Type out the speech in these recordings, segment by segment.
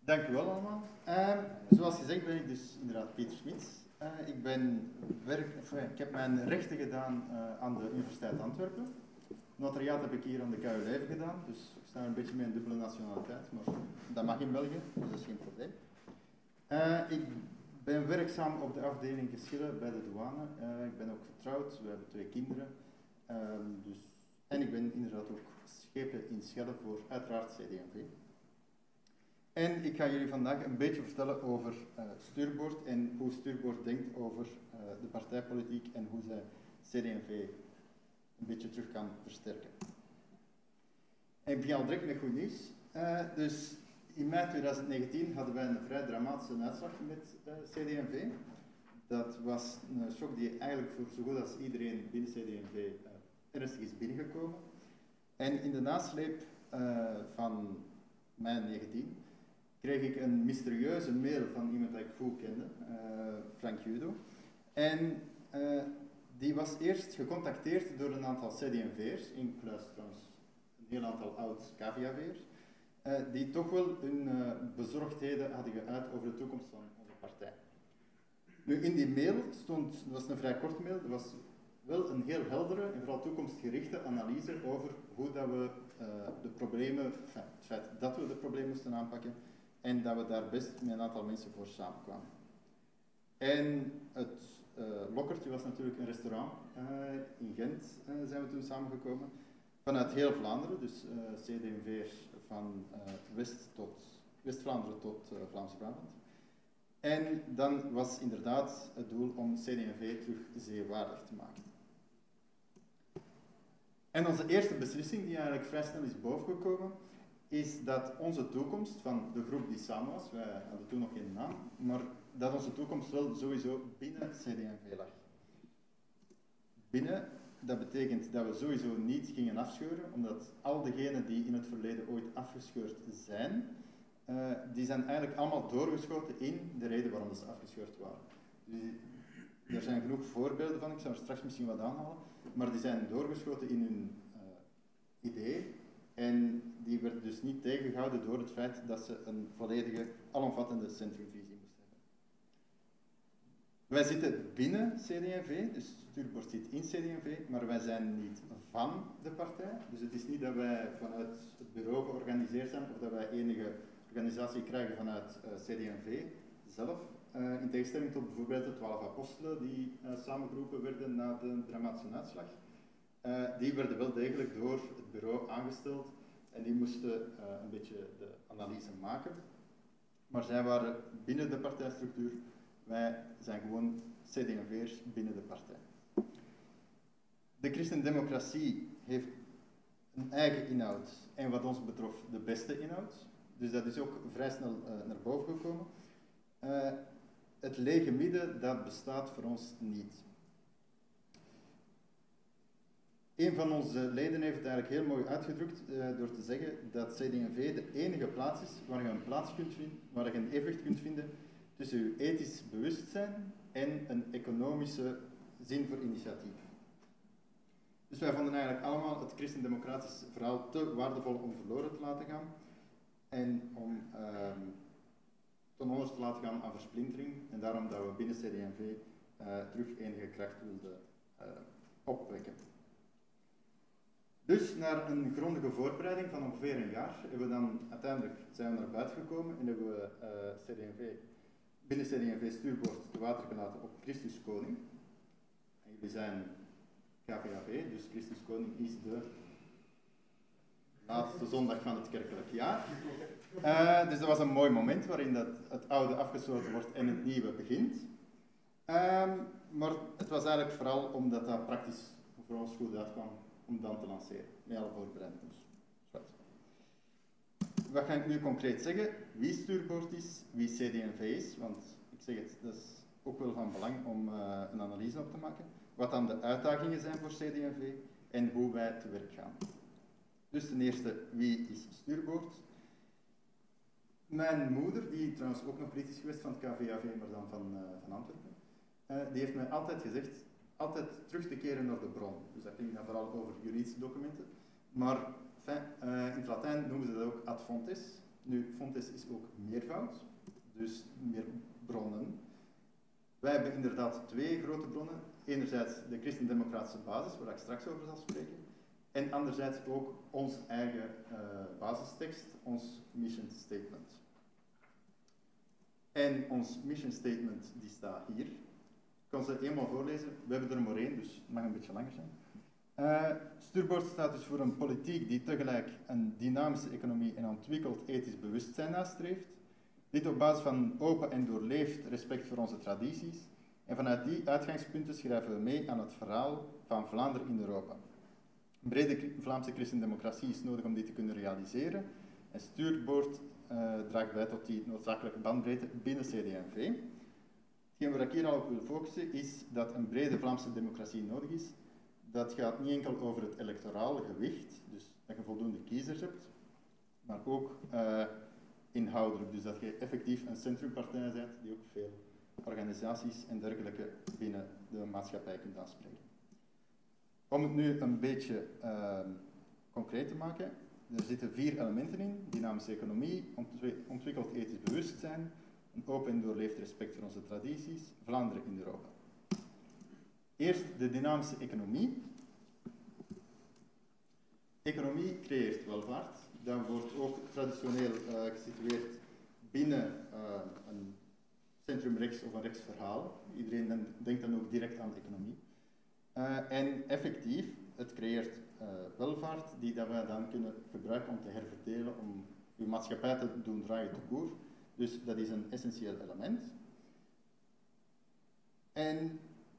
Dank u wel allemaal. Zoals gezegd ben ik dus inderdaad Pieter Smits. Ik heb mijn rechten gedaan aan de Universiteit Antwerpen. Notariaat heb ik hier aan de KU Leuven gedaan, dus ik sta een beetje met een dubbele nationaliteit, maar dat mag in België, dus dat is geen probleem. Ik ben werkzaam op de afdeling geschillen bij de douane. Ik ben ook getrouwd, we hebben 2 kinderen. En ik ben inderdaad ook schepen in Schelde voor uiteraard CD&V. En ik ga jullie vandaag een beetje vertellen over Stuurboord en hoe Stuurboord denkt over de partijpolitiek en hoe zij CD&V een beetje terug kan versterken. En ik begin al direct met goed nieuws. Dus in mei 2019 hadden wij een vrij dramatische uitslag met CD&V. Dat was een shock die eigenlijk voor zo goed als iedereen binnen CD&V ernstig is binnengekomen. En in de nasleep van mei 19 kreeg ik een mysterieuze mail van iemand die ik goed kende, Frank Judo. En die was eerst gecontacteerd door een aantal CD&V'ers, inclusief trouwens een heel aantal oud-KVA-V'ers, die toch wel hun bezorgdheden hadden geuit over de toekomst van onze partij. Nu, in die mail stond, dat was een vrij korte mail, er was wel een heel heldere en vooral toekomstgerichte analyse over hoe dat we de problemen, het feit dat we de problemen moesten aanpakken en dat we daar best met een aantal mensen voor samenkwamen. En het lokkertje was natuurlijk een restaurant. In Gent zijn we toen samengekomen. Vanuit heel Vlaanderen, dus CD&V'ers van West-Vlaanderen tot Vlaams-Brabant. En dan was inderdaad het doel om CD&V terug zeewaardig te maken. En onze eerste beslissing, die eigenlijk vrij snel is bovengekomen, is dat onze toekomst van de groep die samen was, wij hadden toen nog geen naam, maar dat onze toekomst wel sowieso binnen CD&V lag. Binnen, dat betekent dat we sowieso niet gingen afscheuren, omdat al degenen die in het verleden ooit afgescheurd zijn, die zijn eigenlijk allemaal doorgeschoten in de reden waarom ze afgescheurd waren. Dus er zijn genoeg voorbeelden van, ik zal er straks misschien wat aanhalen, maar die zijn doorgeschoten in hun idee en die werden dus niet tegengehouden door het feit dat ze een volledige, alomvattende centrumvisie moesten hebben. Wij zitten binnen CD&V, dus Stuurboord zit in CD&V, maar wij zijn niet van de partij. Dus het is niet dat wij vanuit het bureau georganiseerd zijn of dat wij enige organisatie krijgen vanuit CD&V zelf. In tegenstelling tot bijvoorbeeld de 12 apostelen die samengeroepen werden na de dramatische uitslag. Die werden wel degelijk door het bureau aangesteld en die moesten een beetje de analyse maken. Maar zij waren binnen de partijstructuur, wij zijn gewoon CD&V'ers binnen de partij. De christendemocratie heeft een eigen inhoud en wat ons betrof de beste inhoud. Dus dat is ook vrij snel naar boven gekomen. Het lege midden, dat bestaat voor ons niet. Een van onze leden heeft het eigenlijk heel mooi uitgedrukt door te zeggen dat CD&V de enige plaats is waar je een plaats kunt vinden, waar je een evenwicht kunt vinden tussen je ethisch bewustzijn en een economische zin voor initiatief. Dus wij vonden eigenlijk allemaal het christendemocratisch verhaal te waardevol om verloren te laten gaan en om ten onder te laten gaan aan versplintering en daarom dat we binnen CD&V terug enige kracht wilden opwekken. Dus na een grondige voorbereiding van ongeveer een jaar hebben we dan uiteindelijk zijn we naar buiten gekomen en hebben we binnen CD&V Stuurboord te water gelaten op Christus Koning. En jullie zijn KVAV, dus Christus Koning is de laatste zondag van het kerkelijk jaar. Dus dat was een mooi moment waarin dat het oude afgesloten wordt en het nieuwe begint. Maar het was eigenlijk vooral omdat dat praktisch voor ons goed uitkwam om dan te lanceren, met alle voorbereidingen. Wat ga ik nu concreet zeggen? Wie Stuurboord is, wie CD&V is, want ik zeg het, dat is ook wel van belang om een analyse op te maken. Wat dan de uitdagingen zijn voor CD&V en hoe wij te werk gaan. Dus ten eerste, wie is Stuurboord? Mijn moeder, die trouwens ook nog lid is geweest van het KVAV, maar dan van Antwerpen, die heeft mij altijd gezegd, altijd terug te keren naar de bron. Dus dat ging dan vooral over juridische documenten. Maar in het Latijn noemen ze dat ook ad fontes. Nu, Fontes is ook meervoud, dus meer bronnen. Wij hebben inderdaad twee grote bronnen. Enerzijds de christendemocratische basis, waar ik straks over zal spreken. En anderzijds ook ons eigen basistekst, ons mission statement. En ons mission statement die staat hier. Ik kan ze eenmaal voorlezen. We hebben er maar één, dus het mag een beetje langer zijn. Stuurboord staat dus voor een politiek die tegelijk een dynamische economie en ontwikkeld ethisch bewustzijn nastreeft. Dit op basis van een open en doorleefd respect voor onze tradities. En vanuit die uitgangspunten schrijven we mee aan het verhaal van Vlaanderen in Europa. Een brede Vlaamse christendemocratie is nodig om dit te kunnen realiseren. En Stuurboord draagt bij tot die noodzakelijke bandbreedte binnen CD&V. Hetgeen waar ik hier al op wil focussen is dat een brede Vlaamse democratie nodig is. Dat gaat niet enkel over het electorale gewicht, dus dat je voldoende kiezers hebt, maar ook inhoudelijk. Dus dat je effectief een centrumpartij bent die ook veel organisaties en dergelijke binnen de maatschappij kunt aanspreken. Om het nu een beetje concreet te maken, er zitten 4 elementen in: dynamische economie, ontwikkeld ethisch bewustzijn, een open en doorleefd respect voor onze tradities, Vlaanderen in Europa. Eerst de dynamische economie. Economie creëert welvaart. Dat wordt ook traditioneel gesitueerd binnen een centrumrechts of een rechtsverhaal. Iedereen denkt dan ook direct aan economie. En effectief, het creëert welvaart die dat wij dan kunnen gebruiken om te herverdelen, om uw maatschappij te doen draaien te koer. Dus dat is een essentieel element. En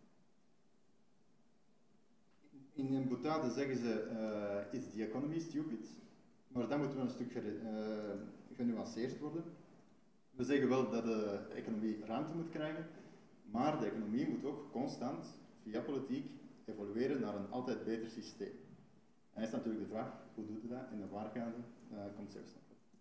in een boutade zeggen ze, is the economy stupid? Maar dat moet wel een stuk genuanceerd worden. We zeggen wel dat de economie ruimte moet krijgen, maar de economie moet ook constant, via politiek, evolueren naar een altijd beter systeem. En is natuurlijk de vraag, hoe doet dat en waar gaat het? Komt zelfs nog.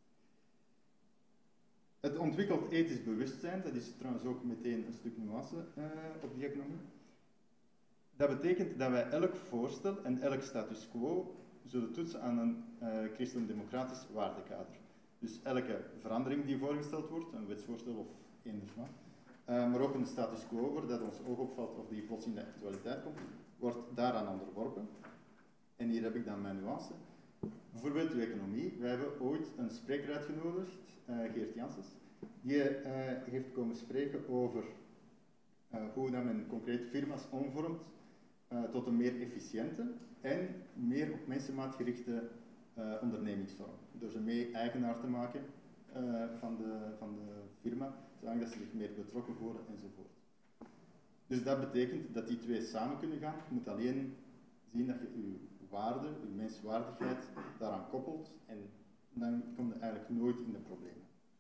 Het ontwikkeld ethisch bewustzijn, dat is trouwens ook meteen een stuk nuance op die economie. Dat betekent dat wij elk voorstel en elk status quo zullen toetsen aan een christendemocratisch waardekader. Dus elke verandering die voorgesteld wordt, een wetsvoorstel of eender wat, maar ook een status quo waar dat ons oog opvalt of die plots in de actualiteit komt, wordt daaraan onderworpen. En hier heb ik dan mijn nuance. Bijvoorbeeld uw economie. Wij hebben ooit een spreker uitgenodigd, Geert Janssens, die heeft komen spreken over hoe dat men concreet firma's omvormt tot een meer efficiënte en meer op mensenmaat gerichte ondernemingsvorm. Door ze mee eigenaar te maken van de firma, zodat ze zich meer betrokken voelen enzovoort. Dus dat betekent dat die twee samen kunnen gaan. Je moet alleen zien dat je je waarde, je menswaardigheid daaraan koppelt en dan kom je eigenlijk nooit in de problemen.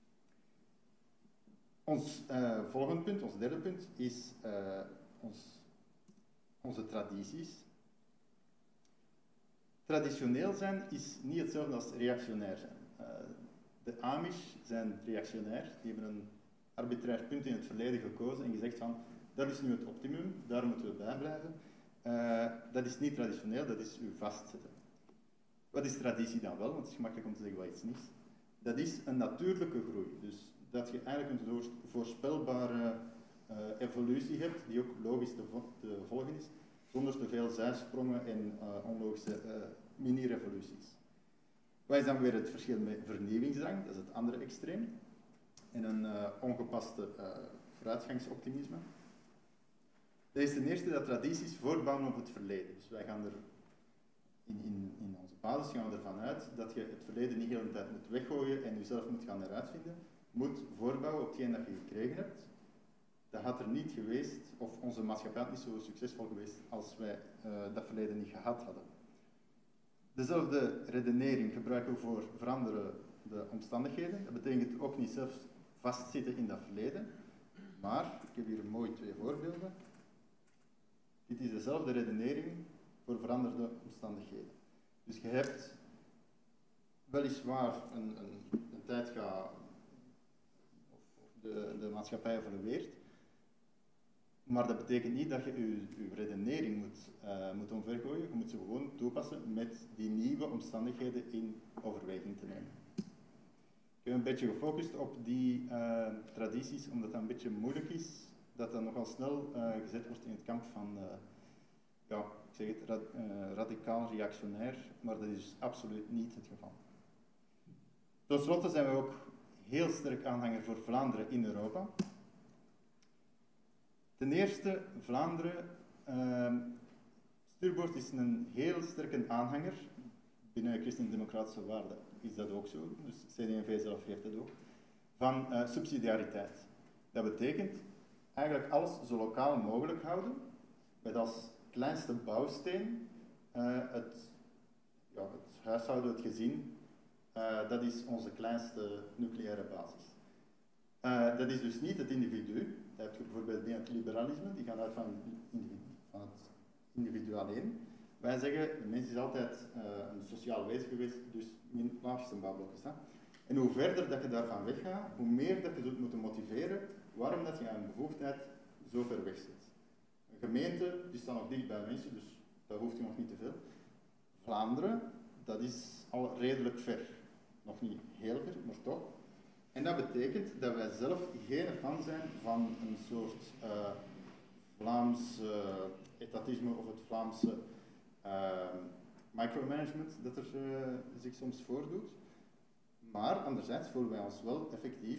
Ons volgende punt, ons derde punt, is onze tradities. Traditioneel zijn is niet hetzelfde als reactionair zijn. De Amish zijn reactionair, die hebben een arbitrair punt in het verleden gekozen en gezegd van, dat is nu het optimum, daar moeten we bij blijven. Dat is niet traditioneel, dat is u vastzetten. Wat is traditie dan wel? Want het is gemakkelijk om te zeggen wat iets niet is. Dat is een natuurlijke groei. Dus dat je eigenlijk een voorspelbare evolutie hebt, die ook logisch te volgen is, zonder te veel zijsprongen en onlogische mini-revoluties. Wat is dan weer het verschil met vernieuwingsdrang? Dat is het andere extreem. En een ongepaste vooruitgangsoptimisme. Dat is ten eerste dat tradities voortbouwen op het verleden. Dus wij gaan er in onze basis gaan we ervan uit dat je het verleden niet de hele tijd moet weggooien en jezelf moet gaan heruitvinden. Moet voortbouwen op hetgeen dat je gekregen hebt. Dat had er niet geweest, of onze maatschappij had niet zo succesvol geweest als wij dat verleden niet gehad hadden. Dezelfde redenering gebruiken we voor veranderende omstandigheden. Dat betekent ook niet zelfs vastzitten in dat verleden, maar, ik heb hier mooi 2 voorbeelden. Dit is dezelfde redenering voor veranderde omstandigheden. Dus je hebt weliswaar een tijd gaat, de maatschappij evolueert, maar dat betekent niet dat je je redenering moet omvergooien. Je moet ze gewoon toepassen met die nieuwe omstandigheden in overweging te nemen. Ik heb een beetje gefocust op die tradities, omdat dat een beetje moeilijk is, dat dat nogal snel gezet wordt in het kamp van, ja, ik zeg het, radicaal reactionair, maar dat is dus absoluut niet het geval. Ten slotte zijn we ook heel sterk aanhanger voor Vlaanderen in Europa. Ten eerste, Vlaanderen, Stuurboord is een heel sterke aanhanger, binnen christendemocratische waarden is dat ook zo, dus CD&V zelf heeft dat ook, van subsidiariteit. Dat betekent eigenlijk alles zo lokaal mogelijk houden, met als kleinste bouwsteen het huishouden, het gezin, dat is onze kleinste nucleaire basis. Dat is dus niet het individu. Dat heb je bijvoorbeeld bij het liberalisme, die gaan uit van het individu alleen. Wij zeggen, de mens is altijd een sociaal wezen geweest, dus min laagste bouwblokken staan. En hoe verder dat je daarvan weggaat, hoe meer dat je zult moeten motiveren waarom dat je een bevoegdheid zo ver weg zit. Een gemeente, die staat nog dicht bij mensen, dus dat hoeft je nog niet te veel. Vlaanderen, dat is al redelijk ver. Nog niet heel ver, maar toch. En dat betekent dat wij zelf geen fan zijn van een soort Vlaams etatisme of het Vlaamse micromanagement dat er zich soms voordoet. Maar anderzijds voelen wij ons wel effectief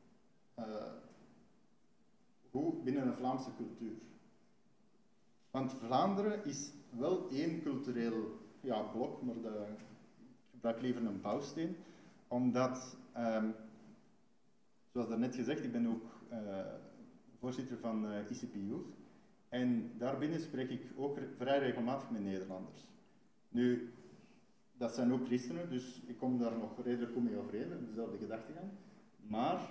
goed binnen een Vlaamse cultuur. Want Vlaanderen is wel één cultureel blok, maar ik gebruik liever een bouwsteen, omdat, zoals daarnet gezegd, ik ben ook voorzitter van ICP Youth. En daarbinnen spreek ik ook vrij regelmatig met Nederlanders. Nu, dat zijn ook christenen, dus ik kom daar nog redelijk goed mee overeen, dezelfde gedachtegang. Maar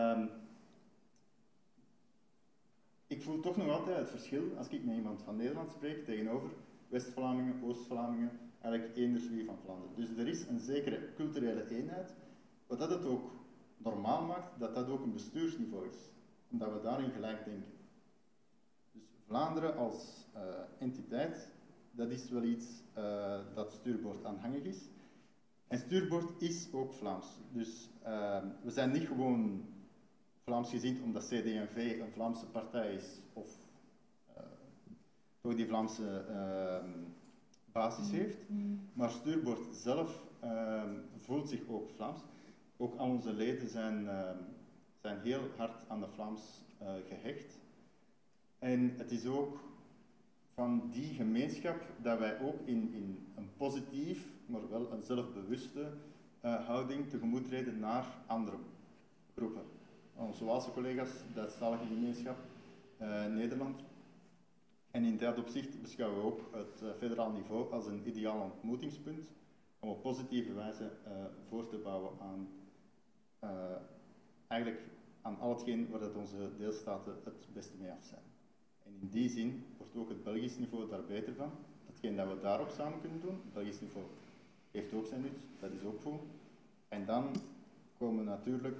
ik voel toch nog altijd het verschil als ik met iemand van Nederland spreek tegenover West-Vlamingen, Oost-Vlamingen, eigenlijk eenders wie van Vlaanderen. Dus er is een zekere culturele eenheid, wat dat het ook normaal maakt dat dat ook een bestuursniveau is, omdat we daarin gelijk denken. Dus Vlaanderen als entiteit, dat is wel iets dat Stuurboord aanhangig is. En Stuurboord is ook Vlaams. Dus we zijn niet gewoon Vlaams gezind omdat CD&V een Vlaamse partij is of toch die Vlaamse basis heeft. Maar Stuurboord zelf voelt zich ook Vlaams. Ook al onze leden zijn heel hard aan de Vlaams gehecht. En het is ook van die gemeenschap dat wij ook in een positief, maar wel een zelfbewuste houding tegemoet treden naar andere groepen. Onze Waalse collega's, Duitsstalige gemeenschap, Nederland. En in dat opzicht beschouwen we ook het federaal niveau als een ideaal ontmoetingspunt om op positieve wijze voor te bouwen aan eigenlijk aan al hetgeen waar dat onze deelstaten het beste mee af zijn. En in die zin wordt ook het Belgisch niveau daar beter van. Hetgeen dat we daarop samen kunnen doen, het Belgisch niveau heeft ook zijn nut, dat is ook goed. En dan komen we natuurlijk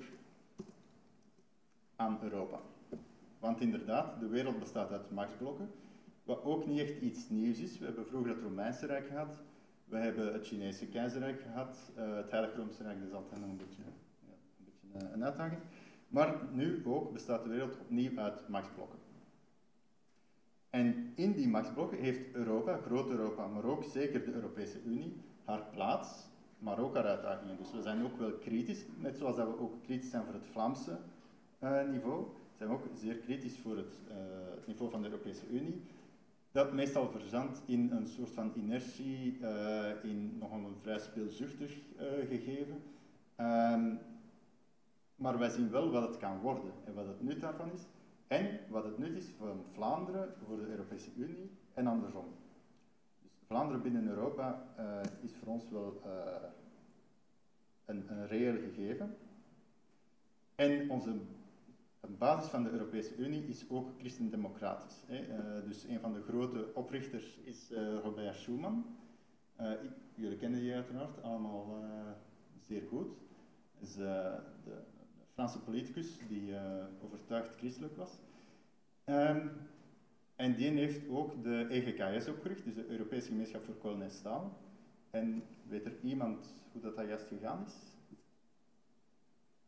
aan Europa. Want inderdaad, de wereld bestaat uit machtsblokken, wat ook niet echt iets nieuws is. We hebben vroeger het Romeinse Rijk gehad, we hebben het Chinese keizerrijk gehad, het Heilige Roomse Rijk, dat is altijd nog een beetje een uitdaging. Maar nu ook bestaat de wereld opnieuw uit machtsblokken. En in die machtsblokken heeft Europa, groot Europa, maar ook zeker de Europese Unie, haar plaats, maar ook haar uitdagingen. Dus we zijn ook wel kritisch, net zoals dat we ook kritisch zijn voor het Vlaamse niveau, zijn we ook zeer kritisch voor het niveau van de Europese Unie. Dat meestal verzandt in een soort van inertie, in nogal een vrij speelzuchtig gegeven. Maar wij zien wel wat het kan worden en wat het nut daarvan is. En wat het nut is van Vlaanderen voor de Europese Unie en andersom. Dus Vlaanderen binnen Europa is voor ons wel een reëel gegeven. En onze basis van de Europese Unie is ook christendemocratisch. Dus een van de grote oprichters is Robert Schuman. Jullie kennen die uiteraard allemaal zeer goed. Dat is de Franse politicus die overtuigd christelijk was. En die heeft ook de EGKS opgericht, dus de Europese Gemeenschap voor Kolen en Staal. En weet er iemand hoe dat juist gegaan is?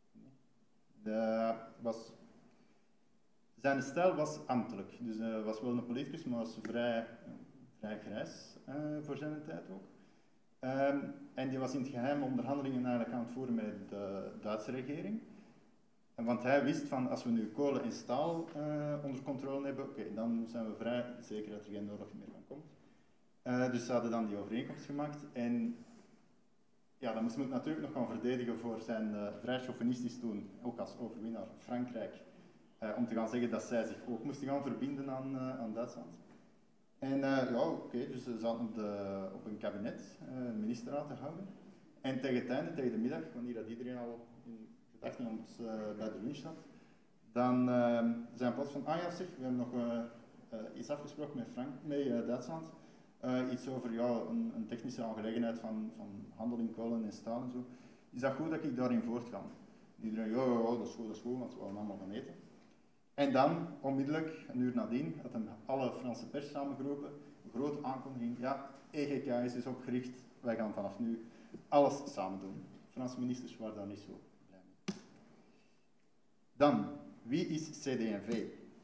Zijn stijl was ambtelijk, dus hij was wel een politicus, maar was vrij grijs voor zijn tijd ook. En die was in het geheim onderhandelingen eigenlijk aan het voeren met de Duitse regering. Want hij wist van, als we nu kolen en staal onder controle hebben, oké, dan zijn we vrij zeker dat er geen oorlog meer van komt. Dus ze hadden dan die overeenkomst gemaakt. En ja, dan moesten we het natuurlijk nog gaan verdedigen voor zijn vrij chauvinistisch toen, ook als overwinnaar Frankrijk, om te gaan zeggen dat zij zich ook moesten gaan verbinden aan Duitsland. En dus ze zaten op een kabinet, een ministerraad te houden. En tegen het einde, tegen de middag, wanneer dat iedereen al in gedachten bij de lunch zat, dan zijn we plots van, ja zeg, we hebben nog iets afgesproken met Duitsland. Iets over een technische aangelegenheid van handel in kolen en staal en zo. Is dat goed dat ik daarin voortga? Iedereen, ja, dat is goed, want we willen allemaal gaan eten. En dan, onmiddellijk, een uur nadien, hadden alle Franse pers samengeroepen, een grote aankondiging, ja, EGK is dus opgericht, wij gaan vanaf nu alles samen doen. Franse ministers waren daar niet zo blij mee. Dan, wie is CD&V?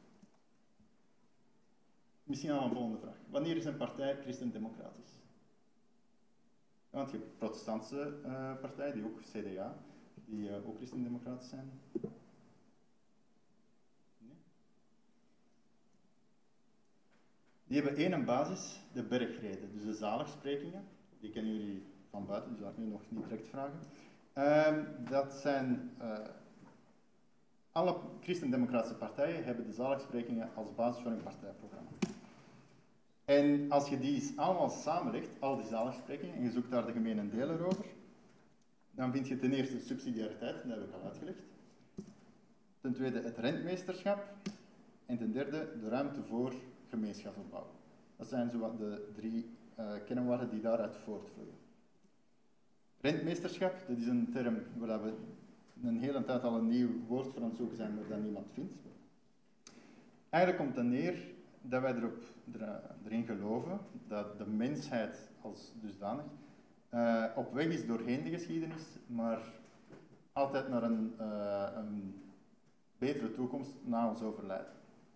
Misschien al een volgende vraag. Wanneer is een partij christendemocratisch? Want je hebt protestantse partijen, die ook CDA, die ook christendemocratisch zijn. Nee? Die hebben één basis, de bergreden, dus de zaligsprekingen. Die kennen jullie van buiten, dus dat ga ik nu nog niet direct vragen. Dat zijn... alle christendemocratische partijen hebben de zaligsprekingen als basis voor hun partijprogramma. En als je die allemaal samenlegt, al die zaligsprekingen, en je zoekt daar de gemene deler over, dan vind je ten eerste subsidiariteit, dat heb ik al uitgelegd. Ten tweede het rentmeesterschap. En ten derde de ruimte voor gemeenschapsopbouw. Dat zijn zowat de drie kernwoorden die daaruit voortvloeien. Rentmeesterschap, dat is een term waar we een hele tijd al een nieuw woord voor aan het zoeken zijn, maar dat niemand vindt. Eigenlijk komt het neer dat wij erin geloven dat de mensheid als dusdanig op weg is doorheen de geschiedenis, maar altijd naar een betere toekomst na ons overlijden.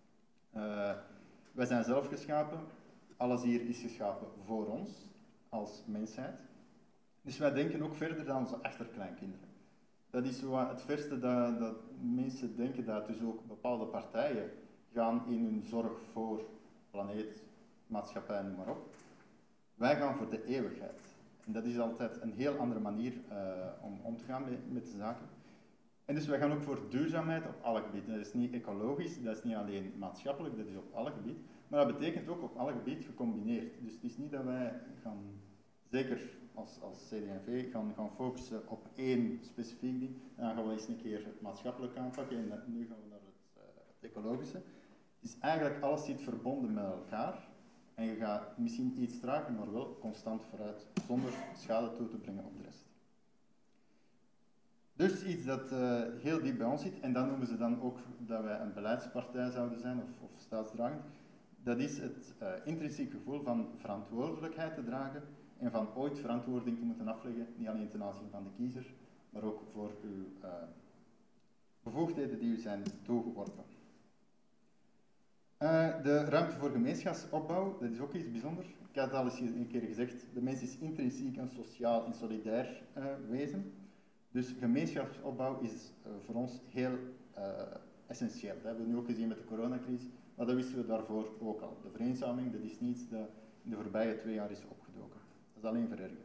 Wij zijn zelf geschapen, alles hier is geschapen voor ons als mensheid. Dus wij denken ook verder dan onze achterkleinkinderen. Dat is zo het verste dat mensen denken, dat dus ook bepaalde partijen gaan in hun zorg voor planeet, maatschappij, noem maar op. Wij gaan voor de eeuwigheid. En dat is altijd een heel andere manier om te gaan met de zaken. En dus wij gaan ook voor duurzaamheid op alle gebieden. Dat is niet ecologisch, dat is niet alleen maatschappelijk, dat is op alle gebieden. Maar dat betekent ook op alle gebieden gecombineerd. Dus het is niet dat wij gaan, zeker als CD&V, gaan focussen op één specifiek ding. En dan gaan we eens een keer het maatschappelijk aanpakken en nu gaan we naar het ecologische. Dus eigenlijk alles zit verbonden met elkaar. En je gaat misschien iets trager, maar wel constant vooruit, zonder schade toe te brengen op de rest. Dus iets dat heel diep bij ons zit, en dan noemen ze dan ook dat wij een beleidspartij zouden zijn, of staatsdragend. Dat is het intrinsiek gevoel van verantwoordelijkheid te dragen en van ooit verantwoording te moeten afleggen, niet alleen ten aanzien van de kiezer, maar ook voor uw bevoegdheden die u zijn toegeworpen. De ruimte voor gemeenschapsopbouw, dat is ook iets bijzonders. Ik had het al eens een keer gezegd, de mens is intrinsiek een sociaal en solidair wezen. Dus gemeenschapsopbauw is voor ons heel essentieel. Dat hebben we nu ook gezien met de coronacrisis, maar dat wisten we daarvoor ook al. De vereenzaming, dat is niets dat in de voorbije 2 jaar is opgedoken. Dat is alleen verergerd.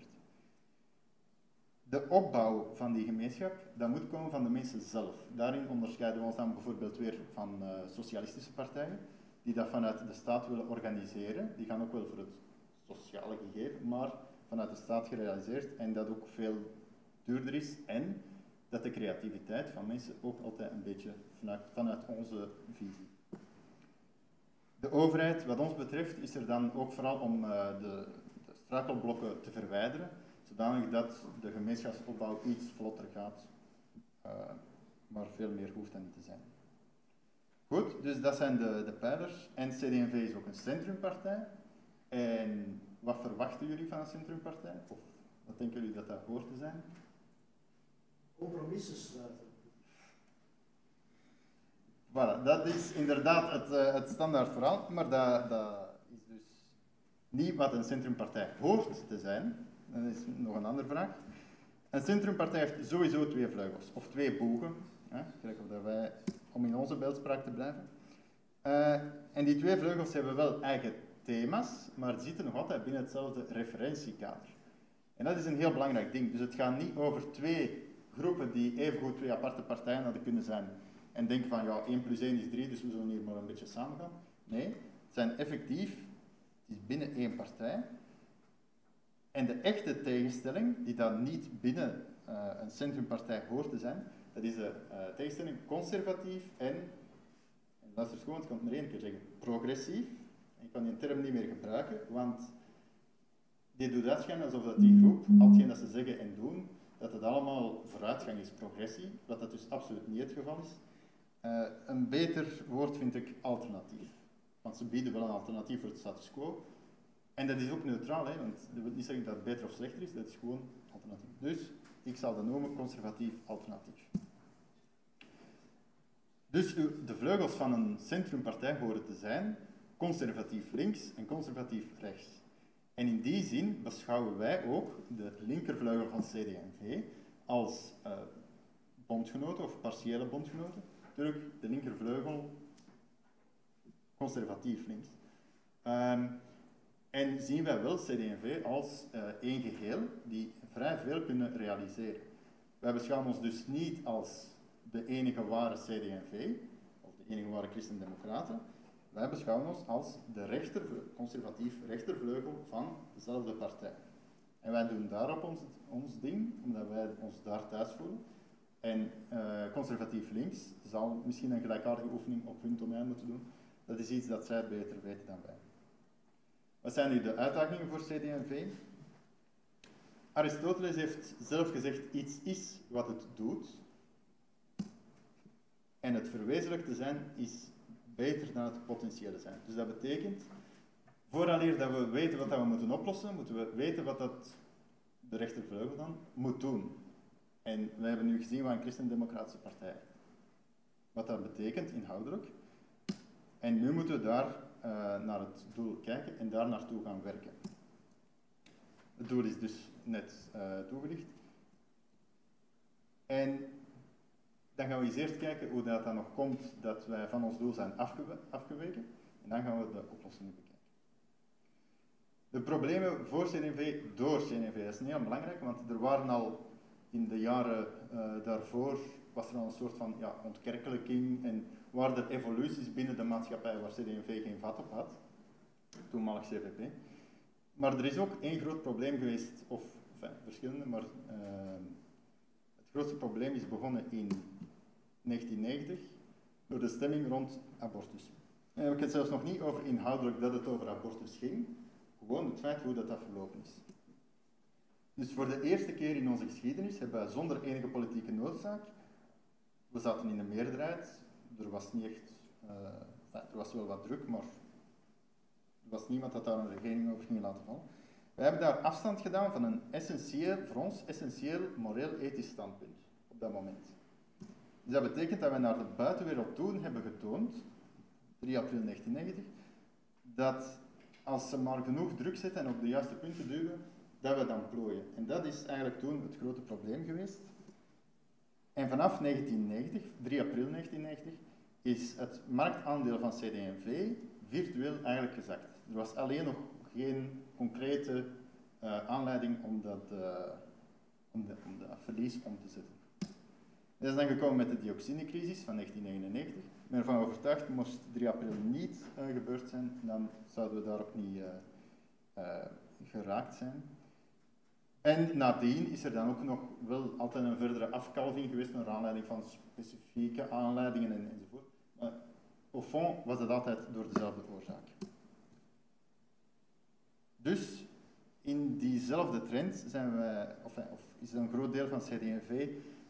De opbouw van die gemeenschap, dat moet komen van de mensen zelf. Daarin onderscheiden we ons dan bijvoorbeeld weer van socialistische partijen, die dat vanuit de staat willen organiseren. Die gaan ook wel voor het sociale gegeven, maar vanuit de staat gerealiseerd en dat ook veel duurder is en dat de creativiteit van mensen ook altijd een beetje vanuit onze visie. De overheid, wat ons betreft, is er dan ook vooral om de struikelblokken te verwijderen, zodanig dat de gemeenschapsopbouw iets vlotter gaat, maar veel meer hoeft er niet te zijn. Goed, dus dat zijn de pijlers. En CD&V is ook een centrumpartij. En wat verwachten jullie van een centrumpartij? Of wat denken jullie dat dat hoort te zijn? Compromissen sluiten. Voilà, dat is inderdaad het standaard verhaal, maar dat is dus niet wat een centrumpartij hoort te zijn. Dat is nog een andere vraag. Een centrumpartij heeft sowieso twee vleugels, of twee boegen. Kijk of dat wij, om in onze beeldspraak te blijven. En die twee vleugels hebben wel eigen thema's, maar die zitten nog altijd binnen hetzelfde referentiekader. En dat is een heel belangrijk ding. Dus het gaat niet over twee groepen die evengoed twee aparte partijen hadden kunnen zijn. En denken van, ja, 1 plus 1 is 3, dus we zullen hier maar een beetje samen gaan. Nee, het zijn effectief, het is binnen één partij. En de echte tegenstelling, die dan niet binnen een centrumpartij hoort te zijn, dat is de tegenstelling conservatief en luister gewoon, ik kan het maar één keer zeggen, progressief. Ik kan die term niet meer gebruiken, want die doet uitschijnen alsof dat die groep, al hetgeen dat ze zeggen en doen, dat het allemaal vooruitgang is, progressie, wat dat dus absoluut niet het geval is. Een beter woord vind ik alternatief. Want ze bieden wel een alternatief voor het status quo. En dat is ook neutraal, hè, want dat wil niet zeggen dat het beter of slechter is, dat is gewoon alternatief. Dus ik zal dat noemen conservatief alternatief. Dus de vleugels van een centrumpartij horen te zijn conservatief links en conservatief rechts. En in die zin beschouwen wij ook de linkervleugel van CD&V als bondgenoten of partiële bondgenoten. Natuurlijk, de linkervleugel conservatief links. En zien wij wel CD&V als één geheel die vrij veel kunnen realiseren. Wij beschouwen ons dus niet als de enige ware CD&V, of de enige ware Christen-Democraten. Wij beschouwen ons als de conservatief rechtervleugel van dezelfde partij. En wij doen daarop ons ding, omdat wij ons daar thuis voelen. En conservatief links zal misschien een gelijkaardige oefening op hun domein moeten doen. Dat is iets dat zij beter weten dan wij. Wat zijn nu de uitdagingen voor CD&V? Aristoteles heeft zelf gezegd, iets is wat het doet. En het verwezenlijkte zijn is beter dan het potentiële zijn. Dus dat betekent, vooraleer dat we weten wat we moeten oplossen, moeten we weten wat dat de rechtervleugel dan moet doen. En we hebben nu gezien wat een christendemocratische partij is. Wat dat betekent inhoudelijk. En nu moeten we daar naar het doel kijken en daar naartoe gaan werken. Het doel is dus net toegelicht. En dan gaan we eens eerst kijken hoe dat dan nog komt dat wij van ons doel zijn afgeweken. En dan gaan we de oplossingen bekijken. De problemen voor CD&V door CD&V, dat is heel belangrijk, want er waren al in de jaren daarvoor, was er al een soort van ontkerkelijking en waren er evoluties binnen de maatschappij waar CD&V geen vat op had, toenmalig CVP. Maar er is ook één groot probleem geweest, of verschillende, maar het grootste probleem is begonnen in 1990 door de stemming rond abortus. En heb ik het zelfs nog niet over inhoudelijk dat het over abortus ging, gewoon het feit hoe dat verlopen is. Dus voor de eerste keer in onze geschiedenis hebben wij zonder enige politieke noodzaak, we zaten in de meerderheid, er was niet echt, er was wel wat druk, maar er was niemand dat daar een regering over ging laten vallen. Wij hebben daar afstand gedaan van een essentieel, voor ons essentieel moreel-ethisch standpunt op dat moment. Dus dat betekent dat we naar de buitenwereld toe hebben getoond, 3 april 1990, dat als ze maar genoeg druk zetten en op de juiste punten duwen, dat we dan plooien. En dat is eigenlijk toen het grote probleem geweest. En vanaf 1990, 3 april 1990, is het marktaandeel van CD&V virtueel eigenlijk gezakt. Er was alleen nog geen concrete aanleiding om dat verlies om te zetten. Dat is dan gekomen met de dioxinecrisis van 1999. Ik ben ervan overtuigd, moest 3 april niet gebeurd zijn, dan zouden we daar ook niet geraakt zijn. En nadien is er dan ook nog wel altijd een verdere afkalving geweest naar aanleiding van specifieke aanleidingen enzovoort. Maar au fond was het altijd door dezelfde oorzaak. Dus in diezelfde trend zijn wij, of is een groot deel van CD&V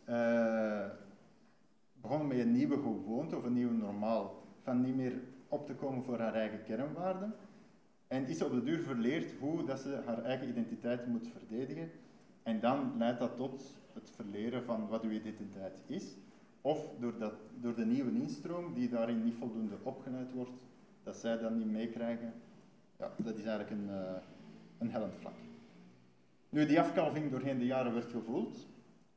begonnen met een nieuwe gewoonte of een nieuwe normaal, van niet meer op te komen voor haar eigen kernwaarden. En is op de duur verleerd hoe dat ze haar eigen identiteit moet verdedigen. En dan leidt dat tot het verleren van wat uw identiteit is. of door de nieuwe instroom die daarin niet voldoende opgeleid wordt, dat zij dat niet meekrijgen. Ja, dat is eigenlijk een hellend vlak. Nu, die afkalving doorheen de jaren werd gevoeld.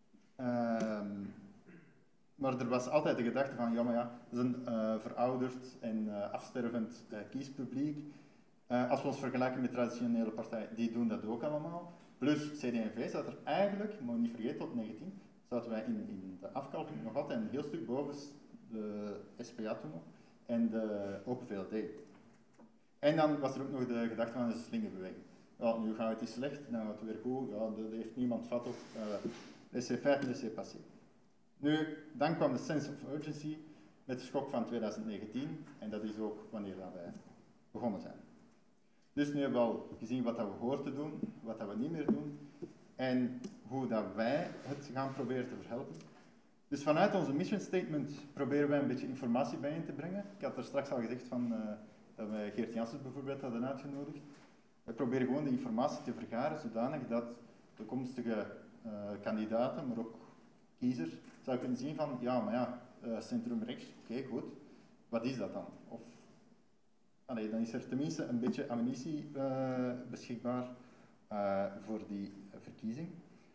Maar er was altijd de gedachte van, ja, maar ja, dat is een verouderd en afstervend kiespubliek. Als we ons vergelijken met traditionele partijen, die doen dat ook allemaal. Plus CD&V zat er eigenlijk, moet je niet vergeten, tot 19, zaten wij in de afkalving nog altijd een heel stuk boven de SPA toen nog, en de Open VLD. En dan was er ook nog de gedachte van een slingerbeweging. Ja, nu gaat het iets slecht, dan gaat het weer goed, ja, daar heeft niemand vat op, laissez-faire, laissez-passer. Nu, dan kwam de sense of urgency met de schok van 2019, en dat is ook wanneer wij begonnen zijn. Dus nu hebben we al gezien wat dat we horen te doen, wat dat we niet meer doen, en hoe dat wij het gaan proberen te verhelpen. Dus vanuit onze mission statement proberen wij een beetje informatie bijeen te brengen. Ik had er straks al gezegd dat wij Geert Janssens bijvoorbeeld hadden uitgenodigd. We proberen gewoon de informatie te vergaren, zodanig dat toekomstige kandidaten, maar ook kiezers, zou kunnen zien van, ja, maar ja, centrum rechts, oké, goed, wat is dat dan? Of, dan is er tenminste een beetje ammunitie beschikbaar voor die verkiezing.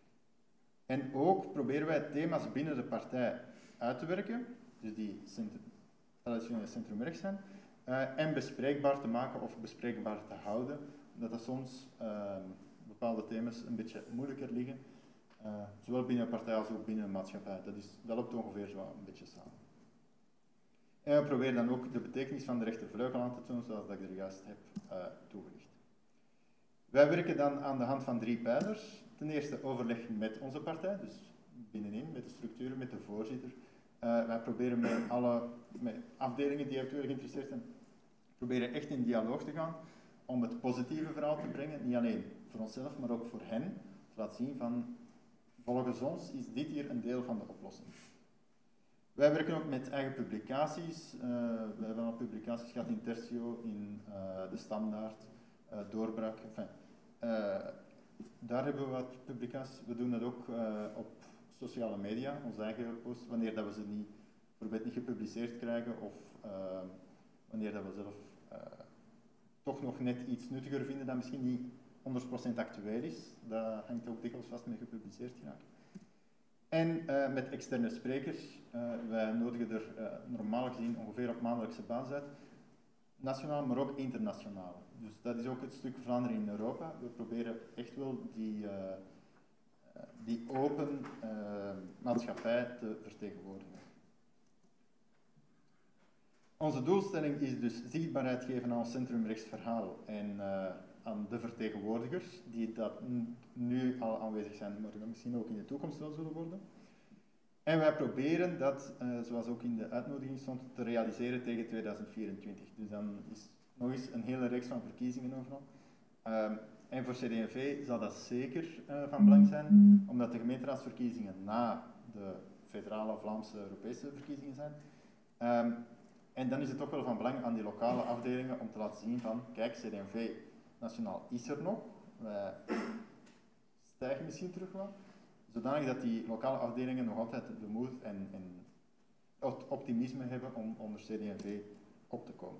En ook proberen wij thema's binnen de partij uit te werken, dus die traditioneel centrumrechts zijn, en bespreekbaar te maken of bespreekbaar te houden, omdat dat soms bepaalde thema's een beetje moeilijker liggen, zowel binnen een partij als ook binnen een maatschappij. Dat loopt ongeveer zo een beetje samen. En we proberen dan ook de betekenis van de rechtervleugel aan te tonen, zoals ik er juist heb toegelicht. Wij werken dan aan de hand van 3 pijlers. Ten eerste overleg met onze partij, dus binnenin, met de structuren, met de voorzitter. Wij proberen met afdelingen die eventueel geïnteresseerd zijn, proberen echt in dialoog te gaan om het positieve verhaal te brengen, niet alleen voor onszelf, maar ook voor hen. Te laten zien van, volgens ons is dit hier een deel van de oplossing. Wij werken ook met eigen publicaties. We hebben al publicaties gehad in Tertio, in De Standaard, Doorbraak. Enfin, daar hebben we wat publicaties. We doen dat ook op sociale media, onze eigen posts, wanneer dat we ze bijvoorbeeld niet gepubliceerd krijgen of wanneer dat we zelf toch nog net iets nuttiger vinden dat misschien niet 100% actueel is. Dat hangt ook dikwijls vast met gepubliceerd geraken. En met externe sprekers. Wij nodigen er normaal gezien ongeveer op maandelijkse basis uit. Nationaal, maar ook internationaal. Dus dat is ook het stuk Vlaanderen in Europa. We proberen echt wel die open maatschappij te vertegenwoordigen. Onze doelstelling is dus zichtbaarheid geven aan ons centrumrechtsverhaal en aan de vertegenwoordigers die dat nu al aanwezig zijn, maar dat misschien ook in de toekomst wel zullen worden. En wij proberen dat, zoals ook in de uitnodiging stond, te realiseren tegen 2024. Dus dan is nog eens een hele reeks van verkiezingen overal. En voor CD&V zal dat zeker van belang zijn, omdat de gemeenteraadsverkiezingen na de federale, Vlaamse, Europese verkiezingen zijn. En dan is het toch wel van belang aan die lokale afdelingen om te laten zien van, kijk, CD&V nationaal is er nog, wij stijgen misschien terug wat, zodanig dat die lokale afdelingen nog altijd de moed en het optimisme hebben om onder CD&V op te komen.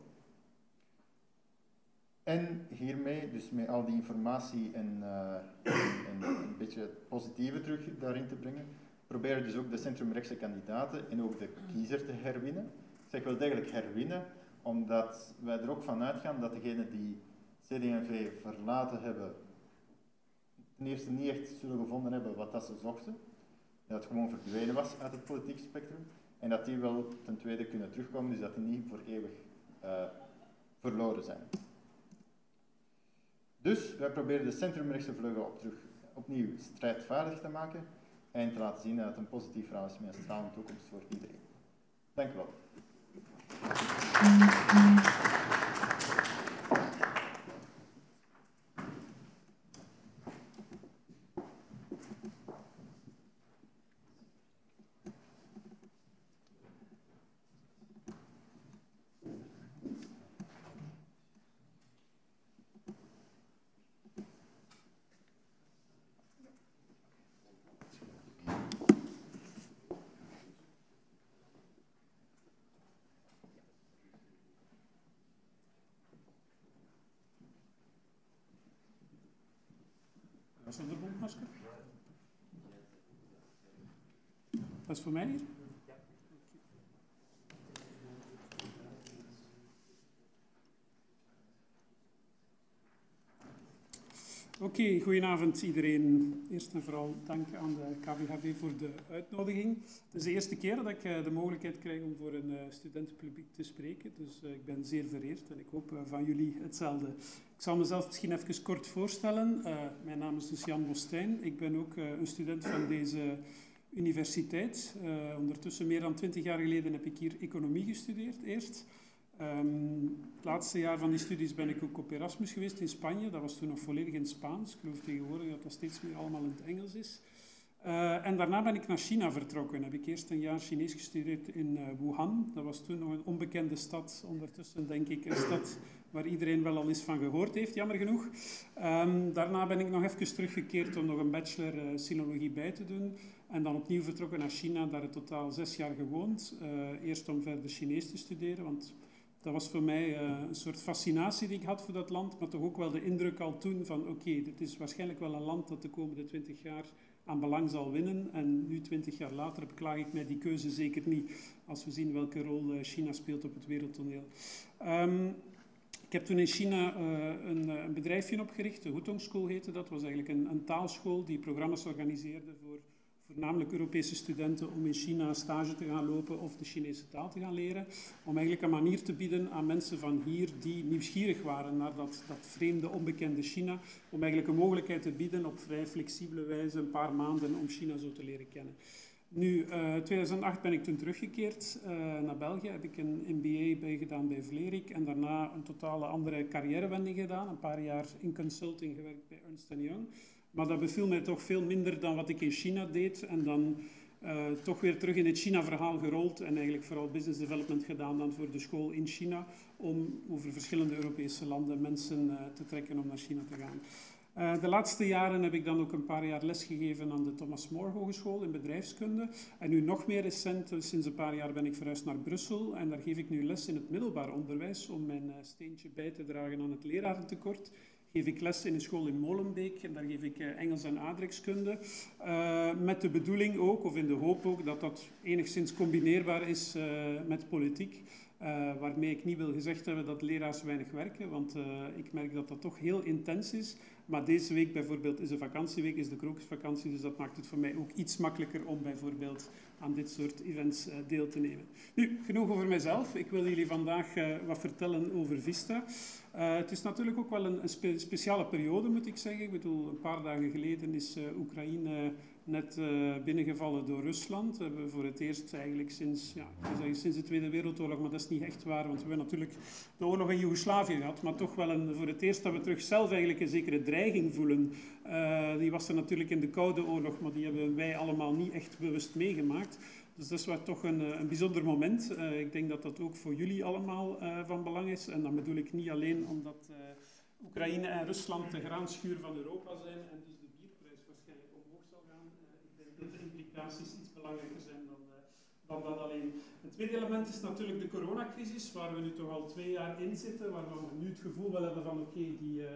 En hiermee, dus met al die informatie en een beetje het positieve terug daarin te brengen, proberen we dus ook de centrumrechtse kandidaten en ook de kiezer te herwinnen. Ik zeg wel degelijk herwinnen, omdat wij er ook van uitgaan dat degenen die CD&V verlaten hebben, ten eerste niet echt zullen gevonden hebben wat dat ze zochten. Dat het gewoon verdwenen was uit het politieke spectrum. En dat die wel ten tweede kunnen terugkomen, dus dat die niet voor eeuwig verloren zijn. Dus wij proberen de centrumrechtse vleugel opnieuw strijdvaardig te maken en te laten zien dat het een positief verhaal is met een stralende toekomst voor iedereen. Dank u wel. Was dat de mondmasker? Dat is voor mij hier? Oké, goedenavond iedereen. Eerst en vooral dank aan de KVHV voor de uitnodiging. Het is de eerste keer dat ik de mogelijkheid krijg om voor een studentenpubliek te spreken. Dus ik ben zeer vereerd en ik hoop van jullie hetzelfde. Ik zal mezelf misschien even kort voorstellen. Mijn naam is dus Jan Mostijn. Ik ben ook een student van deze universiteit. Ondertussen meer dan 20 jaar geleden heb ik hier economie gestudeerd eerst. Het laatste jaar van die studies ben ik ook op Erasmus geweest in Spanje. Dat was toen nog volledig in het Spaans. Ik geloof tegenwoordig dat dat steeds meer allemaal in het Engels is. En daarna ben ik naar China vertrokken. Heb ik eerst een jaar Chinees gestudeerd in Wuhan. Dat was toen nog een onbekende stad. Ondertussen denk ik een stad waar iedereen wel al eens van gehoord heeft, jammer genoeg. Daarna ben ik nog even teruggekeerd om nog een bachelor sinologie bij te doen. En dan opnieuw vertrokken naar China, daar in totaal 6 jaar gewoond. Eerst om verder Chinees te studeren, want dat was voor mij een soort fascinatie die ik had voor dat land, maar toch ook wel de indruk al toen van oké, dit is waarschijnlijk wel een land dat de komende 20 jaar aan belang zal winnen. En nu, 20 jaar later, beklaag ik mij die keuze zeker niet, als we zien welke rol China speelt op het wereldtoneel. Ik heb toen in China een bedrijfje opgericht, de Hutong School heette dat. Dat was eigenlijk een taalschool die programma's organiseerde voor voornamelijk Europese studenten om in China stage te gaan lopen of de Chinese taal te gaan leren. Om eigenlijk een manier te bieden aan mensen van hier die nieuwsgierig waren naar dat vreemde, onbekende China. Om eigenlijk een mogelijkheid te bieden op vrij flexibele wijze een paar maanden om China zo te leren kennen. Nu, in 2008 ben ik toen teruggekeerd naar België. Heb ik een MBA gedaan bij Vlerik en daarna een totale andere carrièrewending gedaan. Een paar jaar in consulting gewerkt bij Ernst & Young. Maar dat beviel mij toch veel minder dan wat ik in China deed. En dan toch weer terug in het China-verhaal gerold. En eigenlijk vooral business development gedaan dan voor de school in China. Om over verschillende Europese landen mensen te trekken om naar China te gaan. De laatste jaren heb ik dan ook een paar jaar lesgegeven aan de Thomas More Hogeschool in bedrijfskunde. En nu nog meer recent, sinds een paar jaar ben ik verhuisd naar Brussel. En daar geef ik nu les in het middelbaar onderwijs om mijn steentje bij te dragen aan het lerarentekort. Geef ik les in een school in Molenbeek en daar geef ik Engels en aardrijkskunde. Met de bedoeling ook, of in de hoop ook, dat dat enigszins combineerbaar is met politiek. Waarmee ik niet wil gezegd hebben dat leraars weinig werken, want ik merk dat dat toch heel intens is. Maar deze week bijvoorbeeld is een vakantieweek, is de krokusvakantie, dus dat maakt het voor mij ook iets makkelijker om bijvoorbeeld aan dit soort events deel te nemen. Nu, genoeg over mijzelf. Ik wil jullie vandaag wat vertellen over Vista. Het is natuurlijk ook wel een speciale periode, moet ik zeggen. Ik bedoel, een paar dagen geleden is Oekraïne net binnengevallen door Rusland. We hebben voor het eerst eigenlijk sinds de Tweede Wereldoorlog, maar dat is niet echt waar, want we hebben natuurlijk de oorlog in Joegoslavië gehad, maar toch wel voor het eerst dat we terug zelf eigenlijk een zekere dreiging voelen. Die was er natuurlijk in de Koude Oorlog, maar die hebben wij allemaal niet echt bewust meegemaakt. Dus dat is wel toch een bijzonder moment. Ik denk dat dat ook voor jullie allemaal van belang is. En dan bedoel ik niet alleen omdat Oekraïne en Rusland de graanschuur van Europa zijn en dus de bierprijs waarschijnlijk omhoog zal gaan. Ik denk dat de implicaties iets belangrijker zijn dan dat alleen. Het tweede element is natuurlijk de coronacrisis, waar we nu toch al 2 jaar in zitten, waarvan we nu het gevoel wel hebben van oké,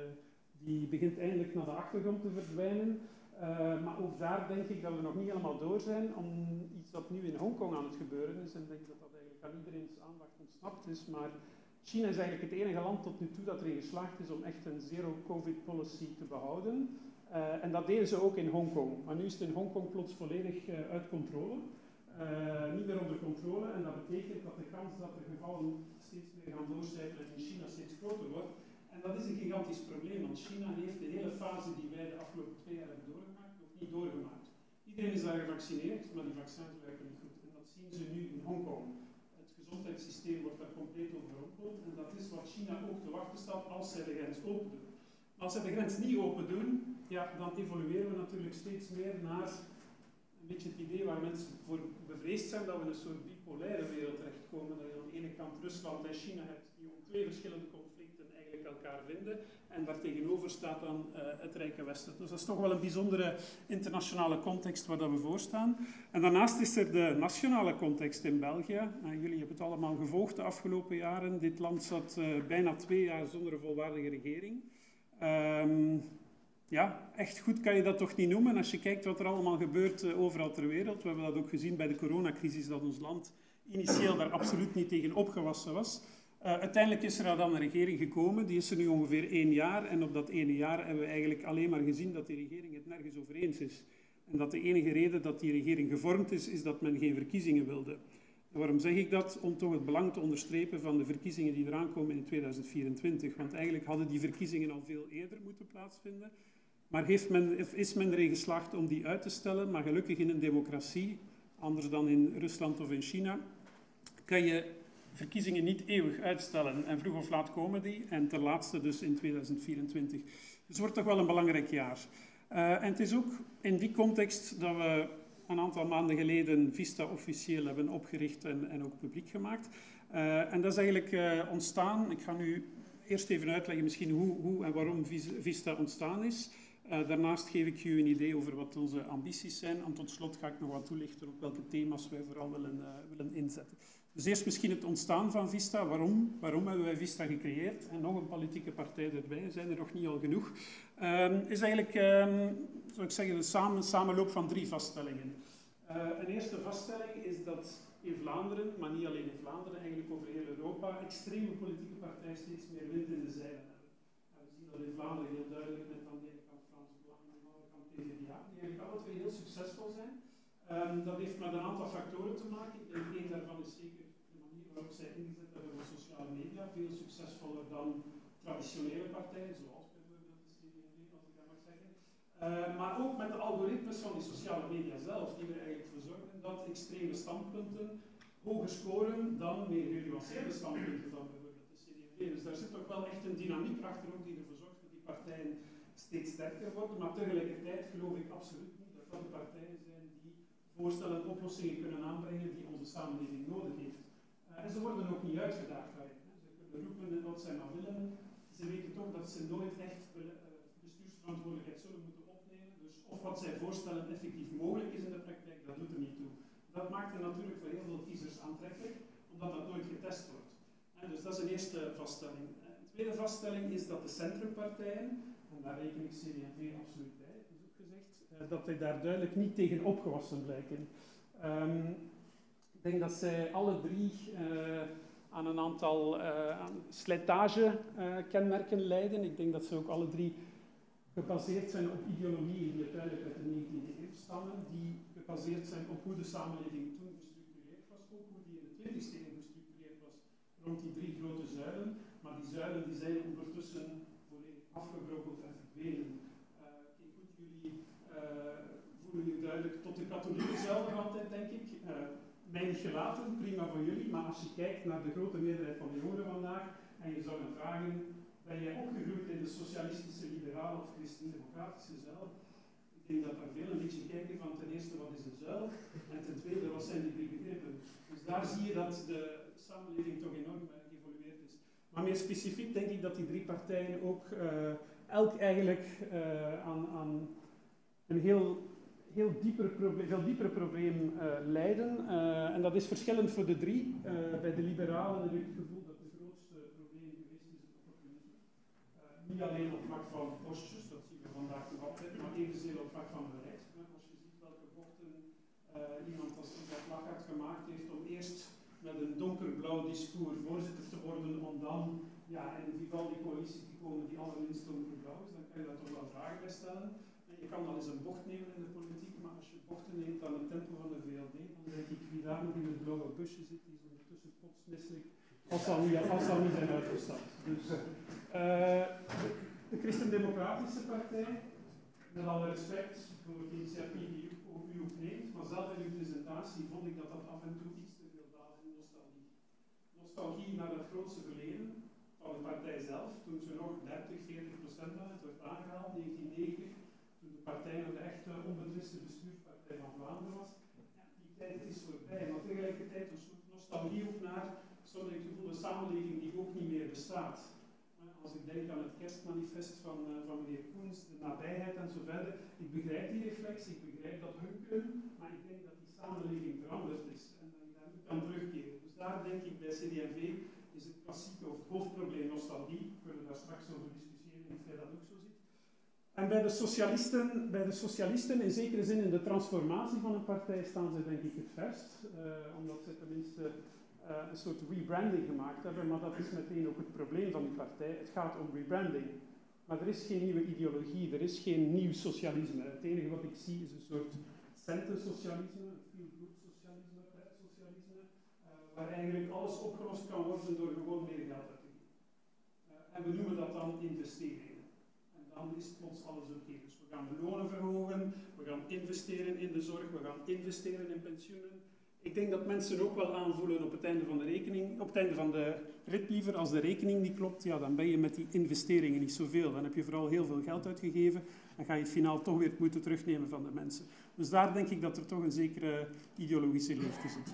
die begint eindelijk naar de achtergrond te verdwijnen. Maar ook daar denk ik dat we nog niet helemaal door zijn om iets dat nu in Hongkong aan het gebeuren is. En ik denk dat dat eigenlijk aan iedereen's aandacht ontsnapt is. Maar China is eigenlijk het enige land tot nu toe dat erin geslaagd is om echt een zero-covid-policy te behouden. En dat deden ze ook in Hongkong. Maar nu is het in Hongkong plots volledig uit controle. Niet meer onder controle. En dat betekent dat de kans dat de gevallen steeds meer gaan doorcijpelen en in China steeds groter wordt. En dat is een gigantisch probleem, want China heeft de hele fase die wij de afgelopen 2 jaar hebben doorgemaakt, nog niet doorgemaakt. Iedereen is daar gevaccineerd, maar die vaccins werken niet goed. En dat zien ze nu in Hongkong. Het gezondheidssysteem wordt daar compleet overrompeld en dat is wat China ook te wachten staat als zij de grens open doen. Als zij de grens niet open doen, ja, dan evolueren we natuurlijk steeds meer naar een beetje het idee waar mensen voor bevreesd zijn dat we in een soort bipolaire wereld terechtkomen. Dat je aan de ene kant Rusland en China hebt die om 2 verschillende conflicten eigenlijk elkaar vinden. En daartegenover staat dan het Rijke Westen. Dus dat is toch wel een bijzondere internationale context waar dat we voor staan. En daarnaast is er de nationale context in België. Jullie hebben het allemaal gevolgd de afgelopen jaren. Dit land zat bijna 2 jaar zonder een volwaardige regering. ja, echt goed kan je dat toch niet noemen als je kijkt wat er allemaal gebeurt overal ter wereld. We hebben dat ook gezien bij de coronacrisis, dat ons land initieel daar absoluut niet tegen opgewassen was. Uiteindelijk is er dan een regering gekomen, die is er nu ongeveer 1 jaar. En op dat 1 jaar hebben we eigenlijk alleen maar gezien dat die regering het nergens over eens is. En dat de enige reden dat die regering gevormd is, is dat men geen verkiezingen wilde. En waarom zeg ik dat? Om toch het belang te onderstrepen van de verkiezingen die eraan komen in 2024. Want eigenlijk hadden die verkiezingen al veel eerder moeten plaatsvinden. Maar is men erin geslaagd om die uit te stellen? Maar gelukkig in een democratie, anders dan in Rusland of in China, kan je verkiezingen niet eeuwig uitstellen. En vroeg of laat komen die. En ten laatste dus in 2024. Dus het wordt toch wel een belangrijk jaar. En het is ook in die context dat we een aantal maanden geleden Vista officieel hebben opgericht en ook publiek gemaakt. En dat is eigenlijk ontstaan. Ik ga nu eerst even uitleggen misschien hoe en waarom Vista ontstaan is. Daarnaast geef ik u een idee over wat onze ambities zijn. En tot slot ga ik nog wat toelichten op welke thema's wij vooral willen inzetten. Dus eerst misschien het ontstaan van Vista. Waarom hebben wij Vista gecreëerd? En nog een politieke partij erbij, zijn er nog niet al genoeg. Is eigenlijk, zou ik zeggen, de samenloop van 3 vaststellingen. Een eerste vaststelling is dat in Vlaanderen, maar niet alleen in Vlaanderen, eigenlijk over heel Europa, extreme politieke partijen steeds meer wind in de zeilen hebben. We zien dat in Vlaanderen heel duidelijk met aan de ene kant Frans Belang en aan de andere kant PvdA, die eigenlijk alle 2 heel succesvol zijn. Dat heeft met een aantal factoren te maken. Ik denk één daarvan is zeker de manier waarop zij ingezet hebben op sociale media, veel succesvoller dan traditionele partijen, zoals bijvoorbeeld de CD&V, als ik dat mag zeggen. Maar ook met de algoritmes van die sociale media zelf, die er eigenlijk voor zorgen dat extreme standpunten hoger scoren dan meer genuanceerde standpunten van bijvoorbeeld de CD&V. Dus daar zit toch wel echt een dynamiek achter ook die ervoor zorgt dat die partijen steeds sterker worden. Maar tegelijkertijd geloof ik absoluut niet dat dat de partijen zijn die voorstellen en oplossingen kunnen aanbrengen die onze samenleving nodig heeft. En ze worden ook niet uitgedaagd daarin. Ze kunnen roepen wat zij maar willen. Ze weten toch dat ze nooit echt bestuursverantwoordelijkheid zullen moeten opnemen. Dus of wat zij voorstellen effectief mogelijk is in de praktijk, dat doet er niet toe. Dat maakt het natuurlijk voor heel veel kiezers aantrekkelijk, omdat dat nooit getest wordt. Dus dat is een eerste vaststelling. Een tweede vaststelling is dat de centrumpartijen, en daar reken ik CD&V absoluut bij, is ook gezegd, dat die daar duidelijk niet tegen opgewassen blijken. Ik denk dat zij alle 3 aan een aantal slijtage-kenmerken lijden. Ik denk dat ze ook alle 3 gebaseerd zijn op ideologieën die uiteindelijk uit de 19e eeuw stammen, die gebaseerd zijn op hoe de samenleving toen gestructureerd was, ook hoe die in de 20e eeuw gestructureerd was, rond die 3 grote zuilen. Maar die zuilen die zijn ondertussen volledig afgebrokkeld en verdwenen. Jullie voelen je duidelijk tot de katholieke zuil nog altijd, denk ik. Mij niet gelaten, prima voor jullie, maar als je kijkt naar de grote meerderheid van de jongeren vandaag en je zou hen vragen, ben jij opgegroeid in de socialistische, liberale of christendemocratische zuil? Ik denk dat daar veel een beetje kijken van ten eerste wat is een zuil en ten tweede wat zijn die 3 begrippen. Dus daar zie je dat de samenleving toch enorm geëvolueerd is. Maar meer specifiek denk ik dat die 3 partijen ook elk eigenlijk aan een veel dieper probleem lijden. En dat is verschillend voor de 3. Bij de liberalen heb ik het gevoel dat het grootste probleem geweest is het opportunisme. Niet alleen op vlak van postjes, dat zien we vandaag nog altijd, maar evenzeer op vlak van beleid. Als je ziet welke bochten iemand als dat Lachart gemaakt heeft om eerst met een donkerblauw discours voorzitter te worden, om dan in die Vivaldi-coalitie te komen die allerminst donkerblauw is, dan kan je daar toch wel vragen bij stellen. Je kan wel eens een bocht nemen in de politiek, maar als je bochten neemt aan het tempo van de VLD, dan denk ik wie daar nog in het blauwe busje zit, die is ondertussen potsmisselijk, als zal niet zijn uitgestapt. Dus de Christendemocratische Partij, met alle respect voor het initiatief die u ook neemt, maar zelf in uw presentatie vond ik dat af en toe iets te veel daalt in nostalgie. Nostalgie naar het grootste verleden van de partij zelf, toen ze nog 30-40% van het werd aangehaald, 1990. Partij nog de echte onbetwiste bestuurspartij van Vlaanderen was. Die tijd is voorbij, maar tegelijkertijd een soort nostalgie ook naar zo'n gevoel een samenleving die ook niet meer bestaat. Als ik denk aan het kerstmanifest van meneer Koens, de nabijheid en zo verder, ik begrijp die reflectie, ik begrijp dat hunkeren, maar ik denk dat die samenleving veranderd is en dat je daar niet kan terugkeren. Dus daar denk ik bij CD&V is het klassieke of het hoofdprobleem nostalgie. We kunnen daar straks over discussiëren of jij dat ook zo ziet. En bij de socialisten, in zekere zin in de transformatie van een partij, staan ze denk ik het verst. Omdat ze tenminste een soort rebranding gemaakt hebben, maar dat is meteen ook het probleem van die partij. Het gaat om rebranding. Maar er is geen nieuwe ideologie, er is geen nieuw socialisme. Het enige wat ik zie is een soort centensocialisme, een feel-good socialisme, prijssocialisme, waar eigenlijk alles opgelost kan worden door gewoon meer geld uit te geven. En we noemen dat dan investeringen. En dan is plots alles oké. Dus we gaan de lonen verhogen, we gaan investeren in de zorg, we gaan investeren in pensioenen. Ik denk dat mensen ook wel aanvoelen op het einde van de rekening, op het einde van de rit liever, als de rekening niet klopt, ja, dan ben je met die investeringen niet zoveel. Dan heb je vooral heel veel geld uitgegeven en ga je het finaal toch weer moeten terugnemen van de mensen. Dus daar denk ik dat er toch een zekere ideologische leegte zit.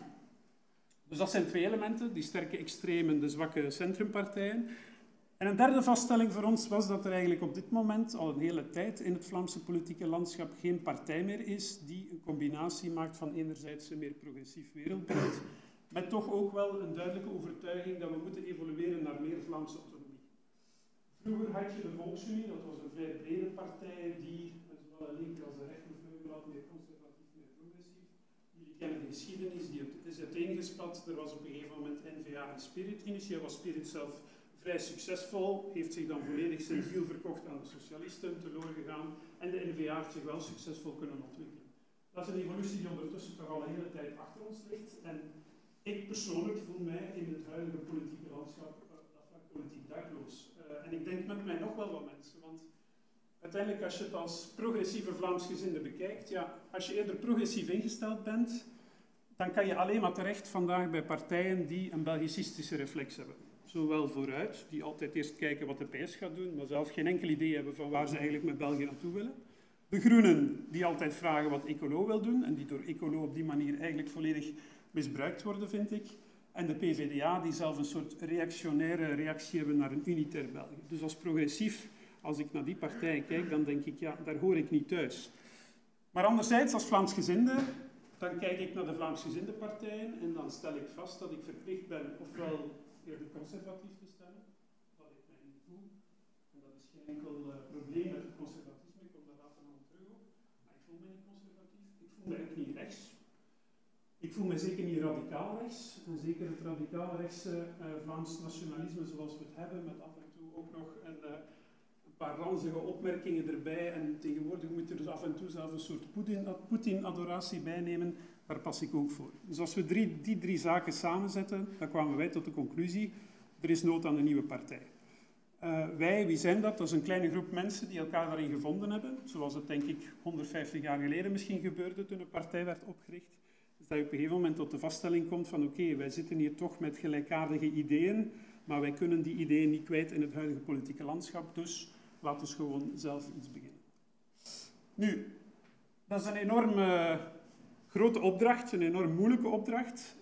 Dus dat zijn twee elementen, die sterke extremen, de zwakke centrumpartijen. En een derde vaststelling voor ons was dat er eigenlijk op dit moment al een hele tijd in het Vlaamse politieke landschap geen partij meer is die een combinatie maakt van enerzijds een meer progressief wereldbeeld, met toch ook wel een duidelijke overtuiging dat we moeten evolueren naar meer Vlaamse autonomie. Vroeger had je de Volksunie, dat was een vrij brede partij die zowel de linker als de rechtervleugel had, meer conservatief, meer progressief. Jullie kennen de geschiedenis, die is uiteengespat. Er was op een gegeven moment N-VA en Spirit. Initieel was Spirit zelf vrij succesvol, heeft zich dan volledig zijn ziel verkocht aan de socialisten, teloor gegaan en de N-VA heeft zich wel succesvol kunnen ontwikkelen. Dat is een evolutie die ondertussen toch al een hele tijd achter ons ligt en ik persoonlijk voel mij in het huidige politieke landschap politiek dakloos. En ik denk met mij nog wel wat mensen, want uiteindelijk als je het als progressieve Vlaamsgezinde bekijkt, ja, als je eerder progressief ingesteld bent, dan kan je alleen maar terecht vandaag bij partijen die een Belgicistische reflex hebben. Zowel vooruit, die altijd eerst kijken wat de PS gaat doen, maar zelf geen enkel idee hebben van waar ze eigenlijk met België naartoe willen. De Groenen, die altijd vragen wat Ecolo wil doen en die door Ecolo op die manier eigenlijk volledig misbruikt worden, vind ik. En de PvdA, die zelf een soort reactionaire reactie hebben naar een unitair België. Dus als progressief, als ik naar die partijen kijk, dan denk ik, ja, daar hoor ik niet thuis. Maar anderzijds, als Vlaamsgezinde, dan kijk ik naar de Vlaamsgezinde partijen en dan stel ik vast dat ik verplicht ben ofwel eerder conservatief te stemmen, wat ik mij niet voel. En dat is geen enkel probleem met het conservatisme, ik kom daar later nog terug op. Maar ik voel me niet conservatief, ik voel me ook niet rechts. Ik voel me zeker niet radicaal rechts. En zeker het radicaal rechtse Vlaams nationalisme zoals we het hebben, met af en toe ook nog een paar ranzige opmerkingen erbij. En tegenwoordig moet je er dus af en toe zelfs een soort Poetin-adoratie bij nemen. Daar pas ik ook voor. Dus als we die drie zaken samenzetten, dan kwamen wij tot de conclusie, er is nood aan een nieuwe partij. Wij, wie zijn dat? Dat is een kleine groep mensen die elkaar daarin gevonden hebben. Zoals het denk ik 150 jaar geleden misschien gebeurde toen een partij werd opgericht. Dus dat je op een gegeven moment tot de vaststelling komt van oké, wij zitten hier toch met gelijkaardige ideeën, maar wij kunnen die ideeën niet kwijt in het huidige politieke landschap. Dus laten we gewoon zelf iets beginnen. Nu, dat is een enorm grote opdracht, een enorm moeilijke opdracht.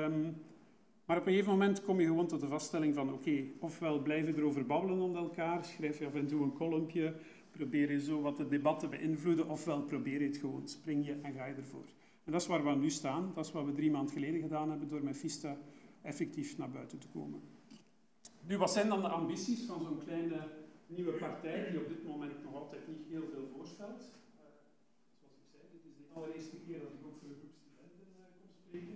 Maar op een gegeven moment kom je gewoon tot de vaststelling van oké, ofwel blijf je erover babbelen onder elkaar, schrijf je af en toe een columnpje, probeer je zo wat de debatten beïnvloeden, ofwel probeer je het gewoon, spring je en ga je ervoor. En dat is waar we nu staan, dat is wat we 3 maanden geleden gedaan hebben door met Vista effectief naar buiten te komen. Nu, wat zijn dan de ambities van zo'n kleine nieuwe partij die op dit moment nog altijd niet heel veel voorstelt? Zoals ik zei, dit is de allereerste keer dat ik ook voor een groep studenten kom spreken.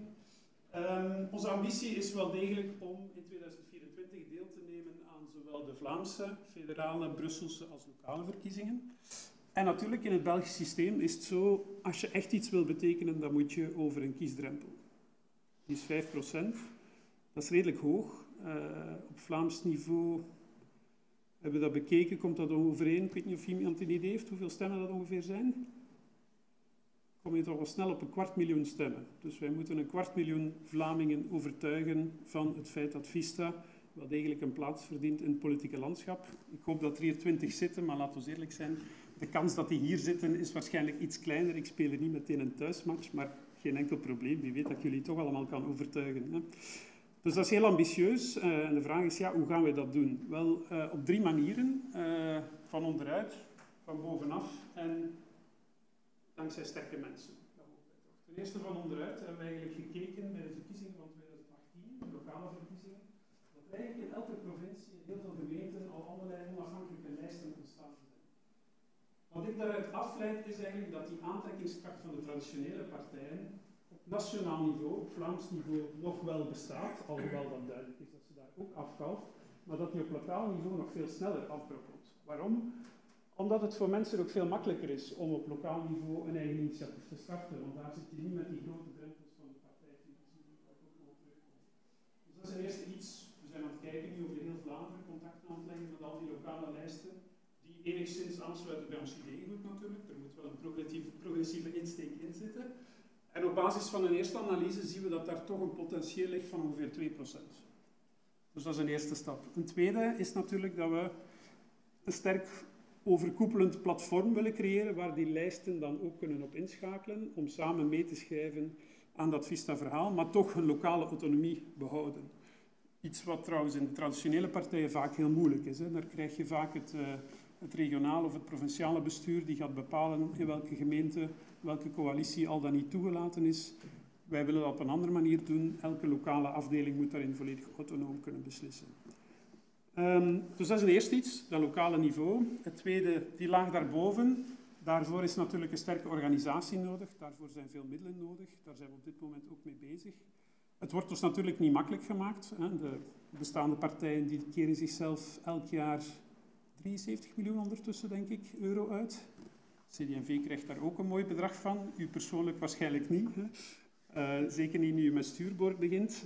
Onze ambitie is wel degelijk om in 2024 deel te nemen aan zowel de Vlaamse, federale, Brusselse als lokale verkiezingen. En natuurlijk, in het Belgisch systeem is het zo, als je echt iets wil betekenen, dan moet je over een kiesdrempel. Die is 5%. Dat is redelijk hoog. Op Vlaams niveau hebben we dat bekeken, komt dat overeen. Ik weet niet of iemand een idee heeft hoeveel stemmen dat ongeveer zijn. Kom je toch wel snel op 250.000 stemmen. Dus wij moeten 250.000 Vlamingen overtuigen van het feit dat Vista wel degelijk een plaats verdient in het politieke landschap. Ik hoop dat er hier 20 zitten, maar laten we eerlijk zijn. De kans dat die hier zitten is waarschijnlijk iets kleiner. Ik speel er niet meteen een thuismatch, maar geen enkel probleem. Wie weet dat ik jullie toch allemaal kan overtuigen. Hè. Dus dat is heel ambitieus. En de vraag is, ja, hoe gaan we dat doen? Wel, op 3 manieren. Van onderuit, van bovenaf en dankzij sterke mensen. Ten eerste van onderuit hebben we eigenlijk gekeken bij de verkiezingen van 2018, de lokale verkiezingen, dat eigenlijk in elke provincie, in heel veel gemeenten, al allerlei onafhankelijke lijsten ontstaan zijn. Wat ik daaruit afleid is eigenlijk dat die aantrekkingskracht van de traditionele partijen op nationaal niveau, op Vlaams niveau, nog wel bestaat, alhoewel dan duidelijk is dat ze daar ook afkalft, maar dat die op lokaal niveau nog veel sneller afbrokkelt. Waarom? Omdat het voor mensen ook veel makkelijker is om op lokaal niveau een eigen initiatief te starten, want daar zit je niet met die grote drempels van de partijfinanciering waar ik ook nog terugkom. Dus dat is een eerste iets. We zijn aan het kijken nu over heel Vlaanderen, contacten aan het leggen met al die lokale lijsten, die enigszins aansluiten bij ons ideeëngoed natuurlijk. Er moet wel een progressieve insteek in zitten. En op basis van een eerste analyse zien we dat daar toch een potentieel ligt van ongeveer 2%. Dus dat is een eerste stap. Een tweede is natuurlijk dat we een sterk overkoepelend platform willen creëren waar die lijsten dan ook kunnen op inschakelen om samen mee te schrijven aan dat Vista-verhaal, maar toch hun lokale autonomie behouden. Iets wat trouwens in de traditionele partijen vaak heel moeilijk is. Hè. Daar krijg je vaak het regionale of het provinciale bestuur die gaat bepalen in welke gemeente, welke coalitie al dan niet toegelaten is. Wij willen dat op een andere manier doen. Elke lokale afdeling moet daarin volledig autonoom kunnen beslissen. Dus dat is een eerste iets, dat lokale niveau. Het tweede, die laag daarboven. Daarvoor is natuurlijk een sterke organisatie nodig. Daarvoor zijn veel middelen nodig. Daar zijn we op dit moment ook mee bezig. Het wordt dus natuurlijk niet makkelijk gemaakt. Hè. De bestaande partijen die keren zichzelf elk jaar 73 miljoen ondertussen, denk ik, euro uit. CD&V krijgt daar ook een mooi bedrag van. U persoonlijk waarschijnlijk niet. Hè. Zeker niet nu u met stuurboord begint.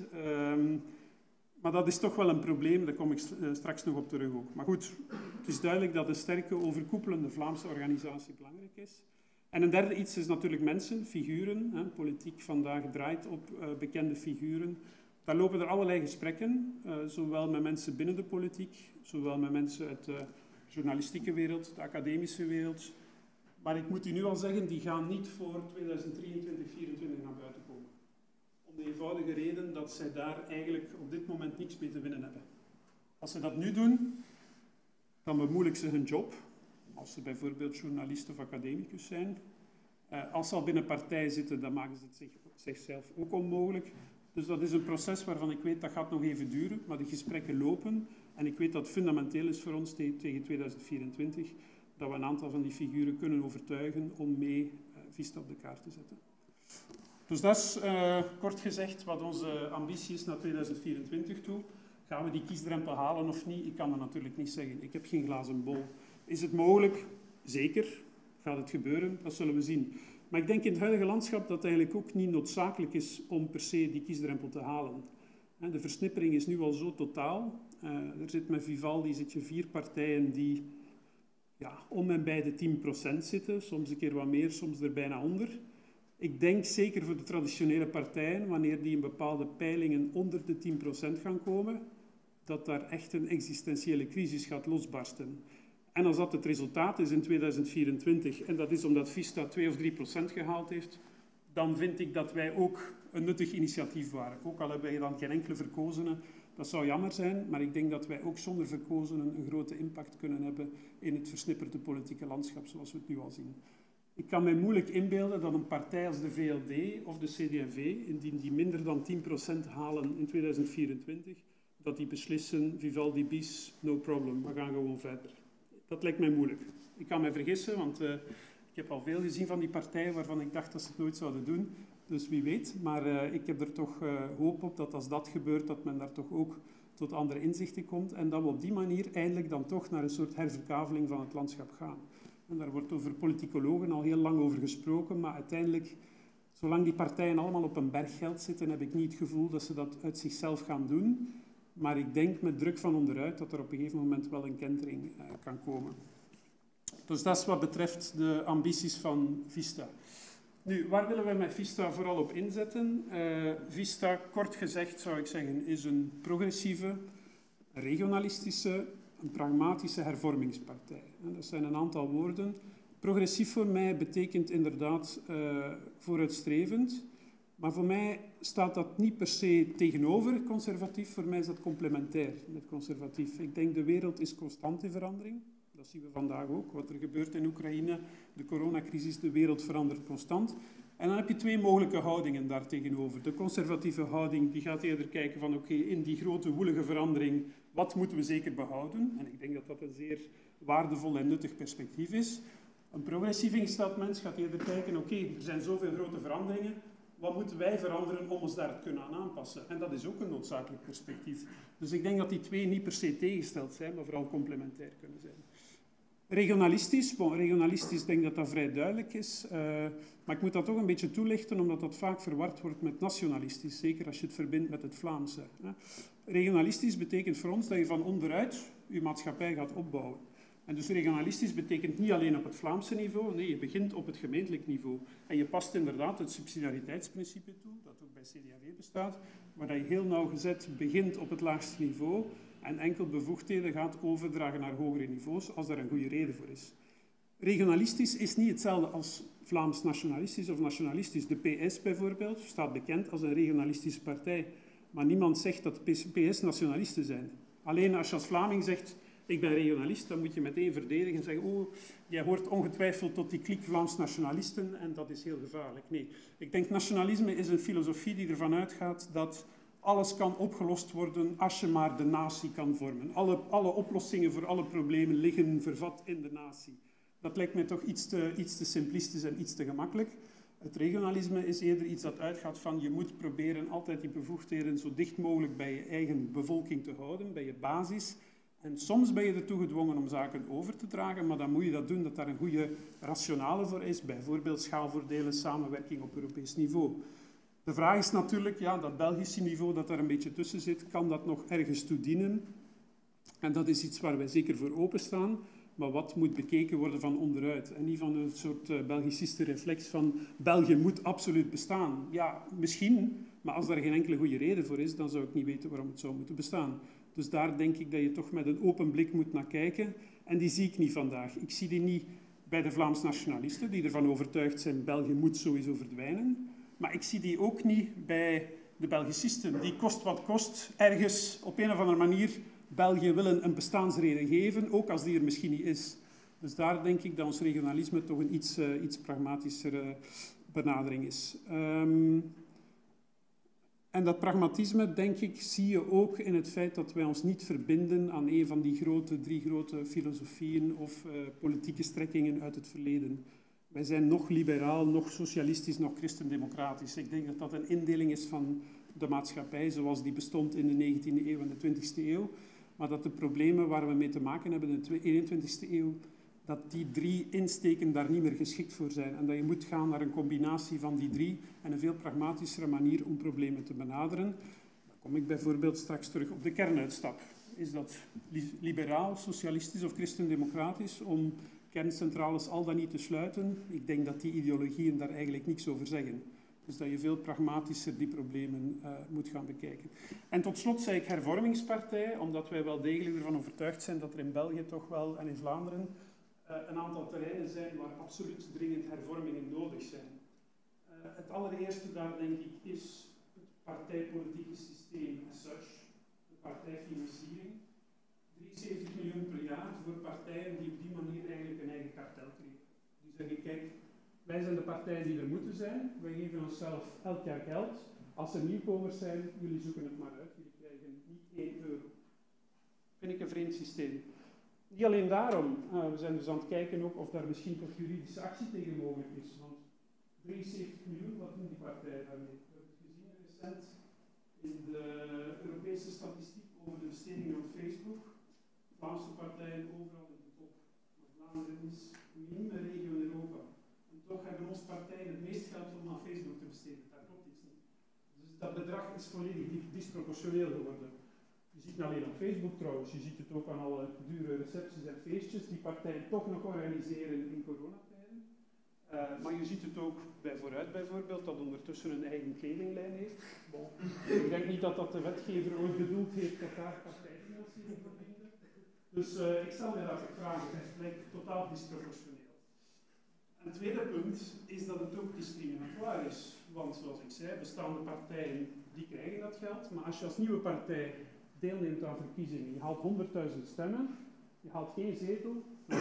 Maar dat is toch wel een probleem, daar kom ik straks nog op terug ook. Maar goed, het is duidelijk dat een sterke, overkoepelende Vlaamse organisatie belangrijk is. En een derde iets is natuurlijk mensen, figuren. Hè. Politiek vandaag draait op bekende figuren. Daar lopen er allerlei gesprekken, zowel met mensen binnen de politiek, zowel met mensen uit de journalistieke wereld, de academische wereld. Maar ik moet u nu al zeggen, die gaan niet voor 2023, 2024 naar buiten komen. Om de eenvoudige reden dat zij daar eigenlijk op dit moment niks mee te winnen hebben. Als ze dat nu doen, dan bemoeilijken ze hun job. Als ze bijvoorbeeld journalist of academicus zijn. Als ze al binnen partij zitten, dan maken ze het zichzelf ook onmogelijk. Dus dat is een proces waarvan ik weet dat gaat nog even duren, maar de gesprekken lopen. En ik weet dat het fundamenteel is voor ons tegen 2024 dat we een aantal van die figuren kunnen overtuigen om mee Vista op de kaart te zetten. Dus dat is kort gezegd wat onze ambitie is naar 2024 toe. Gaan we die kiesdrempel halen of niet? Ik kan dat natuurlijk niet zeggen. Ik heb geen glazen bol. Is het mogelijk? Zeker. Gaat het gebeuren? Dat zullen we zien. Maar ik denk in het huidige landschap dat het eigenlijk ook niet noodzakelijk is om per se die kiesdrempel te halen. De versnippering is nu al zo totaal. Er zit met Vivaldi 4 partijen die om en bij de 10% zitten. Soms een keer wat meer, soms er bijna onder. Ik denk zeker voor de traditionele partijen, wanneer die in bepaalde peilingen onder de 10% gaan komen, dat daar echt een existentiële crisis gaat losbarsten. En als dat het resultaat is in 2024, en dat is omdat Vista 2 of 3% gehaald heeft, dan vind ik dat wij ook een nuttig initiatief waren. Ook al hebben wij dan geen enkele verkozenen, dat zou jammer zijn, maar ik denk dat wij ook zonder verkozenen een grote impact kunnen hebben in het versnipperde politieke landschap zoals we het nu al zien. Ik kan mij moeilijk inbeelden dat een partij als de VLD of de CD&V, indien die minder dan 10% halen in 2024, dat die beslissen, Vivaldi bis, no problem, we gaan gewoon verder. Dat lijkt mij moeilijk. Ik kan mij vergissen, want ik heb al veel gezien van die partijen waarvan ik dacht dat ze het nooit zouden doen. Dus wie weet, maar ik heb er toch hoop op dat als dat gebeurt, dat men daar toch ook tot andere inzichten komt en dat we op die manier eindelijk dan toch naar een soort herverkaveling van het landschap gaan. En daar wordt over politicologen al heel lang over gesproken, maar uiteindelijk, zolang die partijen allemaal op een berg geld zitten, heb ik niet het gevoel dat ze dat uit zichzelf gaan doen. Maar ik denk met druk van onderuit dat er op een gegeven moment wel een kentering kan komen. Dus dat is wat betreft de ambities van Vista. Nu, waar willen we met Vista vooral op inzetten? Vista, kort gezegd zou ik zeggen, is een progressieve, regionalistische, een pragmatische hervormingspartij. En dat zijn een aantal woorden. Progressief voor mij betekent inderdaad vooruitstrevend. Maar voor mij staat dat niet per se tegenover conservatief. Voor mij is dat complementair met conservatief. Ik denk de wereld is constant in verandering. Dat zien we vandaag ook. Wat er gebeurt in Oekraïne, de coronacrisis, de wereld verandert constant. En dan heb je 2 mogelijke houdingen daar tegenover. De conservatieve houding die gaat eerder kijken van oké, in die grote woelige verandering, wat moeten we zeker behouden? En ik denk dat dat een zeer waardevol en nuttig perspectief is. Een progressief ingesteld mens gaat eerder kijken, oké, er zijn zoveel grote veranderingen, wat moeten wij veranderen om ons daar te kunnen aan aanpassen? En dat is ook een noodzakelijk perspectief. Dus ik denk dat die twee niet per se tegengesteld zijn, maar vooral complementair kunnen zijn. Regionalistisch, regionalistisch denk ik dat dat vrij duidelijk is, maar ik moet dat toch een beetje toelichten, omdat dat vaak verward wordt met nationalistisch, zeker als je het verbindt met het Vlaamse. Regionalistisch betekent voor ons dat je van onderuit je maatschappij gaat opbouwen. En dus regionalistisch betekent niet alleen op het Vlaamse niveau, nee, je begint op het gemeentelijk niveau. En je past inderdaad het subsidiariteitsprincipe toe, dat ook bij CDAW bestaat, waar je heel nauwgezet begint op het laagste niveau en enkel bevoegdheden gaat overdragen naar hogere niveaus als daar een goede reden voor is. Regionalistisch is niet hetzelfde als Vlaams nationalistisch of nationalistisch. De PS bijvoorbeeld staat bekend als een regionalistische partij, maar niemand zegt dat PS nationalisten zijn. Alleen als je als Vlaming zegt, ik ben regionalist, dan moet je meteen verdedigen en zeggen, oh, jij hoort ongetwijfeld tot die kliek Vlaams nationalisten en dat is heel gevaarlijk. Nee, ik denk nationalisme is een filosofie die ervan uitgaat dat alles kan opgelost worden als je maar de natie kan vormen. Alle oplossingen voor alle problemen liggen vervat in de natie. Dat lijkt mij toch iets te simplistisch en iets te gemakkelijk. Het regionalisme is eerder iets dat uitgaat van je moet proberen altijd die bevoegdheden zo dicht mogelijk bij je eigen bevolking te houden, bij je basis. En soms ben je ertoe gedwongen om zaken over te dragen, maar dan moet je dat doen dat daar een goede rationale voor is, bijvoorbeeld schaalvoordelen, samenwerking op Europees niveau. De vraag is natuurlijk, ja, dat Belgische niveau dat daar een beetje tussen zit, kan dat nog ergens toe dienen? En dat is iets waar wij zeker voor openstaan, maar wat moet bekeken worden van onderuit? En niet van een soort Belgicistische reflex van België moet absoluut bestaan. Ja, misschien, maar als daar geen enkele goede reden voor is, dan zou ik niet weten waarom het zou moeten bestaan. Dus daar denk ik dat je toch met een open blik moet naar kijken. En die zie ik niet vandaag. Ik zie die niet bij de Vlaams nationalisten, die ervan overtuigd zijn, België moet sowieso verdwijnen. Maar ik zie die ook niet bij de Belgicisten, die kost wat kost ergens op een of andere manier België willen een bestaansreden geven, ook als die er misschien niet is. Dus daar denk ik dat ons regionalisme toch een iets pragmatischere benadering is. En dat pragmatisme, denk ik, zie je ook in het feit dat wij ons niet verbinden aan een van die drie grote filosofieën of politieke strekkingen uit het verleden. Wij zijn nog liberaal, nog socialistisch, nog christendemocratisch. Ik denk dat dat een indeling is van de maatschappij zoals die bestond in de 19e eeuw en de 20e eeuw. Maar dat de problemen waar we mee te maken hebben in de 21e eeuw, dat die drie insteken daar niet meer geschikt voor zijn. En dat je moet gaan naar een combinatie van die drie en een veel pragmatischere manier om problemen te benaderen. Dan kom ik bijvoorbeeld straks terug op de kernuitstap. Is dat liberaal, socialistisch of christendemocratisch om kerncentrales al dan niet te sluiten? Ik denk dat die ideologieën daar eigenlijk niks over zeggen. Dus dat je veel pragmatischer die problemen moet gaan bekijken. En tot slot zei ik hervormingspartij, omdat wij wel degelijk ervan overtuigd zijn dat er in België toch wel, en in Vlaanderen, een aantal terreinen zijn waar absoluut dringend hervormingen nodig zijn. Het allereerste daar, denk ik, is het partijpolitieke systeem as such, de partijfinanciering. 73 miljoen per jaar voor partijen die op die manier eigenlijk een eigen kartel creëren. Die zeggen, kijk, wij zijn de partijen die er moeten zijn, wij geven onszelf elk jaar geld. Als er nieuwkomers zijn, jullie zoeken het maar uit, jullie krijgen niet 1 euro. Vind ik een vreemd systeem. Niet alleen daarom, we zijn dus aan het kijken ook of daar misschien toch juridische actie tegen mogelijk is. Want 73 miljoen, wat doen die partijen daarmee? We hebben het gezien recent in de Europese statistiek over de bestedingen op Facebook. Vlaamse partijen overal in de top. Maar Vlaanderen is niet meer regio in Europa. En toch hebben onze partijen het meest geld om aan Facebook te besteden. Daar klopt iets niet. Dus dat bedrag is volledig disproportioneel geworden. Je ziet het niet alleen op Facebook trouwens, je ziet het ook aan alle dure recepties en feestjes die partijen toch nog organiseren in coronatijden. Maar je ziet het ook bij Vooruit bijvoorbeeld, dat ondertussen een eigen kledinglijn heeft. Bon. Ik denk niet dat de wetgever ooit bedoeld heeft dat daar partijfinanciering voor diende. Dus ik stel me daar vragen, het lijkt totaal disproportioneel. En het tweede punt is dat het ook discriminatoire is. Want zoals ik zei, bestaande partijen die krijgen dat geld, maar als je als nieuwe partij deelneemt aan verkiezingen, je haalt 100.000 stemmen, je haalt geen zetel,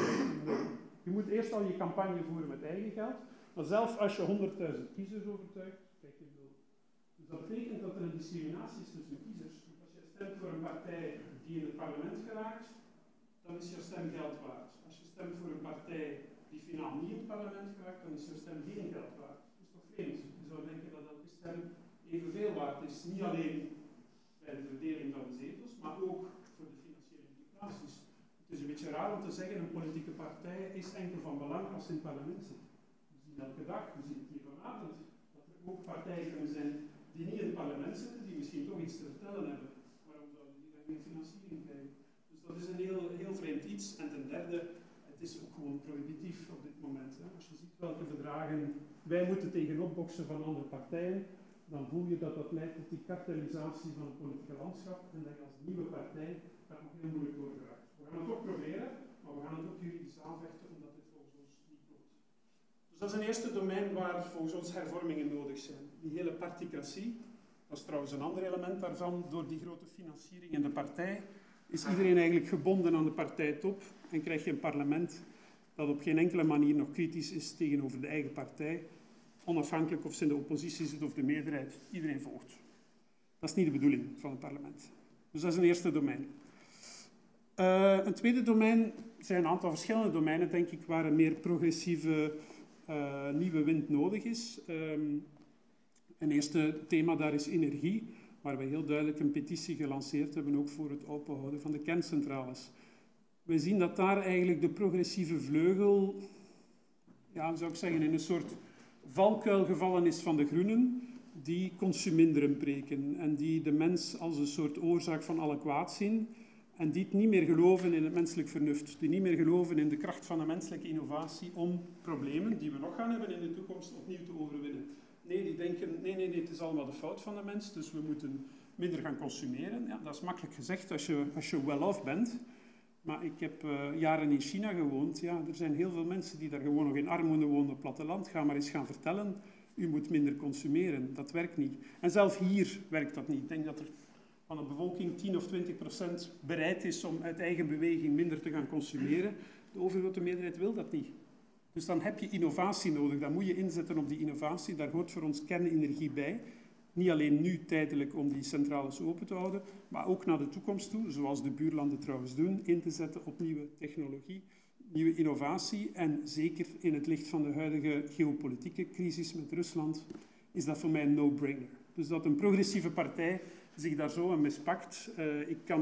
je moet eerst al je campagne voeren met eigen geld, maar zelfs als je 100.000 kiezers overtuigt, krijg je nul. Dus dat betekent dat er een discriminatie is tussen kiezers. Als je stemt voor een partij die in het parlement geraakt, dan is je stem geld waard. Als je stemt voor een partij die finaal niet in het parlement geraakt, dan is haar stem geen geld waard. Dat is toch vreemd? Je zou denken dat elke stem evenveel waard is. Niet alleen bij de verdeling van de zetels, maar ook voor de financiële implicaties. Het is een beetje raar om te zeggen, een politieke partij is enkel van belang als ze in het parlement zit. We zien elke dag, we zien het hier vanavond, dat er ook partijen kunnen zijn die niet in het parlement zitten, die misschien toch iets te vertellen hebben. Waarom zouden die dan geen financiering krijgen? Dus dat is een heel vreemd iets. En ten derde, het is ook gewoon prohibitief op dit moment. Hè. Als je ziet welke bedragen wij moeten tegenop boksen van andere partijen, dan voel je dat dat leidt tot die kartelisatie van het politieke landschap en dat je als nieuwe partij daar nog heel moeilijk door geraakt. We gaan het ook proberen, maar we gaan het ook juridisch aanvechten omdat dit volgens ons niet klopt. Dus dat is een eerste domein waar volgens ons hervormingen nodig zijn. Die hele particratie, dat is trouwens een ander element daarvan, door die grote financiering in de partij is iedereen eigenlijk gebonden aan de partijtop en krijg je een parlement dat op geen enkele manier nog kritisch is tegenover de eigen partij, onafhankelijk of ze in de oppositie zit of de meerderheid, iedereen volgt. Dat is niet de bedoeling van het parlement. Dus dat is een eerste domein. Een tweede domein zijn een aantal verschillende domeinen, denk ik, waar een meer progressieve nieuwe wind nodig is. Een eerste thema daar is energie, waar wij heel duidelijk een petitie gelanceerd hebben, ook voor het openhouden van de kerncentrales. We zien dat daar eigenlijk de progressieve vleugel, ja, zou ik zeggen, in een soort valkuil gevallen is van de groenen, die consuminderen preken en die de mens als een soort oorzaak van alle kwaad zien en die het niet meer geloven in het menselijk vernuft, die niet meer geloven in de kracht van de menselijke innovatie om problemen die we nog gaan hebben in de toekomst opnieuw te overwinnen. Nee, die denken, nee, het is allemaal de fout van de mens, dus we moeten minder gaan consumeren. Ja, dat is makkelijk gezegd als je well-off bent. Maar ik heb jaren in China gewoond. Ja, er zijn heel veel mensen die daar gewoon nog in armoede wonen op het platteland. Ga maar eens gaan vertellen, u moet minder consumeren. Dat werkt niet. En zelf hier werkt dat niet. Ik denk dat er van de bevolking 10 of 20% bereid is om uit eigen beweging minder te gaan consumeren. De overgrote meerderheid wil dat niet. Dus dan heb je innovatie nodig. Dan moet je inzetten op die innovatie. Daar hoort voor ons kernenergie bij. Niet alleen nu tijdelijk om die centrales open te houden, maar ook naar de toekomst toe, zoals de buurlanden trouwens doen, in te zetten op nieuwe technologie, nieuwe innovatie. En zeker in het licht van de huidige geopolitieke crisis met Rusland is dat voor mij een no-brainer. Dus dat een progressieve partij zich daar zo aan mispakt, ik kan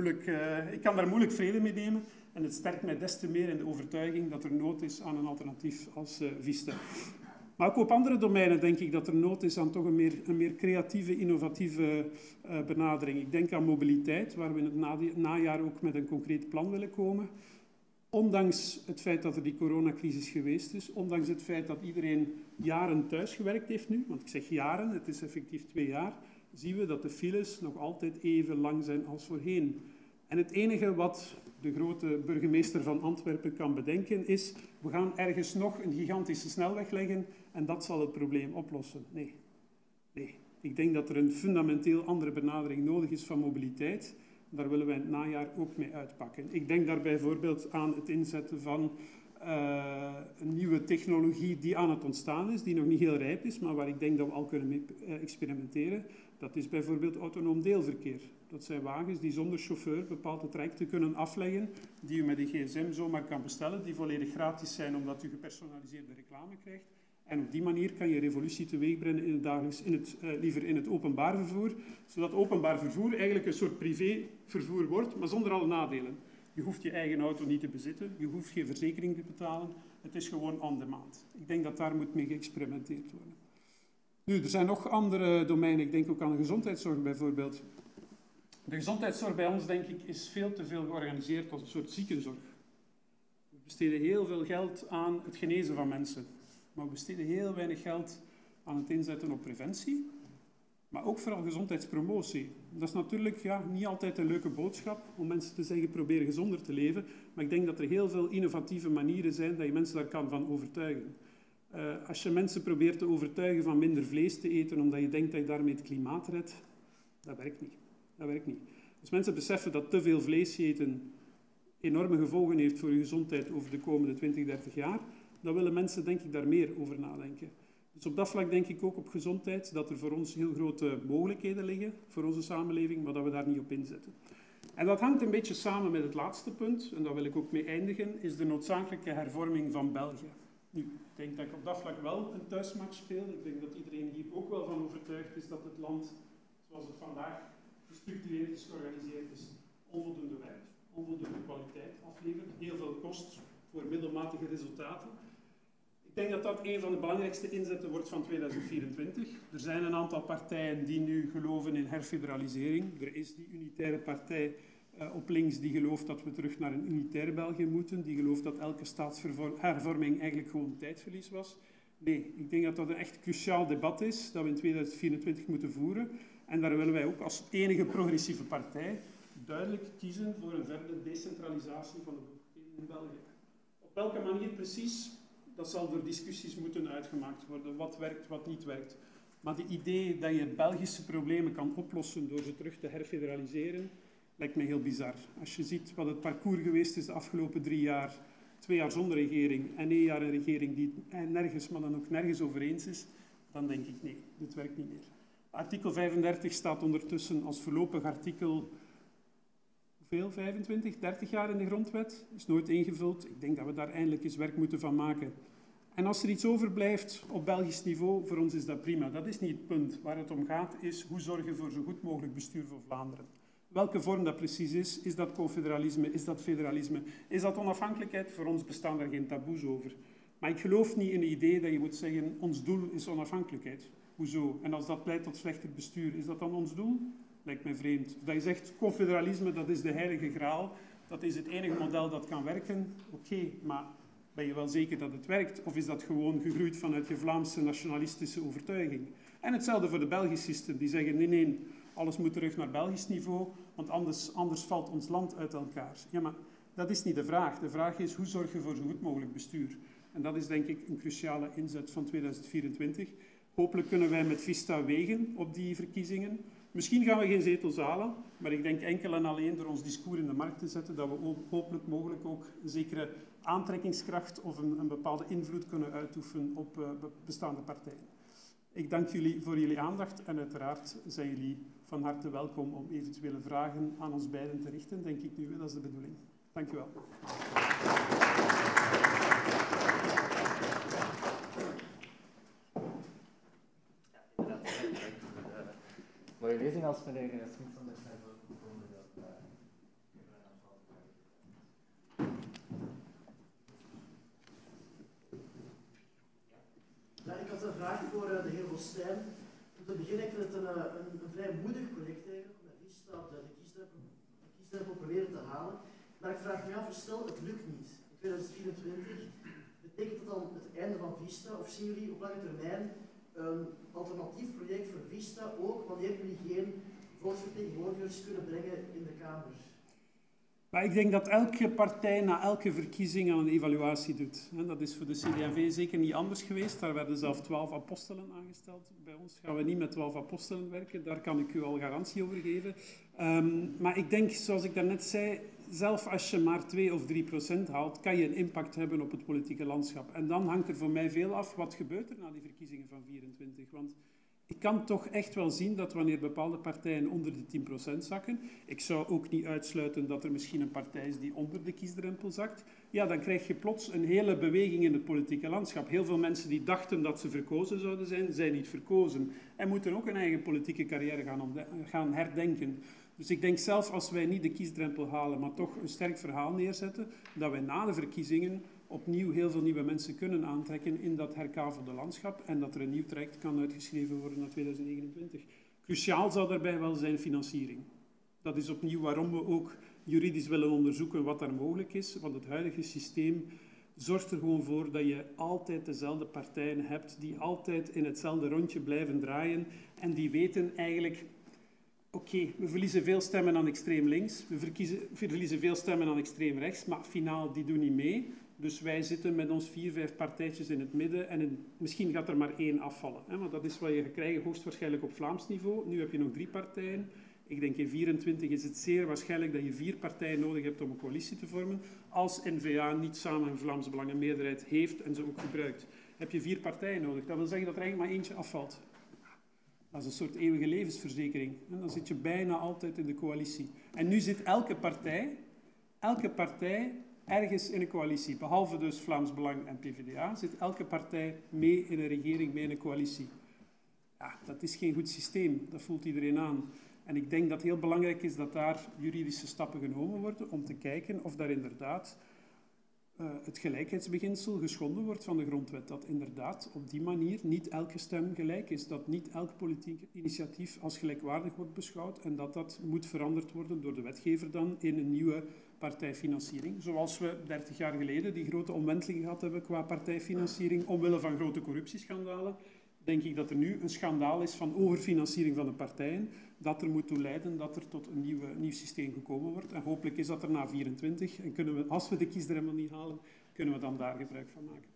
daar moeilijk vrede mee nemen. En het sterkt mij des te meer in de overtuiging dat er nood is aan een alternatief als Vista. Maar ook op andere domeinen denk ik dat er nood is aan toch een meer creatieve, innovatieve benadering. Ik denk aan mobiliteit, waar we in het najaar ook met een concreet plan willen komen. Ondanks het feit dat er die coronacrisis geweest is, ondanks het feit dat iedereen jaren thuisgewerkt heeft nu, want ik zeg jaren, het is effectief 2 jaar, zien we dat de files nog altijd even lang zijn als voorheen. En het enige wat de grote burgemeester van Antwerpen kan bedenken is, we gaan ergens nog een gigantische snelweg leggen en dat zal het probleem oplossen. Nee. Ik denk dat er een fundamenteel andere benadering nodig is van mobiliteit. Daar willen wij in het najaar ook mee uitpakken. Ik denk daar bijvoorbeeld aan het inzetten van een nieuwe technologie die aan het ontstaan is, die nog niet heel rijp is, maar waar ik denk dat we al kunnen mee experimenteren. Dat is bijvoorbeeld autonoom deelverkeer. Dat zijn wagens die zonder chauffeur bepaalde trajecten kunnen afleggen, die u met een gsm zomaar kan bestellen, die volledig gratis zijn omdat u gepersonaliseerde reclame krijgt. En op die manier kan je revolutie teweegbrengen liever in het openbaar vervoer, zodat openbaar vervoer eigenlijk een soort privévervoer wordt, maar zonder alle nadelen. Je hoeft je eigen auto niet te bezitten, je hoeft geen verzekering te betalen, het is gewoon on demand. Ik denk dat daar moet mee geëxperimenteerd worden. Nu, er zijn nog andere domeinen, ik denk ook aan de gezondheidszorg bijvoorbeeld. De gezondheidszorg bij ons, denk ik, is veel te veel georganiseerd als een soort ziekenzorg. We besteden heel veel geld aan het genezen van mensen. Maar we besteden heel weinig geld aan het inzetten op preventie. Maar ook vooral gezondheidspromotie. Dat is natuurlijk niet altijd een leuke boodschap om mensen te zeggen, probeer gezonder te leven. Maar ik denk dat er heel veel innovatieve manieren zijn dat je mensen daar kan van overtuigen. Als je mensen probeert te overtuigen van minder vlees te eten, omdat je denkt dat je daarmee het klimaat redt, dat werkt niet. Dat werkt niet. Als mensen beseffen dat te veel vlees eten enorme gevolgen heeft voor je gezondheid over de komende 20, 30 jaar, dan willen mensen, denk ik, daar meer over nadenken. Dus op dat vlak denk ik ook op gezondheid, dat er voor ons heel grote mogelijkheden liggen voor onze samenleving, maar dat we daar niet op inzetten. En dat hangt een beetje samen met het laatste punt, en daar wil ik ook mee eindigen, is de noodzakelijke hervorming van België. Nu, ik denk dat ik op dat vlak wel een thuismatch speel. Ik denk dat iedereen hier ook wel van overtuigd is dat het land, zoals het vandaag gestructureerd is, georganiseerd is, onvoldoende werkt, onvoldoende kwaliteit aflevert, heel veel kost voor middelmatige resultaten. Ik denk dat dat een van de belangrijkste inzetten wordt van 2024. Er zijn een aantal partijen die nu geloven in herfederalisering. Er is die unitaire partij op links die gelooft dat we terug naar een unitair België moeten. Die gelooft dat elke staatshervorming eigenlijk gewoon tijdverlies was. Nee, ik denk dat dat een echt cruciaal debat is dat we in 2024 moeten voeren. En daar willen wij ook als enige progressieve partij duidelijk kiezen voor een verdere decentralisatie van de bevolking in België. Op welke manier precies? Dat zal door discussies moeten uitgemaakt worden. Wat werkt, wat niet werkt. Maar het idee dat je Belgische problemen kan oplossen door ze terug te herfederaliseren, lijkt mij heel bizar. Als je ziet wat het parcours geweest is de afgelopen 3 jaar, 2 jaar zonder regering en 1 jaar een regering die nergens, maar dan ook nergens over eens is, dan denk ik nee, dit werkt niet meer. Artikel 35 staat ondertussen als voorlopig artikel, hoeveel? 25, 30 jaar in de grondwet. Is nooit ingevuld. Ik denk dat we daar eindelijk eens werk moeten van maken. En als er iets overblijft op Belgisch niveau, voor ons is dat prima. Dat is niet het punt. Waar het om gaat is hoe zorgen voor zo goed mogelijk bestuur voor Vlaanderen. Welke vorm dat precies is dat confederalisme, is dat federalisme, is dat onafhankelijkheid? Voor ons bestaan daar geen taboes over. Maar ik geloof niet in het idee dat je moet zeggen, ons doel is onafhankelijkheid. Hoezo? En als dat leidt tot slechter bestuur, is dat dan ons doel? Lijkt mij vreemd. Dat je zegt, confederalisme, dat is de heilige graal, dat is het enige model dat kan werken. Oké, maar ben je wel zeker dat het werkt? Of is dat gewoon gegroeid vanuit je Vlaamse nationalistische overtuiging? En hetzelfde voor de Belgicisten, die zeggen, nee, alles moet terug naar Belgisch niveau, want anders valt ons land uit elkaar. Ja, maar dat is niet de vraag. De vraag is, hoe zorg je voor zo goed mogelijk bestuur? En dat is denk ik een cruciale inzet van 2024. Hopelijk kunnen wij met Vista wegen op die verkiezingen. Misschien gaan we geen zetels halen, maar ik denk enkel en alleen door ons discours in de markt te zetten, dat we hopelijk mogelijk ook een zekere aantrekkingskracht of een bepaalde invloed kunnen uitoefenen op bestaande partijen. Ik dank jullie voor jullie aandacht en uiteraard zijn jullie van harte welkom om eventuele vragen aan ons beiden te richten, denk ik nu. Dat is de bedoeling. Dank u wel. Mooie lezing als meneer Smit van der Snijver. Ja, ik had een vraag voor de heer Woestijn. Om te beginnen, ik vind het een vrij moedig project eigenlijk, om met Vista de kiesdrempel proberen te halen. Maar ik vraag me af, stel het lukt niet in 2024, betekent dat dan het einde van Vista? Of zien jullie op lange termijn een alternatief project voor Vista, ook wanneer jullie geen volksvertegenwoordigers kunnen brengen in de Kamer? Maar ik denk dat elke partij na elke verkiezing aan een evaluatie doet. Dat is voor de CD&V zeker niet anders geweest. Daar werden zelf 12 apostelen aangesteld. Bij ons gaan we niet met 12 apostelen werken. Daar kan ik u al garantie over geven. Maar ik denk, zoals ik daarnet zei, zelf als je maar 2 of 3% haalt, kan je een impact hebben op het politieke landschap. En dan hangt er voor mij veel af, wat gebeurt er na die verkiezingen van 24? Want ik kan toch echt wel zien dat wanneer bepaalde partijen onder de 10% zakken, ik zou ook niet uitsluiten dat er misschien een partij is die onder de kiesdrempel zakt, ja, dan krijg je plots een hele beweging in het politieke landschap. Heel veel mensen die dachten dat ze verkozen zouden zijn, zijn niet verkozen. En moeten ook een eigen politieke carrière gaan herdenken. Dus ik denk zelf, als wij niet de kiesdrempel halen, maar toch een sterk verhaal neerzetten, dat wij na de verkiezingen opnieuw heel veel nieuwe mensen kunnen aantrekken in dat herkavelde landschap en dat er een nieuw traject kan uitgeschreven worden naar 2029. Cruciaal zou daarbij wel zijn financiering. Dat is opnieuw waarom we ook juridisch willen onderzoeken wat daar mogelijk is, want het huidige systeem zorgt er gewoon voor dat je altijd dezelfde partijen hebt die altijd in hetzelfde rondje blijven draaien en die weten eigenlijk, oké, we verliezen veel stemmen aan extreem links, we verliezen veel stemmen aan extreem rechts, maar finaal die doen niet mee. Dus wij zitten met ons 4, 5 partijtjes in het midden en misschien gaat er maar 1 afvallen. Hè? Want dat is wat je gaat krijgen, hoogstwaarschijnlijk op Vlaams niveau. Nu heb je nog 3 partijen. Ik denk in 24 is het zeer waarschijnlijk dat je 4 partijen nodig hebt om een coalitie te vormen. Als N-VA niet samen een Vlaams Belangenmeerderheid heeft en ze ook gebruikt, heb je 4 partijen nodig. Dat wil zeggen dat er eigenlijk maar eentje afvalt. Dat is een soort eeuwige levensverzekering. En dan zit je bijna altijd in de coalitie. En nu zit elke partij ergens in een coalitie. Behalve dus Vlaams Belang en PvdA, zit elke partij mee in een regering, mee in een coalitie. Ja, dat is geen goed systeem. Dat voelt iedereen aan. En ik denk dat het heel belangrijk is dat daar juridische stappen genomen worden om te kijken of daar inderdaad het gelijkheidsbeginsel geschonden wordt van de grondwet. Dat inderdaad op die manier niet elke stem gelijk is. Dat niet elk politiek initiatief als gelijkwaardig wordt beschouwd. En dat dat moet veranderd worden door de wetgever dan in een nieuwe partijfinanciering. Zoals we 30 jaar geleden die grote omwenteling gehad hebben qua partijfinanciering omwille van grote corruptieschandalen. Denk ik dat er nu een schandaal is van overfinanciering van de partijen, dat er moet toe leiden dat er tot een nieuw systeem gekomen wordt. En hopelijk is dat er na 24 en kunnen we, als we de kiesdrempel niet halen, kunnen we dan daar gebruik van maken.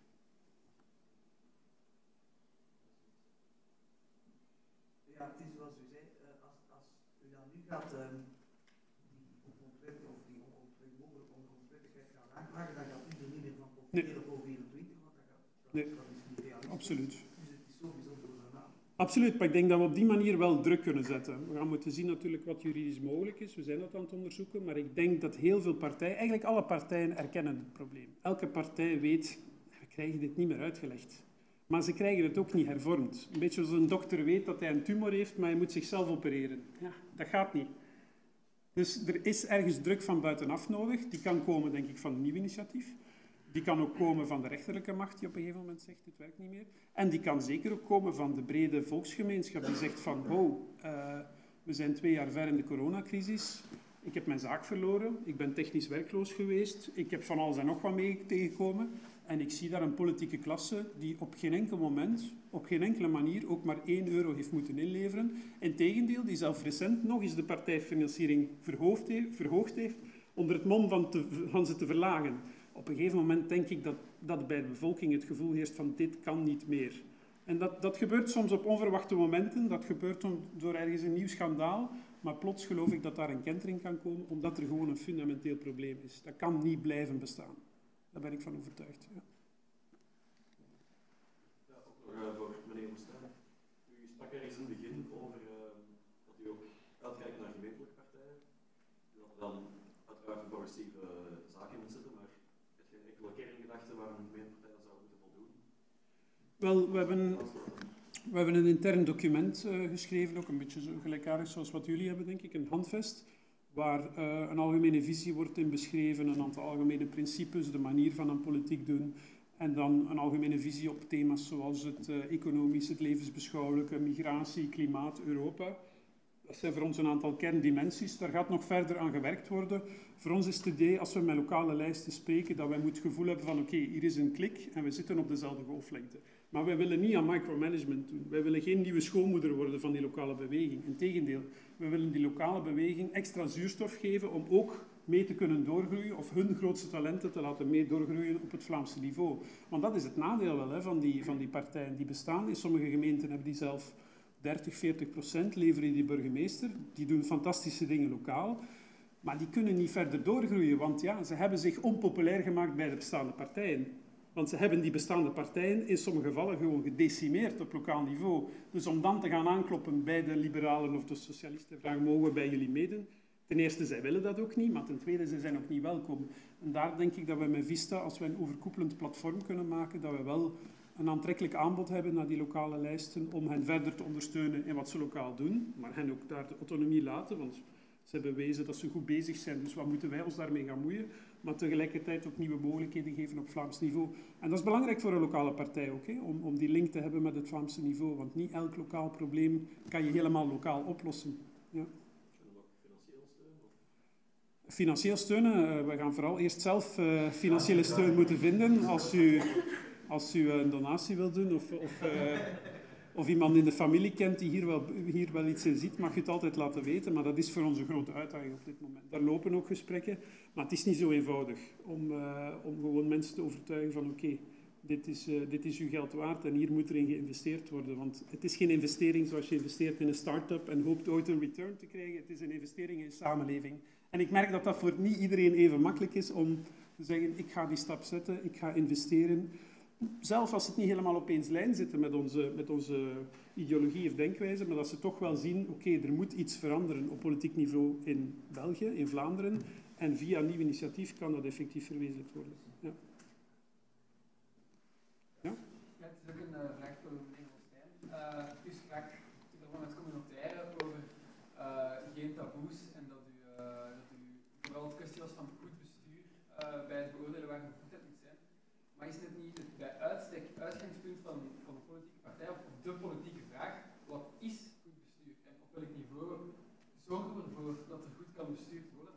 Ja, het is zoals u zei, als u dan nu gaat die ongrondwettelijkheid gaan aanklagen, dan gaat u er niet meer van profiteren op 24, want dat is niet realistisch. Absoluut. Absoluut, maar ik denk dat we op die manier wel druk kunnen zetten. We gaan moeten zien natuurlijk wat juridisch mogelijk is. We zijn dat aan het onderzoeken. Maar ik denk dat heel veel partijen, eigenlijk alle partijen, erkennen het probleem. Elke partij weet, we krijgen dit niet meer uitgelegd. Maar ze krijgen het ook niet hervormd. Een beetje zoals een dokter weet dat hij een tumor heeft, maar hij moet zichzelf opereren. Ja, dat gaat niet. Dus er is ergens druk van buitenaf nodig. Die kan komen, denk ik, van een nieuw initiatief. Die kan ook komen van de rechterlijke macht die op een gegeven moment zegt, dit werkt niet meer. En die kan zeker ook komen van de brede volksgemeenschap die zegt van, we zijn 2 jaar ver in de coronacrisis. Ik heb mijn zaak verloren, ik ben technisch werkloos geweest, ik heb van alles en nog wat mee tegengekomen. En ik zie daar een politieke klasse die op geen enkel moment, op geen enkele manier ook maar 1 euro heeft moeten inleveren. Integendeel, die zelf recent nog eens de partijfinanciering verhoogd heeft onder het mom van ze te verlagen. Op een gegeven moment denk ik dat bij de bevolking het gevoel heerst van dit kan niet meer. En dat gebeurt soms op onverwachte momenten, dat gebeurt door ergens een nieuw schandaal, maar plots geloof ik dat daar een kentering kan komen, omdat er gewoon een fundamenteel probleem is. Dat kan niet blijven bestaan. Daar ben ik van overtuigd. Ja. Ja, ook nog voor meneer Verstijn. U sprak ergens in het begin over dat u ook uitkijkt naar gemeentelijke partijen. Dat er dan uiteraard een progressieve zaak in moet zitten, maar heb je enkele kerngedachten waar een gemeentepartij aan zou moeten voldoen? Wel, we hebben een intern document geschreven, ook een beetje zo gelijkaardig zoals wat jullie hebben, denk ik, een handvest, waar een algemene visie wordt in beschreven, een aantal algemene principes, de manier van aan politiek doen, en dan een algemene visie op thema's zoals het economisch, het levensbeschouwelijke, migratie, klimaat, Europa. Dat zijn voor ons een aantal kerndimensies. Daar gaat nog verder aan gewerkt worden. Voor ons is het idee, als we met lokale lijsten spreken, dat wij het gevoel hebben van oké, hier is een klik en we zitten op dezelfde golflengte. Maar wij willen niet aan micromanagement doen. Wij willen geen nieuwe schoonmoeder worden van die lokale beweging. Integendeel, we willen die lokale beweging extra zuurstof geven om ook mee te kunnen doorgroeien of hun grootste talenten te laten mee doorgroeien op het Vlaamse niveau. Want dat is het nadeel wel van die partijen die bestaan. In sommige gemeenten hebben die zelf 30-40% leveren die burgemeester. Die doen fantastische dingen lokaal. Maar die kunnen niet verder doorgroeien, want ja, ze hebben zich onpopulair gemaakt bij de bestaande partijen. Want ze hebben die bestaande partijen in sommige gevallen gewoon gedecimeerd op lokaal niveau. Dus om dan te gaan aankloppen bij de liberalen of de socialisten, vragen, mogen we bij jullie meedoen? Ten eerste, zij willen dat ook niet, maar ten tweede, ze zijn ook niet welkom. En daar denk ik dat we met Vista, als we een overkoepelend platform kunnen maken, dat we wel een aantrekkelijk aanbod hebben naar die lokale lijsten om hen verder te ondersteunen in wat ze lokaal doen, maar hen ook daar de autonomie laten, want ze hebben bewezen dat ze goed bezig zijn, dus wat moeten wij ons daarmee gaan moeien, maar tegelijkertijd ook nieuwe mogelijkheden geven op Vlaams niveau. En dat is belangrijk voor een lokale partij ook, om die link te hebben met het Vlaamse niveau, want niet elk lokaal probleem kan je helemaal lokaal oplossen. Ja. Financieel steunen, we gaan vooral eerst zelf financiële steun moeten vinden. Als u een donatie wilt doen of iemand in de familie kent die hier wel iets in ziet, mag je het altijd laten weten. Maar dat is voor ons een grote uitdaging op dit moment. Daar lopen ook gesprekken, maar het is niet zo eenvoudig om gewoon mensen te overtuigen van oké, dit is uw geld waard en hier moet erin geïnvesteerd worden. Want het is geen investering zoals je investeert in een start-up en hoopt ooit een return te krijgen. Het is een investering in samenleving. En ik merk dat dat voor niet iedereen even makkelijk is om te zeggen, ik ga die stap zetten, ik ga investeren. zelf als ze het niet helemaal op eens lijn zitten met onze ideologie of denkwijze, maar dat ze toch wel zien, oké, er moet iets veranderen op politiek niveau in België, in Vlaanderen, en via een nieuw initiatief kan dat effectief verwezenlijkt worden. Ja. Ja? Ja, het is ook een vraag voor meneer Van Stijn. U sprak van het communautaire over geen taboes en dat u vooral het kwestie was van goed bestuur bij het beoordelen waar bevoegdheid moet zijn. Maar is het niet het bij uitstek uitgangspunt van een politieke partij of de politieke vraag, wat is goed bestuur en op welk niveau zorgen we ervoor dat er goed kan bestuurd worden?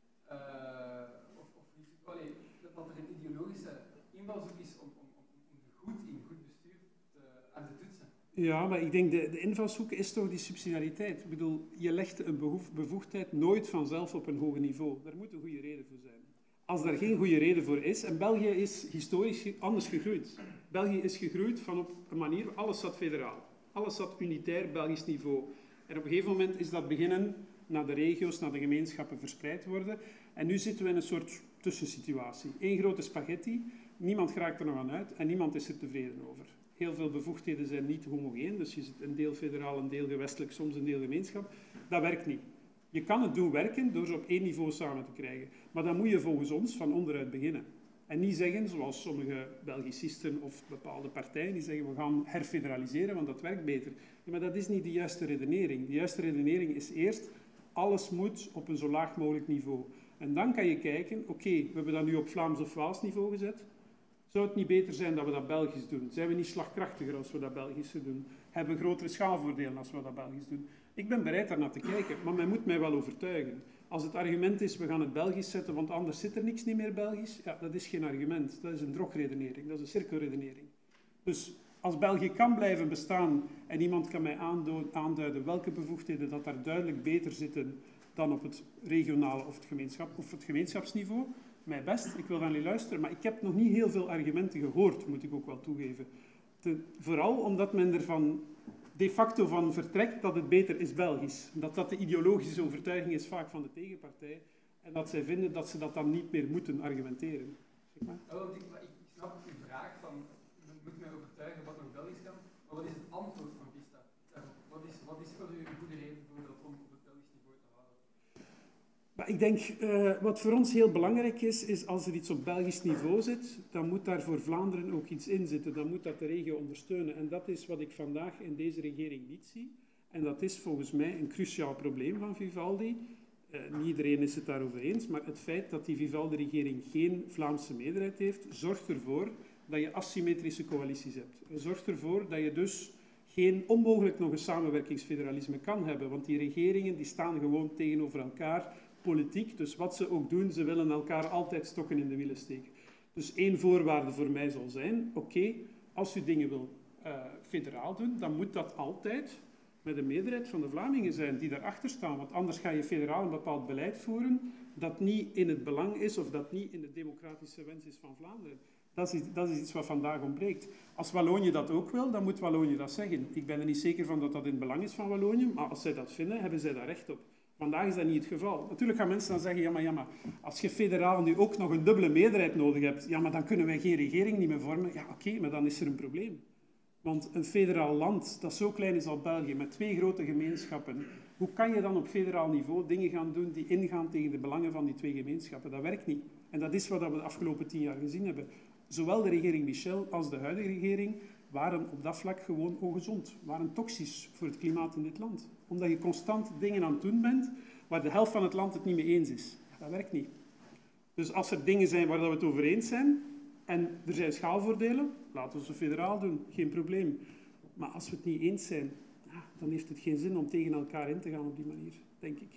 Of niet, dat er een ideologische invalshoek is om goed bestuur aan te toetsen. Ja, maar ik denk de invalshoek is toch die subsidiariteit. Ik bedoel, je legt een bevoegdheid nooit vanzelf op een hoger niveau. Daar moet een goede reden voor zijn. Als daar geen goede reden voor is, en België is historisch anders gegroeid. België is gegroeid van op een manier, alles zat federaal. Alles zat unitair, Belgisch niveau. En op een gegeven moment is dat beginnen naar de regio's, naar de gemeenschappen verspreid worden. En nu zitten we in een soort tussensituatie. Eén grote spaghetti, niemand geraakt er nog aan uit en niemand is er tevreden over. Heel veel bevoegdheden zijn niet homogeen, dus je zit een deel federaal, een deel gewestelijk, soms een deel gemeenschap. Dat werkt niet. Je kan het doen werken door ze op één niveau samen te krijgen. Maar dan moet je volgens ons van onderuit beginnen. En niet zeggen, zoals sommige Belgicisten of bepaalde partijen, die zeggen we gaan herfederaliseren, want dat werkt beter. Ja, maar dat is niet de juiste redenering. De juiste redenering is eerst, alles moet op een zo laag mogelijk niveau. En dan kan je kijken, oké, we hebben dat nu op Vlaams of Waals niveau gezet. Zou het niet beter zijn dat we dat Belgisch doen? Zijn we niet slagkrachtiger als we dat Belgische doen? Hebben we grotere schaalvoordelen als we dat Belgisch doen? Ik ben bereid daar naar te kijken, maar men moet mij wel overtuigen. Als het argument is, we gaan het Belgisch zetten, want anders zit er niks niet meer Belgisch, ja, dat is geen argument. Dat is een drogredenering, dat is een cirkelredenering. Dus als België kan blijven bestaan en iemand kan mij aanduiden welke bevoegdheden dat daar duidelijk beter zitten dan op het regionale of het gemeenschapsniveau, mij best, ik wil naar jullie luisteren, maar ik heb nog niet heel veel argumenten gehoord, moet ik ook wel toegeven. Vooral omdat men er de facto van vertrekt dat het beter is Belgisch. Dat de ideologische overtuiging is vaak van de tegenpartij en dat zij vinden dat ze dat dan niet meer moeten argumenteren. Zeg maar. Ik snap uw vraag van, moet mij overtuigen wat nog Belgisch kan, maar wat is het antwoord van Vista? Wat is voor u een goede reden voor dat om op het Belgisch niveau te houden? Maar ik denk, wat voor ons heel belangrijk is als er iets op Belgisch niveau zit, dan moet daar voor Vlaanderen ook iets in zitten. Dan moet dat de regio ondersteunen. En dat is wat ik vandaag in deze regering niet zie. En dat is volgens mij een cruciaal probleem van Vivaldi. Niet iedereen is het daarover eens, maar het feit dat die Vivaldi-regering geen Vlaamse meerderheid heeft, zorgt ervoor dat je asymmetrische coalities hebt. Zorgt ervoor dat je dus onmogelijk nog een samenwerkingsfederalisme kan hebben, want die regeringen die staan gewoon tegenover elkaar, politiek. Dus wat ze ook doen, ze willen elkaar altijd stokken in de wielen steken. Dus één voorwaarde voor mij zal zijn, oké, als u dingen wil federaal doen, dan moet dat altijd met een meerderheid van de Vlamingen zijn die daarachter staan. Want anders ga je federaal een bepaald beleid voeren dat niet in het belang is of dat niet in de democratische wens is van Vlaanderen. Dat is iets wat vandaag ontbreekt. Als Wallonië dat ook wil, dan moet Wallonië dat zeggen. Ik ben er niet zeker van dat dat in het belang is van Wallonië, maar als zij dat vinden, hebben zij daar recht op. Vandaag is dat niet het geval. Natuurlijk gaan mensen dan zeggen, ja maar, als je federaal nu ook nog een dubbele meerderheid nodig hebt, ja maar dan kunnen wij geen regering niet meer vormen. Ja oké, maar dan is er een probleem. Want een federaal land dat zo klein is als België, met 2 grote gemeenschappen, hoe kan je dan op federaal niveau dingen gaan doen die ingaan tegen de belangen van die 2 gemeenschappen? Dat werkt niet. En dat is wat we de afgelopen 10 jaar gezien hebben. Zowel de regering Michel als de huidige regering waren op dat vlak gewoon ongezond, waren toxisch voor het klimaat in dit land. Omdat je constant dingen aan het doen bent waar de helft van het land het niet mee eens is. Dat werkt niet. Dus als er dingen zijn waar we het over eens zijn, en er zijn schaalvoordelen, laten we ze federaal doen, geen probleem. Maar als we het niet eens zijn, dan heeft het geen zin om tegen elkaar in te gaan op die manier, denk ik.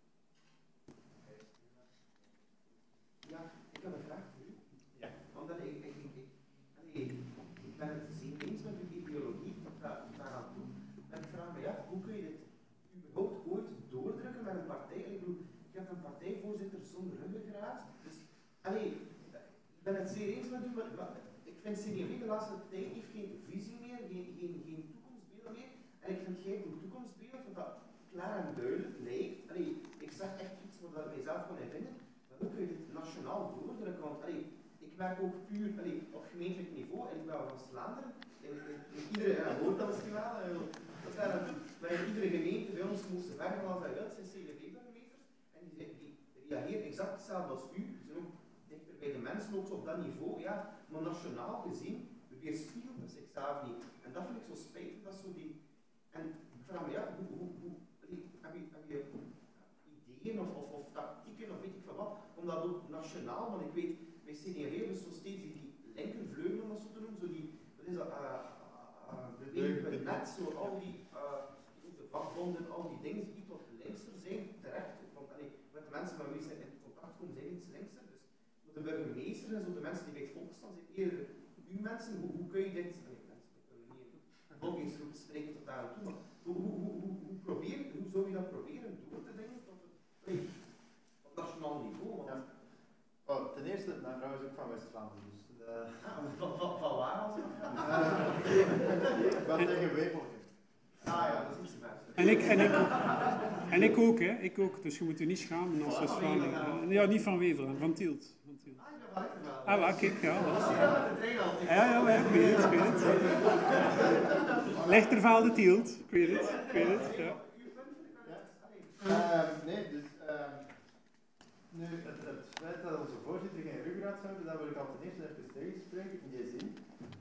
Ja, ik heb een vraag voor u. Ja. Omdat ik ben het zeer eens met uw ideologie daaraan toe. Maar ik vraag me af, hoe kun je dit überhaupt ooit doordrukken met een partij? Ik bedoel, je hebt een partijvoorzitter zonder ruggengraat. Dus, ik ben het zeer eens met u, maar ik vind CNV de laatste tijd heeft geen visie meer, geen toekomstbeeld meer. En ik vind jij een toekomstbeeld dat klaar en duidelijk lijkt. Ik zeg echt iets waar ik mijzelf kan herinneren. Maar hoe kun je dit nationaal doordrukken? Want ik ik merk ook puur op gemeentelijk niveau, en ik ben van Vlaanderen, in iedere, hoort dat misschien wel, maar in iedere gemeente bij ons moesten vergen als uit zijn CLV-burgemeesters, en die reageren exact hetzelfde als u, die zijn ook dichter bij de mensen, ook zo op dat niveau, ja, maar nationaal gezien, weerspiegelt dat zichzelf niet. En dat vind ik zo spijtig, dat zo die, en ik vraag me, ja, heb je ideeën of tactieken of weet ik veel wat, om dat ook nationaal, want ik weet, bij CDV hebben we zo steeds die linkervleugel, om dat zo te noemen, zo die, wat is dat, beweging net, zo al die, de vakbonden, al die dingen die iets wat linkser zijn, terecht, want met de mensen met wie ze in contact komen, zijn iets linkser, dus met de burgemeesters en zo, de mensen die bij het volk staan, zijn eerder uw mensen, hoe kun je dit, bevolkingsgroep spreken tot daar aan toe, maar hoe zou je dat proberen door te denken tot op nationaal niveau? Want... Ja. Oh, ten eerste, mijn vrouw is ook van West-Vlaanderen, dus... Van waar als het? Wat tegen Wevelgem. Ah ja, dat is iets best. En ik ook, hè. Ik ook, dus je moet je niet schamen als West-Vlaanderen. Ja, niet van Wevelgem, van Tielt. Ah, ik ben wel echt wel. Ah, wel, kijk, ja. De trein al. Ja, ik weet het. Lichtervelde Tielt, ik weet het, ja. Nee, dus nu het feit dat onze voorzitter geen ruggraat zou hebben, dat wil ik al ten eerste even tegenspreken in die zin.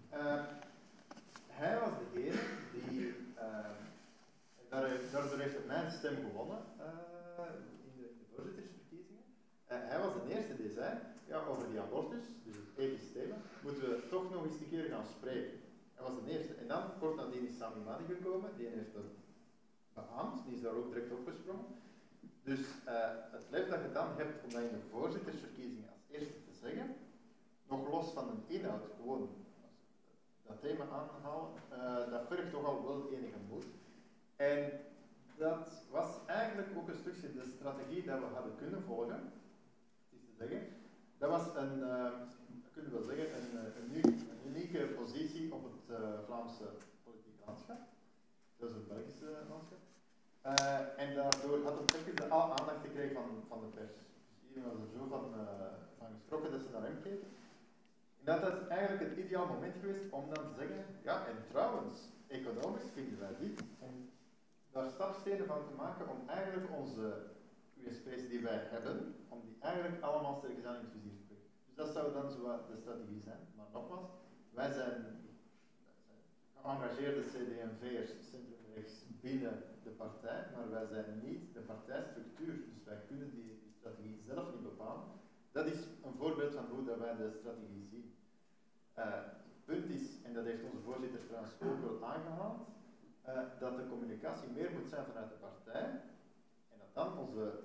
Hij was degene die, daardoor heeft hij mijn stem gewonnen in de voorzittersverkiezingen. Hij was de eerste die zei, ja, over die abortus, dus het ethisch thema, moeten we toch nog eens een keer gaan spreken. Hij was de eerste. En dan kort nadien is Sami Madi gekomen, die heeft dat beaamd, die is daar ook direct opgesprongen. Dus het lef dat je dan hebt om dat in de voorzittersverkiezingen als eerste te zeggen, nog los van de inhoud, gewoon dat thema aanhalen, dat vergt toch al wel enige moed. En dat was eigenlijk ook een stukje de strategie dat we hadden kunnen volgen, is te zeggen. Dat was een, kunnen we wel zeggen, een unieke positie op het Vlaamse politiek landschap. Dat is het Belgische landschap. En daardoor had het telkens alle aandacht gekregen van de pers. Dus iedereen was er zo van geschrokken dat ze naar hem keken. En dat is eigenlijk het ideaal moment geweest om dan te zeggen, ja, en trouwens, economisch vinden wij dit. En daar stapstenen van te maken om eigenlijk onze USP's die wij hebben, om die eigenlijk allemaal sterk aan inclusief te brengen. Dus dat zou dan zo de strategie zijn. Maar nogmaals, wij zijn geëngageerde CD&V'ers, centrumrechts, binnen de partij, maar wij zijn niet de partijstructuur, dus wij kunnen die strategie zelf niet bepalen. Dat is een voorbeeld van hoe dat wij de strategie zien. Het punt is, en dat heeft onze voorzitter trouwens ook wel aangehaald, dat de communicatie meer moet zijn vanuit de partij en dat dan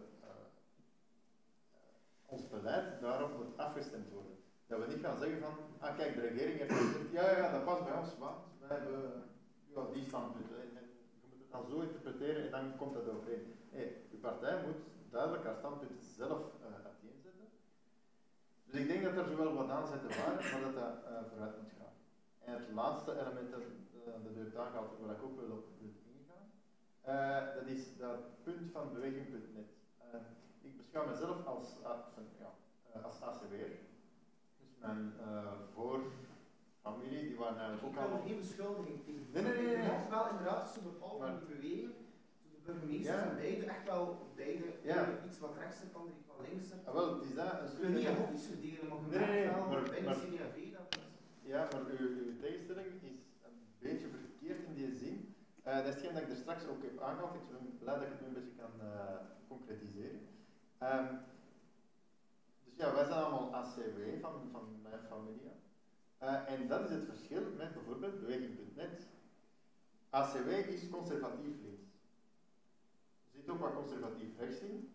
ons beleid daarop moet afgestemd worden. Dat we niet gaan zeggen van, ah kijk, de regering heeft gezegd, ja, dat past bij ons, want wij hebben die standpunten. Je moet het dan zo interpreteren en dan komt dat overeen. Nee, de partij moet duidelijk haar standpunten zelf uiteenzetten. Dus ik denk dat er zowel wat aanzetten waren, maar dat dat vooruit moet gaan. En het laatste element dat de deur aangehaald, waar ik ook wil op wil ingaan, dat is dat punt van beweging.net. Ik beschouw mezelf als ACW'er. Dus mijn voorfamilie, die waren eigenlijk ook allemaal... al... geen beschuldiging tegen. Nee. Je hebt wel inderdaad zo bepaald van die beweging, de burgemeesters en beide, echt wel beide, iets wat rechts zit, ander iets wat links zit. Wel, het is dat... Ik wil niet aan iets verdelen, maar je merkt wel bij de CD&V dat... Ja, maar uw tegenstelling is een beetje verkeerd in die zin. Dat is hetgeen dat ik er straks ook heb aangehaald. Ik ben blij dat ik het nu een beetje kan concretiseren. Dus ja, wij zijn allemaal ACW van mijn familie. En dat is het verschil met bijvoorbeeld Beweging.net. ACW is conservatief links. Er zit ook wat conservatief rechts in.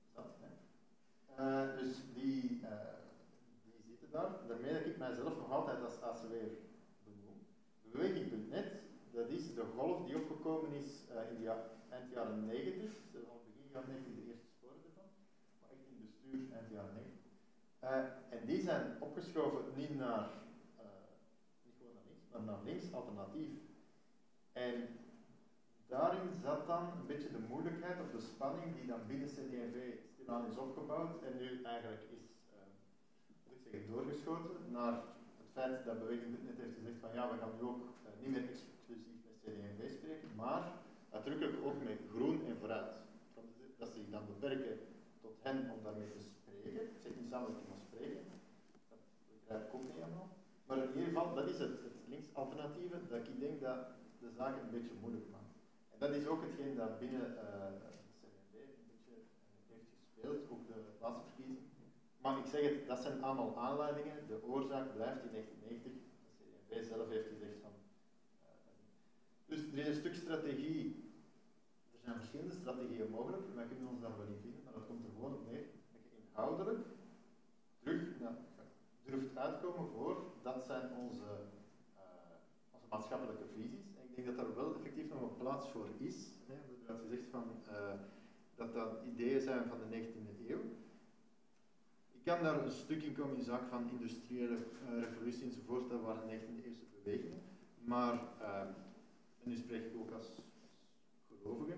Dus die zitten daar. Daarmee dat ik mijzelf nog altijd als ACW'er benoem. Beweging.net, dat is de golf die opgekomen is in de eind jaren 90. Zelfs al begin jaren 90 de eerste sporen ervan. Maar echt in bestuur eind jaren 90. En die zijn opgeschoven niet naar, niet gewoon naar links, maar naar links alternatief. En daarin zat dan een beetje de moeilijkheid of de spanning die dan binnen CD&V stilaan is opgebouwd en nu eigenlijk is doorgeschoten naar het feit dat Beweging net heeft gezegd van ja, we gaan nu ook niet meer exclusief met CD&V spreken, maar uitdrukkelijk ook met groen en vooruit. Dat ze zich dan beperken tot hen om daarmee te spreken. Ik zeg niet samen dat ik mag spreken, dat begrijp ik ook niet helemaal. Maar in ieder geval, dat is het linksalternatieve dat ik denk dat de zaken een beetje moeilijk maakt. En dat is ook hetgeen dat binnen het CD&V een beetje heeft gespeeld, ook de laatste verkiezing. Maar ik zeg het, dat zijn allemaal aanleidingen. De oorzaak blijft in 1990. De CD&V zelf heeft gezegd van... dus er is een stuk strategie. Er zijn verschillende strategieën mogelijk. Wij kunnen ons daar wel in vinden, maar dat komt er gewoon op neer dat je inhoudelijk terug durft uitkomen voor. Dat zijn onze maatschappelijke visies. En ik denk dat daar wel effectief nog een plaats voor is. We hebben gezegd van, dat ideeën zijn van de 19e eeuw. Ik kan daar een stuk in komen in zaak van industriële revolutie enzovoort, dat waren 19e-eeuwse bewegingen. Maar, en nu spreek ik ook als gelovige,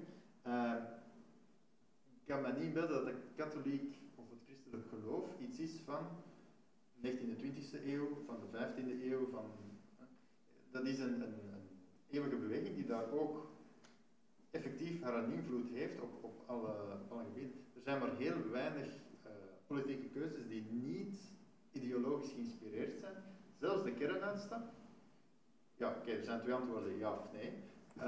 ik kan me niet inbeelden dat de katholiek of het christelijk geloof iets is van de 19e, 20e eeuw, van de 15e eeuw, dat is een eeuwige beweging die daar ook effectief haar invloed heeft op alle gebieden. Er zijn maar heel weinig politieke keuzes die niet ideologisch geïnspireerd zijn. Zelfs de kernuitstap. Ja, oké, er zijn twee antwoorden, ja of nee.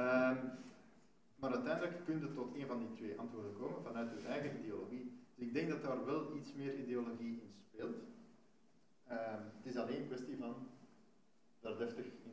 Maar uiteindelijk kun je tot een van die twee antwoorden komen vanuit je eigen ideologie. Dus ik denk dat daar wel iets meer ideologie in speelt. Het is alleen een kwestie van daar deftig in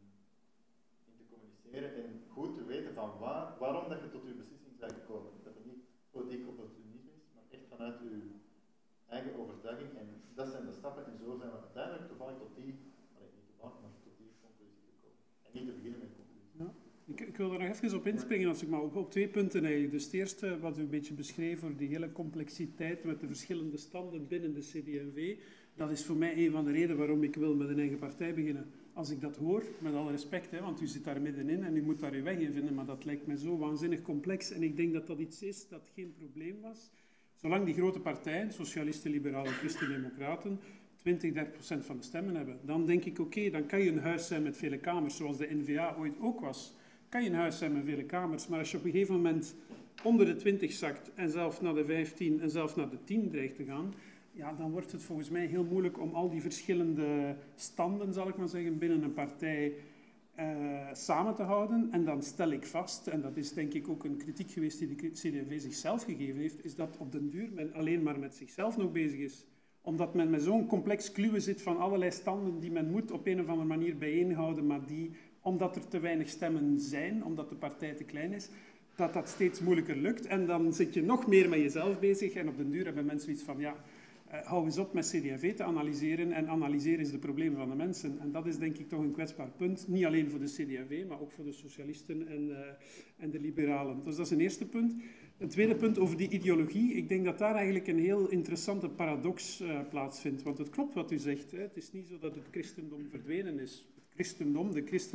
te communiceren en goed te weten van waarom dat je tot je beslissing bent gekomen. Dat het niet politiek opportunisme is, maar echt vanuit je eigen overtuiging. En dat zijn de stappen en zo zijn we uiteindelijk toevallig tot die, niet toevallig, maar tot die conclusie gekomen. En niet te beginnen met conclusie. Ja. Ik wil er nog even op inspringen, als ik maar op twee punten eigenlijk. Dus het eerste, wat u een beetje beschreef voor die hele complexiteit met de verschillende standen binnen de CD&V, dat is voor mij een van de redenen waarom ik wil met een eigen partij beginnen. Als ik dat hoor, met alle respect, want u zit daar middenin en u moet daar uw weg in vinden, maar dat lijkt mij zo waanzinnig complex. En ik denk dat dat iets is dat geen probleem was. Zolang die grote partijen, socialisten, liberalen, christen-democraten, 20-30% van de stemmen hebben, dan denk ik oké, dan kan je een huis zijn met vele kamers, zoals de N-VA ooit ook was. Kan je een huis zijn met vele kamers, maar als je op een gegeven moment onder de 20 zakt en zelf naar de 15 en zelf naar de 10 dreigt te gaan, ja, dan wordt het volgens mij heel moeilijk om al die verschillende standen, zal ik maar zeggen, binnen een partij samen te houden. En dan stel ik vast, en dat is denk ik ook een kritiek geweest die de CD&V zichzelf gegeven heeft, is dat op den duur men alleen maar met zichzelf nog bezig is. Omdat men met zo'n complex kluwen zit van allerlei standen die men moet op een of andere manier bijeenhouden, maar die, omdat er te weinig stemmen zijn, omdat de partij te klein is, dat steeds moeilijker lukt. En dan zit je nog meer met jezelf bezig en op den duur hebben mensen iets van, ja, hou eens op met CD&V te analyseren en analyseer eens de problemen van de mensen. En dat is denk ik toch een kwetsbaar punt, niet alleen voor de CD&V, maar ook voor de socialisten en de liberalen. Dus dat is een eerste punt. Een tweede punt over die ideologie. Ik denk dat daar eigenlijk een heel interessante paradox plaatsvindt. Want het klopt wat u zegt. Hè. Het is niet zo dat het christendom verdwenen is. Het christendom,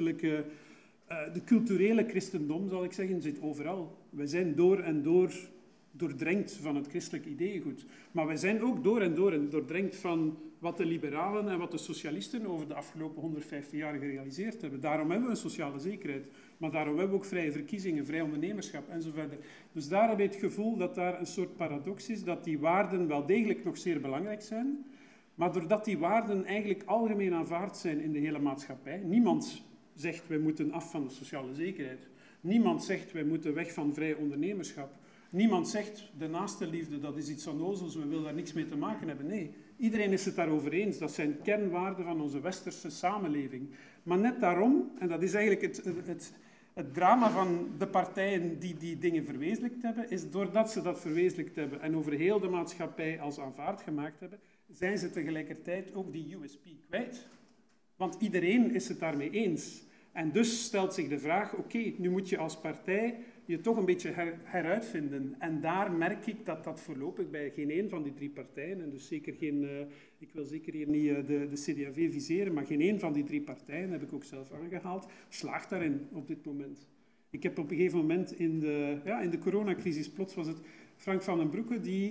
de culturele christendom, zal ik zeggen, zit overal. Wij zijn door en door doordrenkt van het christelijk ideeëngoed. Maar wij zijn ook door en doordrenkt van wat de liberalen en wat de socialisten over de afgelopen 150 jaar gerealiseerd hebben. Daarom hebben we een sociale zekerheid. Maar daarom hebben we ook vrije verkiezingen, vrij ondernemerschap enzovoort. Dus daar heb je het gevoel dat daar een soort paradox is, dat die waarden wel degelijk nog zeer belangrijk zijn, maar doordat die waarden eigenlijk algemeen aanvaard zijn in de hele maatschappij, niemand zegt wij moeten af van de sociale zekerheid. Niemand zegt wij moeten weg van vrij ondernemerschap. Niemand zegt de naaste liefde, dat is iets onnozels, we willen daar niks mee te maken hebben. Nee, iedereen is het daarover eens. Dat zijn kernwaarden van onze westerse samenleving. Maar net daarom, en dat is eigenlijk het drama van de partijen die die dingen verwezenlijkt hebben, is doordat ze dat verwezenlijkt hebben en over heel de maatschappij als aanvaard gemaakt hebben, zijn ze tegelijkertijd ook die USP kwijt. Want iedereen is het daarmee eens. En dus stelt zich de vraag, oké, nu moet je als partij je toch een beetje heruitvinden. En daar merk ik dat dat voorlopig bij geen één van die drie partijen, en dus zeker geen, ik wil zeker hier niet de CD&V viseren, maar geen één van die drie partijen, heb ik ook zelf aangehaald, slaagt daarin op dit moment. Ik heb op een gegeven moment in de coronacrisis, plots was het Frank van den Broeke die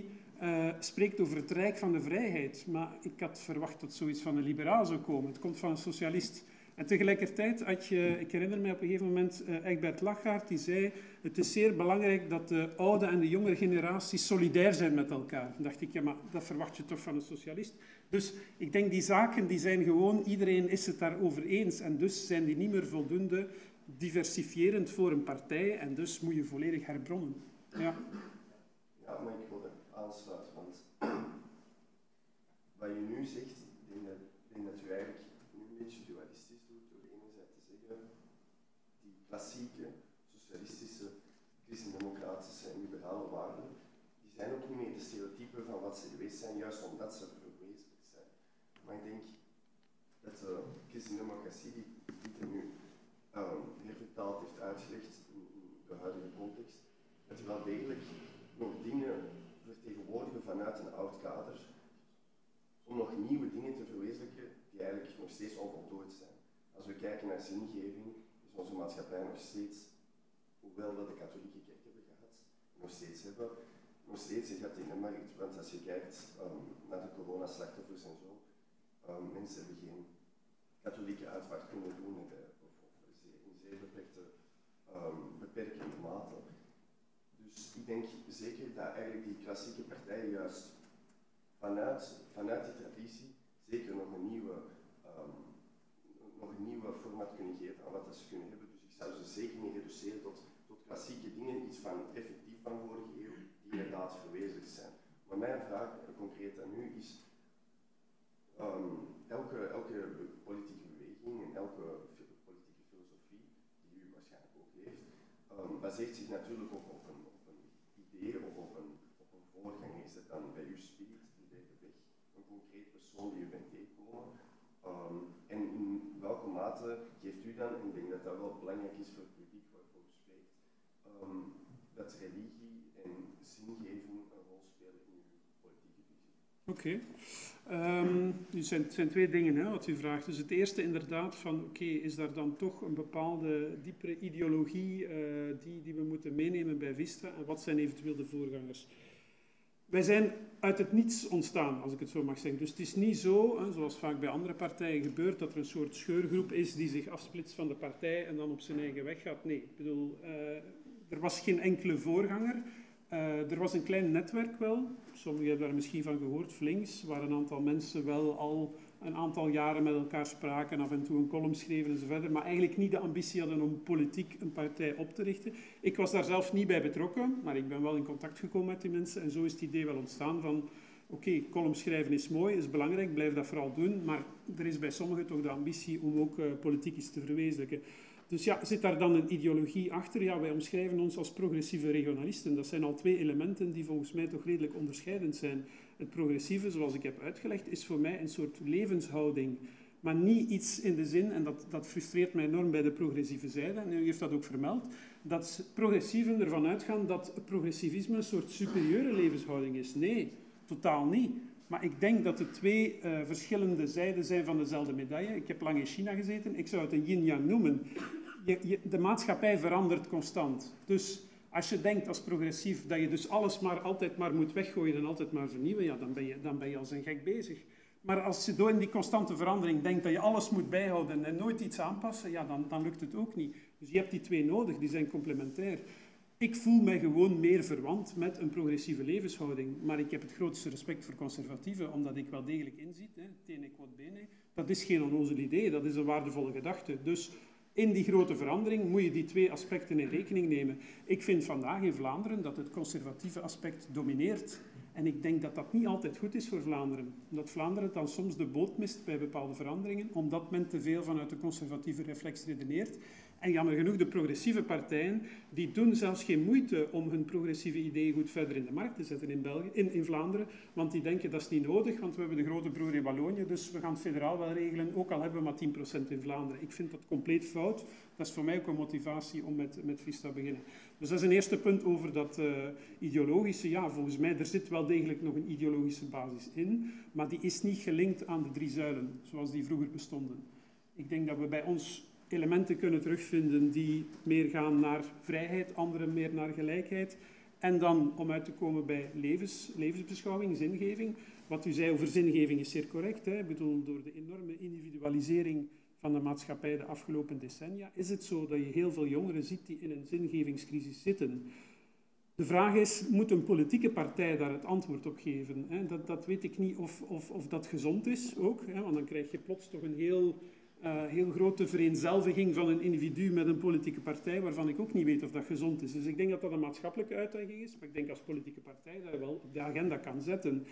spreekt over het rijk van de vrijheid. Maar ik had verwacht dat zoiets van een liberaal zou komen. Het komt van een socialist. En tegelijkertijd had je, ik herinner me op een gegeven moment, Egbert Lachaert, die zei, het is zeer belangrijk dat de oude en de jongere generatie solidair zijn met elkaar. Dan dacht ik, ja, maar dat verwacht je toch van een socialist? Dus ik denk, die zaken die zijn gewoon, iedereen is het daarover eens. En dus zijn die niet meer voldoende diversifierend voor een partij. En dus moet je volledig herbronnen. Ja. Ja, maar ik wil er aansluiten, want wat je nu zegt, ik denk dat u eigenlijk nu een beetje dualistisch doet, door enerzijds te zeggen, die klassieke, socialistische, christendemocratische en liberale waarden, die zijn ook niet meer de stereotypen van wat ze geweest zijn, juist omdat ze verwezenlijkt zijn. Maar ik denk dat de christendemocratie, die Pieter nu hervertaald heeft uitgelegd in de huidige context, dat er wel degelijk nog dingen vertegenwoordigen vanuit een oud kader, om nog nieuwe dingen te verwezenlijken die eigenlijk nog steeds onvoltooid zijn. Als we kijken naar zingeving, is onze maatschappij nog steeds, hoewel we de katholieke kerk hebben gehad, nog steeds hebben, nog steeds een gat in de markt. Want als je kijkt naar de coronaslachtoffers en zo, mensen hebben geen katholieke uitvaart kunnen doen of in zeer beperkende mate. Dus ik denk zeker dat eigenlijk die klassieke partijen juist vanuit die traditie zeker nog een nieuwe format kunnen geven aan wat ze kunnen hebben. Dus ik zou ze zeker niet reduceren tot klassieke dingen, iets van effectief van vorige eeuw, die inderdaad verwezenlijkt zijn. Maar mijn vraag concreet aan u is, elke politieke beweging en elke politieke filosofie, die u waarschijnlijk ook heeft, baseert zich natuurlijk op een idee of op een voorganger. Is dat dan bij uw spirit, de derde weg, een concreet persoon die u bent tegenkomen? En in welke mate geeft u dan, en ik denk dat dat wel belangrijk is voor het publiek waarvoor u spreekt, dat religie en zingeving een rol spelen in uw politieke visie? Oké. Het zijn twee dingen wat u vraagt. Dus het eerste inderdaad van, is daar dan toch een bepaalde diepere ideologie die we moeten meenemen bij Vista en wat zijn eventueel de voorgangers? Wij zijn uit het niets ontstaan, als ik het zo mag zeggen. Dus het is niet zo, zoals vaak bij andere partijen gebeurt, dat er een soort scheurgroep is die zich afsplitst van de partij en dan op zijn eigen weg gaat. Nee, ik bedoel, er was geen enkele voorganger. Er was een klein netwerk wel, sommigen hebben daar misschien van gehoord, Flinks, waar een aantal mensen wel al een aantal jaren met elkaar spraken, af en toe een column schreven enzovoort, maar eigenlijk niet de ambitie hadden om politiek een partij op te richten. Ik was daar zelf niet bij betrokken, maar ik ben wel in contact gekomen met die mensen en zo is het idee wel ontstaan van, column schrijven is mooi, is belangrijk, blijf dat vooral doen, maar er is bij sommigen toch de ambitie om ook politiek iets te verwezenlijken. Dus ja, zit daar dan een ideologie achter? Ja, wij omschrijven ons als progressieve regionalisten. Dat zijn al twee elementen die volgens mij toch redelijk onderscheidend zijn. Het progressieve, zoals ik heb uitgelegd, is voor mij een soort levenshouding. Maar niet iets in de zin, en dat frustreert mij enorm bij de progressieve zijde, en u heeft dat ook vermeld, dat progressieven ervan uitgaan dat progressivisme een soort superieure levenshouding is. Nee, totaal niet. Maar ik denk dat het twee verschillende zijden zijn van dezelfde medaille. Ik heb lang in China gezeten, ik zou het een yin-yang noemen. De maatschappij verandert constant. Dus als je denkt als progressief dat je dus alles maar altijd maar moet weggooien en altijd maar vernieuwen, ja, dan ben je als een gek bezig. Maar als je door in die constante verandering denkt dat je alles moet bijhouden en nooit iets aanpassen, ja, dan lukt het ook niet. Dus je hebt die twee nodig, die zijn complementair. Ik voel mij gewoon meer verwant met een progressieve levenshouding. Maar ik heb het grootste respect voor conservatieven, omdat ik wel degelijk inziet, tene quod bene, dat is geen onnozel idee, dat is een waardevolle gedachte. Dus in die grote verandering moet je die twee aspecten in rekening nemen. Ik vind vandaag in Vlaanderen dat het conservatieve aspect domineert. En ik denk dat dat niet altijd goed is voor Vlaanderen. Omdat Vlaanderen dan soms de boot mist bij bepaalde veranderingen, omdat men te veel vanuit de conservatieve reflex redeneert. En jammer genoeg, de progressieve partijen, die doen zelfs geen moeite om hun progressieve ideeën goed verder in de markt te zetten in Vlaanderen. Want die denken, dat is niet nodig, want we hebben de grote broer in Wallonië, dus we gaan het federaal wel regelen, ook al hebben we maar 10% in Vlaanderen. Ik vind dat compleet fout. Dat is voor mij ook een motivatie om met Vista te beginnen. Dus dat is een eerste punt over dat ideologische. Ja, volgens mij, er zit wel degelijk nog een ideologische basis in, maar die is niet gelinkt aan de 3 zuilen, zoals die vroeger bestonden. Ik denk dat we bij ons elementen kunnen terugvinden die meer gaan naar vrijheid, andere meer naar gelijkheid. En dan om uit te komen bij levensbeschouwing, zingeving. Wat u zei over zingeving is zeer correct. Hè? Ik bedoel, door de enorme individualisering van de maatschappij de afgelopen decennia is het zo dat je heel veel jongeren ziet die in een zingevingscrisis zitten. De vraag is, moet een politieke partij daar het antwoord op geven? Hè? Dat weet ik niet of dat gezond is ook, hè? Want dan krijg je plots toch een heel grote vereenzelviging van een individu met een politieke partij, waarvan ik ook niet weet of dat gezond is. Dus ik denk dat dat een maatschappelijke uitdaging is, maar ik denk als politieke partij dat je wel op de agenda kan zetten.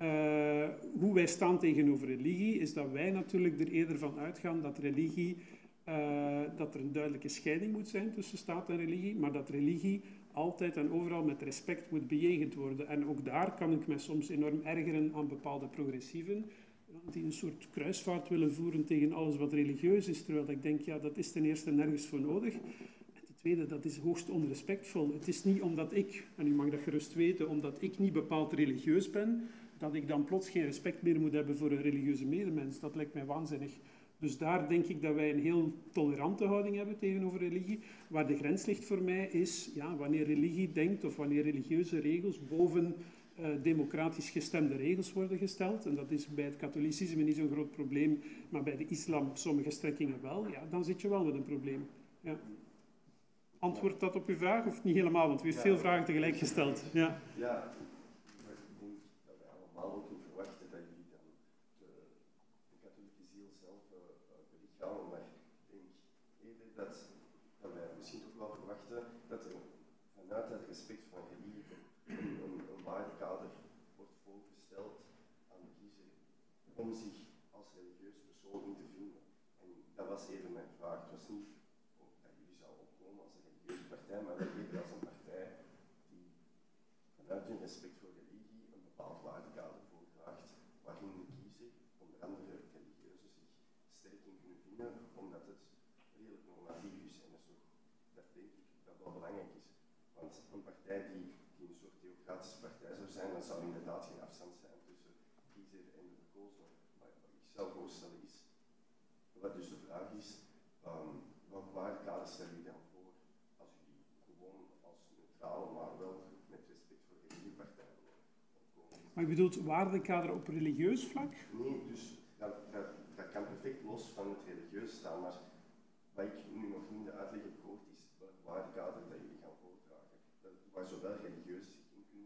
Hoe wij staan tegenover religie, is dat wij natuurlijk er eerder van uitgaan dat religie, dat er een duidelijke scheiding moet zijn tussen staat en religie, maar dat religie altijd en overal met respect moet bejegend worden. En ook daar kan ik me soms enorm ergeren aan bepaalde progressieven, die een soort kruisvaart willen voeren tegen alles wat religieus is, terwijl ik denk, ja, dat is ten eerste nergens voor nodig. En ten tweede, dat is hoogst onrespectvol. Het is niet omdat ik, en u mag dat gerust weten, omdat ik niet bepaald religieus ben, dat ik dan plots geen respect meer moet hebben voor een religieuze medemens. Dat lijkt mij waanzinnig. Dus daar denk ik dat wij een heel tolerante houding hebben tegenover religie. Waar de grens ligt voor mij is, ja, wanneer religie denkt of wanneer religieuze regels boven democratisch gestemde regels worden gesteld, en dat is bij het katholicisme niet zo'n groot probleem, maar bij de islam op sommige strekkingen wel, ja, dan zit je wel met een probleem. Ja. Antwoordt dat op uw vraag of niet helemaal? Want u heeft veel vragen tegelijk gesteld. Ja. Ja, maar ik denk dat wij allemaal ook niet verwachten dat jullie dan de katholieke ziel zelf belichamen, maar ik denk eerder dat wij misschien toch wel verwachten dat er vanuit het respect van religie een waardekader wordt voorgesteld aan de kiezer om zich als religieus persoon in te vinden. En dat was eerder mijn vraag. Het was niet dat jullie zouden opkomen als een religieuze partij, maar wel eerder als een partij die vanuit hun respect voor religie een bepaald waardekader voordraagt, waarin de kiezer, onder andere religieuzen, zich sterk in kunnen vinden, omdat het redelijk normatief is. En dat denk ik dat wel belangrijk is. Want een partij die een soort theocratische partij zou zijn, dan zou inderdaad geen afstand zijn tussen kiezer en de verkozenen. Maar wat ik zou voorstellen is, wat dus de vraag is, welk waardekader stellen jullie dan voor als jullie gewoon als neutrale, maar wel met respect voor religiepartijen opkomen? Maar je bedoelt waardekader op religieus vlak? Nee, dus dat kan perfect los van het religieus staan, maar wat ik nu nog niet in de uitleg heb gehoord is welk waardekader dat jullie gaan voordragen. Waar zowel religieus zich in kunnen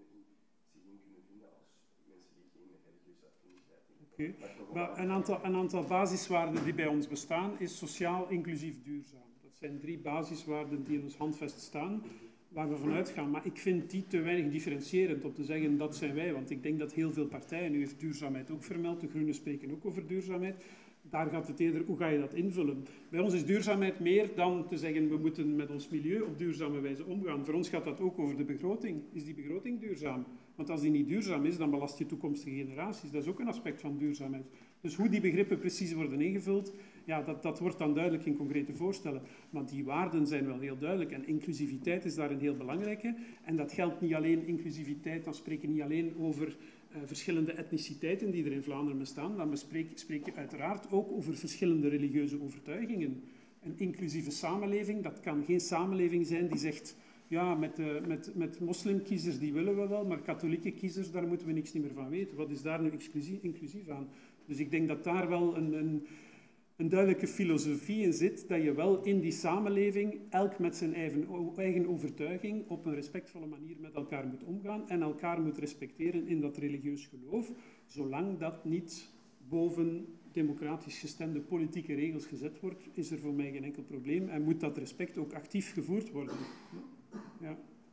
vinden als mensen die geen religieuze affiniteit hebben. Okay. Maar een aantal basiswaarden die bij ons bestaan is sociaal, inclusief, duurzaam. Dat zijn 3 basiswaarden die in ons handvest staan, waar we vanuit gaan. Maar ik vind die te weinig differentiërend om te zeggen dat zijn wij. Want ik denk dat heel veel partijen, u heeft duurzaamheid ook vermeld, de Groenen spreken ook over duurzaamheid. Daar gaat het eerder, hoe ga je dat invullen? Bij ons is duurzaamheid meer dan te zeggen, we moeten met ons milieu op duurzame wijze omgaan. Voor ons gaat dat ook over de begroting. Is die begroting duurzaam? Want als die niet duurzaam is, dan belast je toekomstige generaties. Dat is ook een aspect van duurzaamheid. Dus hoe die begrippen precies worden ingevuld, ja, dat wordt dan duidelijk in concrete voorstellen. Maar die waarden zijn wel heel duidelijk. En inclusiviteit is daar een heel belangrijke. En dat geldt niet alleen inclusiviteit, dan spreek je niet alleen over verschillende etniciteiten die er in Vlaanderen bestaan, dan spreek je uiteraard ook over verschillende religieuze overtuigingen. Een inclusieve samenleving, dat kan geen samenleving zijn die zegt, ja, met moslimkiezers die willen we wel, maar katholieke kiezers, daar moeten we niks meer van weten. Wat is daar nu inclusief aan? Dus ik denk dat daar wel een duidelijke filosofie in zit, dat je wel in die samenleving, elk met zijn eigen overtuiging, op een respectvolle manier met elkaar moet omgaan en elkaar moet respecteren in dat religieus geloof, zolang dat niet boven democratisch gestemde politieke regels gezet wordt, is er voor mij geen enkel probleem en moet dat respect ook actief gevoerd worden. Ja.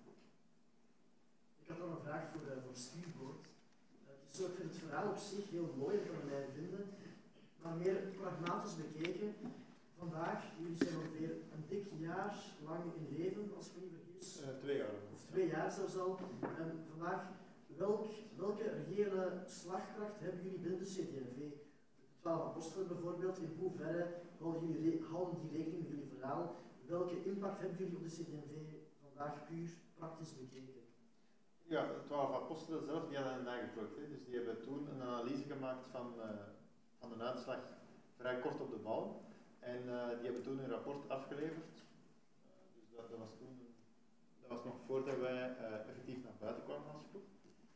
Ik had nog een vraag voor Stuurboord. Ik vind het verhaal op zich heel mooi, dat kan mij vinden. Maar meer pragmatisch bekeken, vandaag, jullie zijn ongeveer een dik jaar lang in leven, als ik me niet vergis. 2 jaar. Of 2 jaar zelfs al. En vandaag, welke reële slagkracht hebben jullie binnen de CD&V? De 12 apostelen bijvoorbeeld, in hoeverre houden die rekening met jullie verhaal? Welke impact hebben jullie op de CD&V vandaag puur praktisch bekeken? Ja, de 12 apostelen zelf, die hadden een eigen project. Hè. Dus die hebben toen een analyse gemaakt van de uitslag vrij kort op de bouw. En die hebben toen een rapport afgeleverd. Dus dat was toen Dat was nog voordat wij effectief naar buiten kwamen als groep.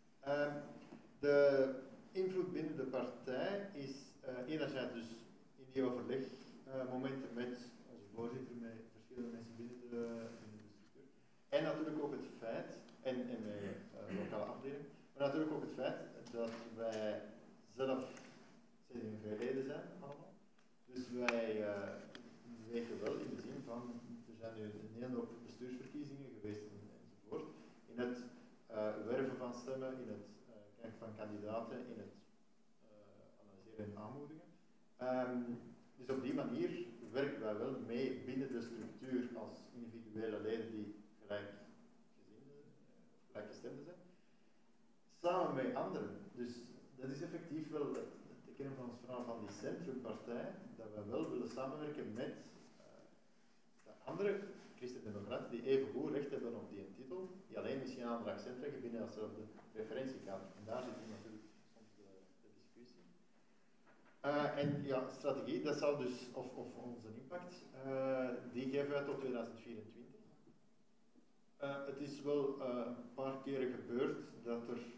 De invloed binnen de partij is enerzijds dus in die overlegmomenten met onze voorzitter, met verschillende mensen binnen de structuur. En natuurlijk ook het feit, en met lokale afdelingen, maar natuurlijk ook het feit dat wij zelf CD&V-leden zijn allemaal. Dus wij wegen wel in de zin van, er zijn nu een hele hoop bestuursverkiezingen geweest enzovoort. In het werven van stemmen, in het kijken van kandidaten, in het analyseren en aanmoedigen. Dus op die manier werken wij wel mee binnen de structuur als individuele leden die gelijkgestemden zijn. Samen met anderen. Dus dat is effectief wel de kern van ons verhaal van die centrumpartij, dat we wel willen samenwerken met de andere christendemocraten die even goed recht hebben op die titel, die alleen misschien een ander accent leggen binnen datzelfde referentiekader. En daar zit natuurlijk soms de discussie. En ja, strategie, dat zal dus, of onze impact, die geven wij tot 2024. Het is wel een paar keren gebeurd dat er,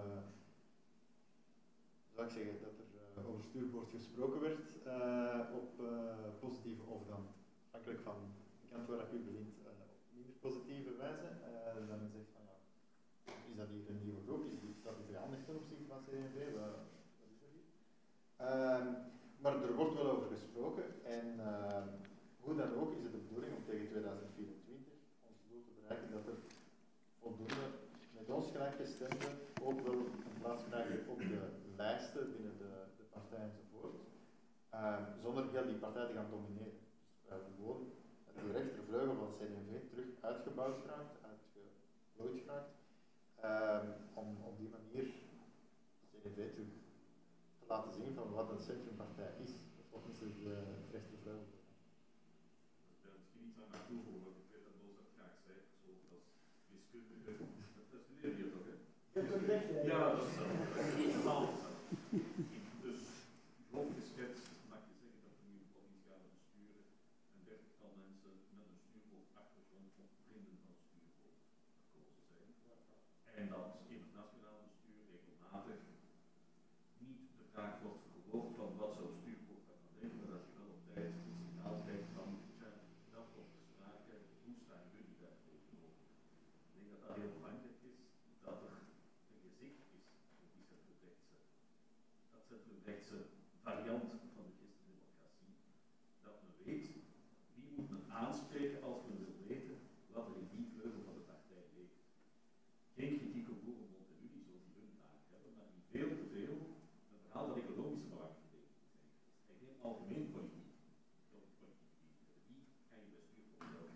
zou ik zeggen, dat er over stuurboord gesproken werd op positieve of dan, afhankelijk van de kant waar u begint, op minder positieve wijze. Dan men zegt van ja, is dat hier een nieuwe groep, staat die veranderd ten opzichte van CD&V, wat is er hier? Maar er wordt wel over gesproken en hoe dan ook is het de bedoeling om tegen 2024 ons doel te bereiken dat er voldoende met ons gelijkgestemden ook wel een plaats krijgen op de lijsten binnen de partij enzovoort, zonder heel die partij te gaan domineren. Dus gewoon die rechtervleugel van CD&V terug uitgebouwd geraakt, uitgeplooid geraakt, om op die manier CD&V terug te laten zien van wat een centrumpartij is, volgens de rechtervleugel. Daar misschien iets aan toevoegen, want ik weet dat Boos dat graag cijfers ook als wiskundige. Dat leer je toch, hè? Ja, dat is zo. Dus grof geschetst mag je zeggen dat er nu provinciale besturen een 30-tal mensen met een stuurhoofdachtergrond of vrienden van stuurhoofd gekozen zijn. En dat in het nationaal bestuur regelmatig niet de vraag wordt verhoogd van wat zou stuurhoofd gaan denken, maar dat je wel op tijd het signaal krijgt van dat komt te sprake, hoe staan jullie daar tegenover? Ik denk dat dat heel belangrijk is, dat er een gezicht is op die centrumrechtse variant van de christendemocratie, dat men weet wie moet men aanspreken als men wil weten wat er in die vleugel van de partij leeft. Geen kritiek op Boerenbond en Unie zoals die hun taak hebben, maar die veel te veel een verhaal dat economische belang verdedigt. Het is geen algemeen politiek. Wie ga je bestuur voor nodig?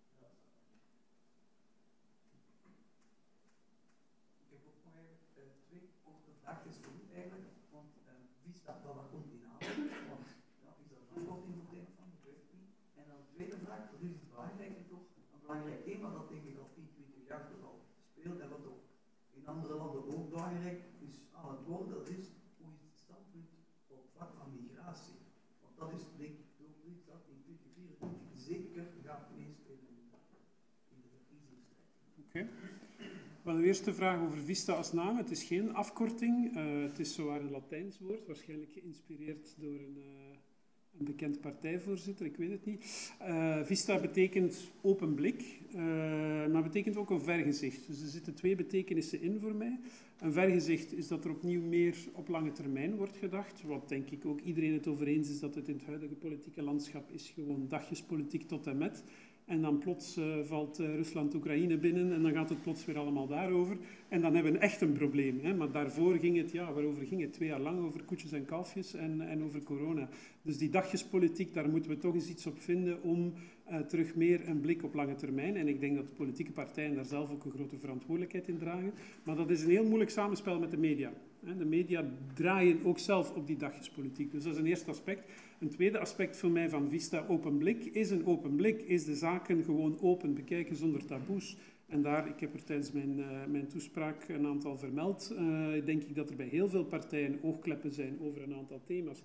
Ik heb ook nog even twee korte vraagjes voor u eigenlijk, want wie staat dat wat komt in aan? Want ja, is dat een afkorting voor het van? Ik weet het niet. En dan de tweede vraag, dat is het belangrijke toch, een belangrijk thema dat denk ik al 10, 20 jaar toch al speelt en wat ook in andere landen ook belangrijk is aan het worden, dat is hoe is het standpunt op het vlak van migratie. Want dat is denk ik ook iets dat in 2024 zeker gaat meespelen in de verkiezingsstrijd. Oké. Wel, de eerste vraag over Vista als naam. Het is geen afkorting. Het is zowaar een Latijns woord, waarschijnlijk geïnspireerd door een bekend partijvoorzitter, ik weet het niet. Vista betekent open blik, maar betekent ook een vergezicht. Dus er zitten twee betekenissen in voor mij. Een vergezicht is dat er opnieuw meer op lange termijn wordt gedacht, wat denk ik ook iedereen het over eens is dat het in het huidige politieke landschap is gewoon dagjespolitiek tot en met. En dan plots valt Rusland-Oekraïne binnen en dan gaat het plots weer allemaal daarover. En dan hebben we echt een probleem. Hè? Maar daarvoor ging het, ja, waarover ging het? 2 jaar lang over koetjes en kalfjes en over corona. Dus die dagjespolitiek, daar moeten we toch eens iets op vinden om terug meer een blik op lange termijn. En ik denk dat de politieke partijen daar zelf ook een grote verantwoordelijkheid in dragen. Maar dat is een heel moeilijk samenspel met de media. De media draaien ook zelf op die dagjespolitiek. Dus dat is een eerste aspect. Een tweede aspect voor mij van Vista open blik is een open blik. Is de zaken gewoon open bekijken zonder taboes. En daar, ik heb er tijdens mijn toespraak een aantal vermeld, denk ik dat er bij heel veel partijen oogkleppen zijn over een aantal thema's.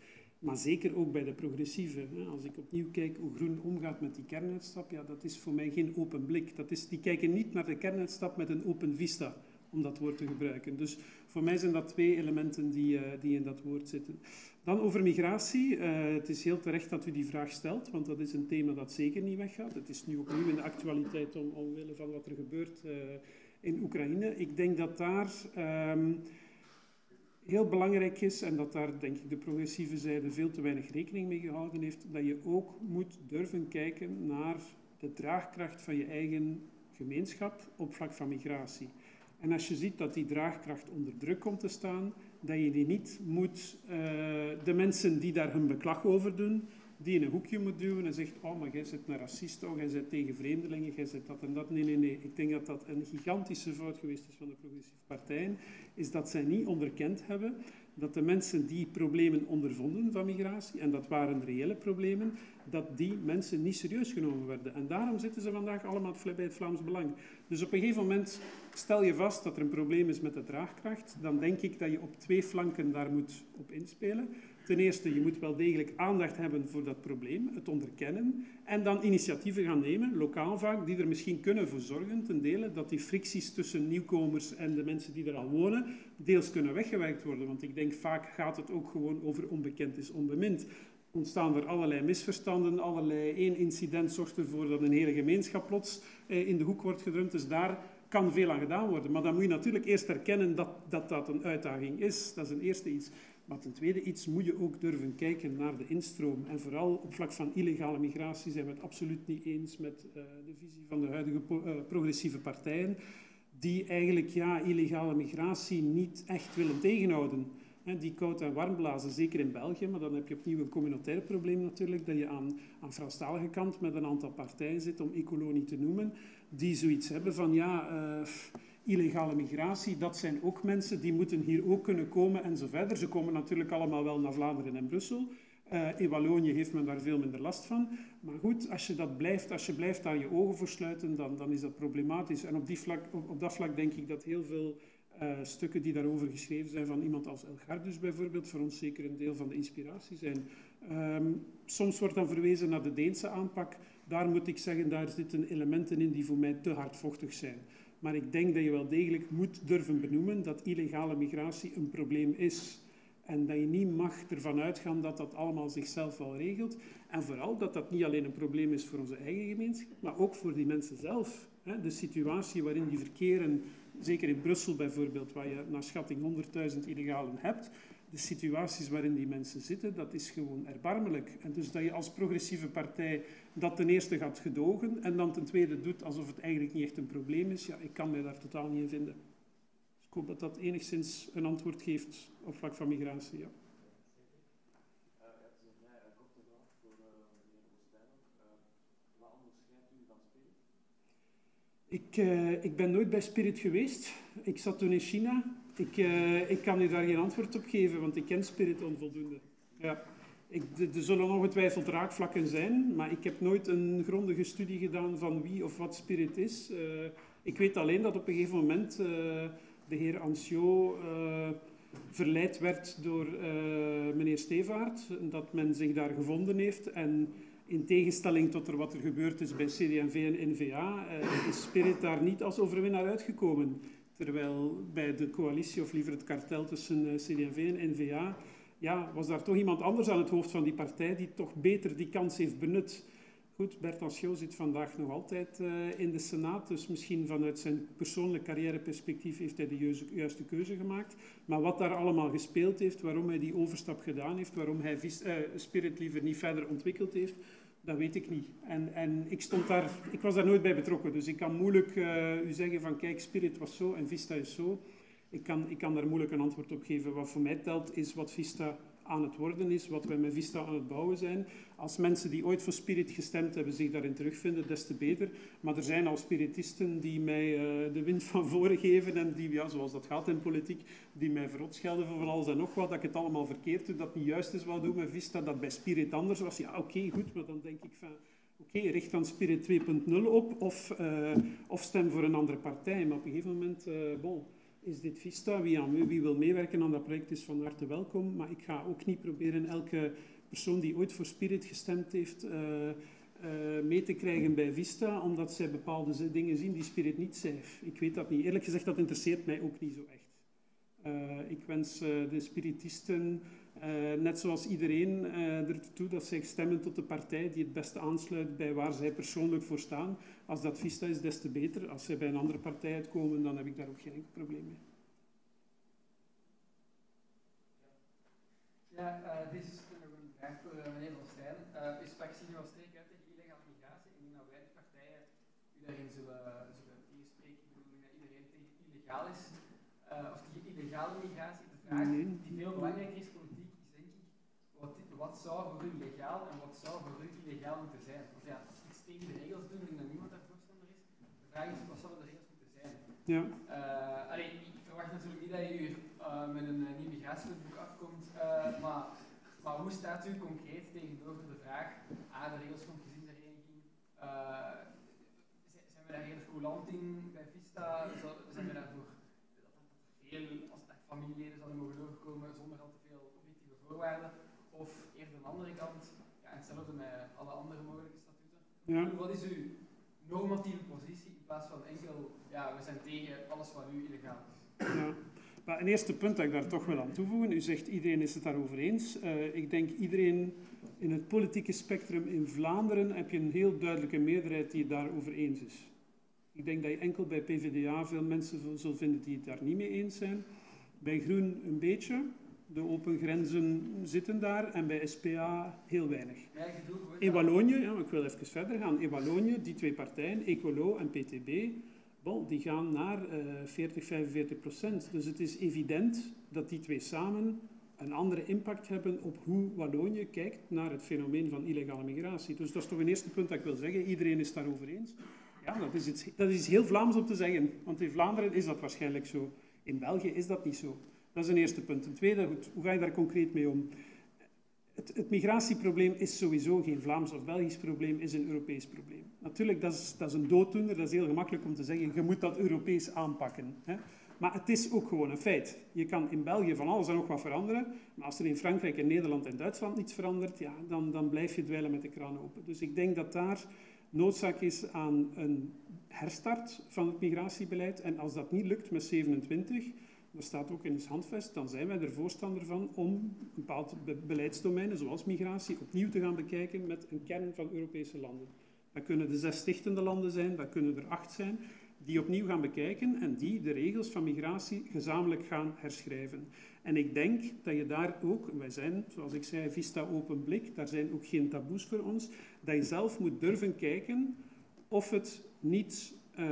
Maar zeker ook bij de progressieven. Als ik opnieuw kijk hoe Groen omgaat met die kernuitstap, ja, dat is voor mij geen open blik. Die kijken niet naar de kernuitstap met een open vista, om dat woord te gebruiken. Dus voor mij zijn dat twee elementen die in dat woord zitten. Dan over migratie. Het is heel terecht dat u die vraag stelt, want dat is een thema dat zeker niet weggaat. Het is nu opnieuw in de actualiteit omwille van wat er gebeurt in Oekraïne. Ik denk dat daar heel belangrijk is, en dat daar denk ik de progressieve zijde veel te weinig rekening mee gehouden heeft, dat je ook moet durven kijken naar de draagkracht van je eigen gemeenschap op vlak van migratie. En als je ziet dat die draagkracht onder druk komt te staan, dat je die niet moet, de mensen die daar hun beklag over doen, die in een hoekje moet duwen en zegt, oh, maar jij bent een racist, oh, jij bent tegen vreemdelingen, jij bent dat en dat. Nee. Ik denk dat dat een gigantische fout geweest is van de progressieve partijen, is dat zij niet onderkend hebben dat de mensen die problemen ondervonden van migratie, en dat waren reële problemen, dat die mensen niet serieus genomen werden. En daarom zitten ze vandaag allemaal bij het Vlaams Belang. Dus op een gegeven moment stel je vast dat er een probleem is met de draagkracht, dan denk ik dat je op twee flanken daar moet op inspelen. Ten eerste, je moet wel degelijk aandacht hebben voor dat probleem, het onderkennen, en dan initiatieven gaan nemen, lokaal vaak, die er misschien kunnen voor zorgen, ten dele, dat die fricties tussen nieuwkomers en de mensen die er al wonen, deels kunnen weggewerkt worden. Want ik denk, vaak gaat het ook gewoon over onbekend is onbemind. Ontstaan er allerlei misverstanden, één incident zorgt ervoor dat een hele gemeenschap plots in de hoek wordt gedrumd. Dus daar kan veel aan gedaan worden. Maar dan moet je natuurlijk eerst erkennen dat een uitdaging is. Dat is een eerste iets. Maar ten tweede iets moet je ook durven kijken naar de instroom. En vooral op vlak van illegale migratie zijn we het absoluut niet eens met de visie van de huidige progressieve partijen, die eigenlijk illegale migratie niet echt willen tegenhouden. Die koud en warm blazen, zeker in België, maar dan heb je opnieuw een communautair probleem natuurlijk, dat je aan Franstalige kant met een aantal partijen zit, om Ecolonie te noemen, die zoiets hebben van illegale migratie, dat zijn ook mensen die moeten hier ook kunnen komen en zo verder. Ze komen natuurlijk allemaal wel naar Vlaanderen en Brussel. In Wallonië heeft men daar veel minder last van. Maar goed, als je blijft daar je ogen voor sluiten, dan is dat problematisch. En op dat vlak denk ik dat heel veel stukken die daarover geschreven zijn van iemand als El Gardus bijvoorbeeld, voor ons zeker een deel van de inspiratie zijn. Soms wordt dan verwezen naar de Deense aanpak. Daar moet ik zeggen, daar zitten elementen in die voor mij te hardvochtig zijn. Maar ik denk dat je wel degelijk moet durven benoemen dat illegale migratie een probleem is. En dat je niet mag ervan uitgaan dat dat allemaal zichzelf wel regelt. En vooral dat dat niet alleen een probleem is voor onze eigen gemeenschap, maar ook voor die mensen zelf. De situatie waarin die verkeren, zeker in Brussel bijvoorbeeld, waar je naar schatting 100.000 illegalen hebt, de situaties waarin die mensen zitten, dat is gewoon erbarmelijk. En dus dat je als progressieve partij dat ten eerste gaat gedogen en dan ten tweede doet alsof het eigenlijk niet echt een probleem is, ik kan mij daar totaal niet in vinden. Dus ik hoop dat dat enigszins een antwoord geeft op vlak van migratie. Ja. Het is een vrij korte vraag voor de heer Woestijnen. Wat onderscheidt u van Spirit? Ik ben nooit bij Spirit geweest. Ik zat toen in China. Ik kan u daar geen antwoord op geven, want ik ken Spirit onvoldoende. Ja. Er zullen ongetwijfeld raakvlakken zijn, maar ik heb nooit een grondige studie gedaan van wie of wat Spirit is. Ik weet alleen dat op een gegeven moment de heer Anciot verleid werd door meneer Stevaart, dat men zich daar gevonden heeft. En in tegenstelling tot wat er gebeurd is bij CD&V en N-VA, is Spirit daar niet als overwinnaar uitgekomen. Terwijl bij de coalitie, of liever het kartel tussen CD&V en N-VA, was daar toch iemand anders aan het hoofd van die partij die toch beter die kans heeft benut. Goed, Bert Anciot zit vandaag nog altijd in de Senaat, dus misschien vanuit zijn persoonlijk carrièreperspectief heeft hij de juiste keuze gemaakt. Maar wat daar allemaal gespeeld heeft, waarom hij die overstap gedaan heeft, waarom hij Spirit liever niet verder ontwikkeld heeft, dat weet ik niet. En ik was daar nooit bij betrokken, dus ik kan moeilijk u zeggen van kijk, Spirit was zo en Vista is zo. Ik kan daar moeilijk een antwoord op geven. Wat voor mij telt is wat Vista aan het worden is, wat wij met Vista aan het bouwen zijn. Als mensen die ooit voor Spirit gestemd hebben zich daarin terugvinden, des te beter. Maar er zijn al spiritisten die mij de wind van voren geven en die, zoals dat gaat in politiek, die mij verrot schelden van alles en nog wat, dat ik het allemaal verkeerd doe, dat niet juist is wat doen met Vista, dat bij Spirit anders was. Ja, oké, goed, maar dan denk ik van richt dan Spirit 2.0 op of stem voor een andere partij. Maar op een gegeven moment, is dit Vista. Wie wil meewerken aan dat project is van harte welkom. Maar ik ga ook niet proberen elke persoon die ooit voor Spirit gestemd heeft mee te krijgen bij Vista, omdat zij bepaalde dingen zien die Spirit niet cijf. Ik weet dat niet. Eerlijk gezegd, dat interesseert mij ook niet zo echt. Ik wens de spiritisten, net zoals iedereen, ertoe dat zij stemmen tot de partij die het beste aansluit bij waar zij persoonlijk voor staan. Als dat Vista is, des te beter. Als zij bij een andere partij uitkomen, dan heb ik daar ook geen enkel probleem mee. Ja, dit is nog een vraag voor meneer Van Stijn. U sprak zich wel sterk uit tegen illegale migratie. Ik denk dat weinig partijen u daarin zullen tegenspreken. Ik bedoel dat iedereen tegen illegaal is, of tegen illegale migratie. De vraag die veel belangrijker is politiek is denk ik, wat zou voor u legaal en wat zou voor u illegaal moeten zijn? Want ja, als iets tegen de regels doen, ik denk dat niemand daar voorstander is. De vraag is, wat zouden de regels moeten zijn? Ja. Ik verwacht natuurlijk niet dat je hier met een nieuw migratiewetboek afkomt, maar hoe staat u concreet tegenover de vraag, de regels van gezinshereniging, zijn we daar heel coulant in bij Vista, zijn we daarvoor veel, als het echt familieleden zouden mogen overkomen zonder al te veel objectieve voorwaarden, of eerder de andere kant, ja, en hetzelfde met alle andere mogelijke statuten. Ja. Wat is uw normatieve positie in plaats van enkel, ja, we zijn tegen alles wat nu illegaal is? Ja. Maar een eerste punt dat ik daar toch wil aan toevoegen. U zegt iedereen is het daarover eens. Ik denk iedereen in het politieke spectrum in Vlaanderen heb je een heel duidelijke meerderheid die het daarover eens is. Ik denk dat je enkel bij PvdA veel mensen zult vinden die het daar niet mee eens zijn. Bij Groen een beetje. De open grenzen zitten daar. En bij SPA heel weinig. In Wallonië, ja, ik wil even verder gaan. In Wallonië, die twee partijen, Ecolo en PTB... Bon, die gaan naar 40-45%. Dus het is evident dat die twee samen een andere impact hebben op hoe Wallonië kijkt naar het fenomeen van illegale migratie. Dus dat is toch een eerste punt dat ik wil zeggen. Iedereen is daarover eens. Ja, dat is heel Vlaams om te zeggen. Want in Vlaanderen is dat waarschijnlijk zo. In België is dat niet zo. Dat is een eerste punt. Een tweede, goed, hoe ga je daar concreet mee om? Het migratieprobleem is sowieso geen Vlaams of Belgisch probleem, is een Europees probleem. Natuurlijk, dat is een dooddoener, dat is heel gemakkelijk om te zeggen, je moet dat Europees aanpakken. Hè? Maar het is ook gewoon een feit. Je kan in België van alles en nog wat veranderen, maar als er in Frankrijk, in Nederland en Duitsland niets verandert, ja, dan blijf je dweilen met de kraan open. Dus ik denk dat daar noodzaak is aan een herstart van het migratiebeleid. En als dat niet lukt met 27... Dat staat ook in het handvest, dan zijn wij er voorstander van om bepaalde beleidsdomeinen, zoals migratie, opnieuw te gaan bekijken met een kern van Europese landen. Dat kunnen de 6 stichtende landen zijn, dat kunnen er 8 zijn, die opnieuw gaan bekijken en die de regels van migratie gezamenlijk gaan herschrijven. En ik denk dat je daar ook, wij zijn, zoals ik zei, Vista open blik, daar zijn ook geen taboes voor ons, dat je zelf moet durven kijken of het niet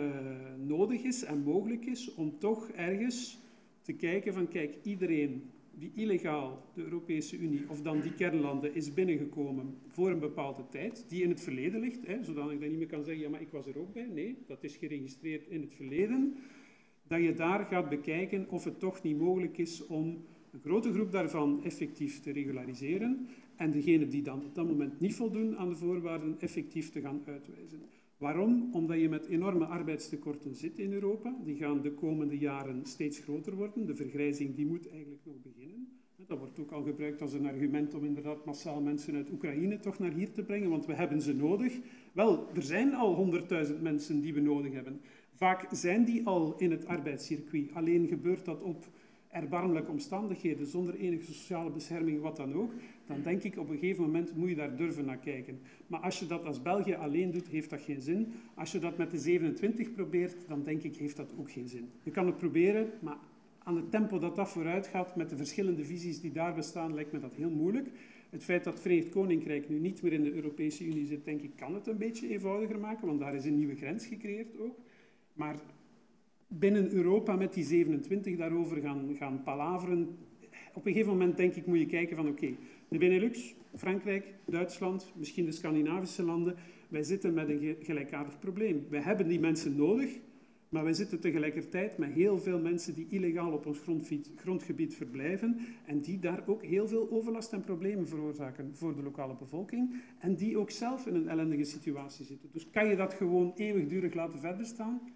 nodig is en mogelijk is om toch ergens te kijken van, kijk, iedereen die illegaal de Europese Unie, of dan die kernlanden, is binnengekomen voor een bepaalde tijd, die in het verleden ligt, zodat ik dan niet meer kan zeggen, ja, maar ik was er ook bij. Nee, dat is geregistreerd in het verleden. Dat je daar gaat bekijken of het toch niet mogelijk is om een grote groep daarvan effectief te regulariseren en degenen die dan op dat moment niet voldoen aan de voorwaarden effectief te gaan uitwijzen. Waarom? Omdat je met enorme arbeidstekorten zit in Europa. Die gaan de komende jaren steeds groter worden. De vergrijzing die moet eigenlijk nog beginnen. Dat wordt ook al gebruikt als een argument om inderdaad massaal mensen uit Oekraïne toch naar hier te brengen, want we hebben ze nodig. Wel, er zijn al 100.000 mensen die we nodig hebben. Vaak zijn die al in het arbeidscircuit. Alleen gebeurt dat op erbarmelijke omstandigheden, zonder enige sociale bescherming, wat dan ook, dan denk ik op een gegeven moment moet je daar durven naar kijken. Maar als je dat als België alleen doet, heeft dat geen zin. Als je dat met de 27 probeert, dan denk ik, heeft dat ook geen zin. Je kan het proberen, maar aan het tempo dat dat vooruit gaat, met de verschillende visies die daar bestaan, lijkt me dat heel moeilijk. Het feit dat het Verenigd Koninkrijk nu niet meer in de Europese Unie zit, denk ik, kan het een beetje eenvoudiger maken, want daar is een nieuwe grens gecreëerd ook. Maar binnen Europa met die 27 daarover gaan palaveren. Op een gegeven moment denk ik moet je kijken van oké, de Benelux, Frankrijk, Duitsland, misschien de Scandinavische landen, wij zitten met een gelijkaardig probleem. Wij hebben die mensen nodig, maar wij zitten tegelijkertijd met heel veel mensen die illegaal op ons grondgebied verblijven en die daar ook heel veel overlast en problemen veroorzaken voor de lokale bevolking en die ook zelf in een ellendige situatie zitten. Dus kan je dat gewoon eeuwigdurig laten verder staan? Ik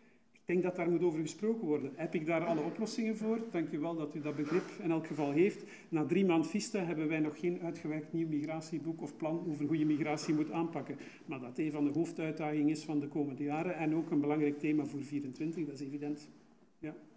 Ik denk dat daar moet over gesproken worden. Heb ik daar alle oplossingen voor? Dank u wel dat u dat begrip in elk geval heeft. Na 3 maanden Vista hebben wij nog geen uitgewerkt nieuw migratieboek of plan over hoe je migratie moet aanpakken. Maar dat een van de hoofduitdagingen is van de komende jaren en ook een belangrijk thema voor 24, dat is evident. Ja.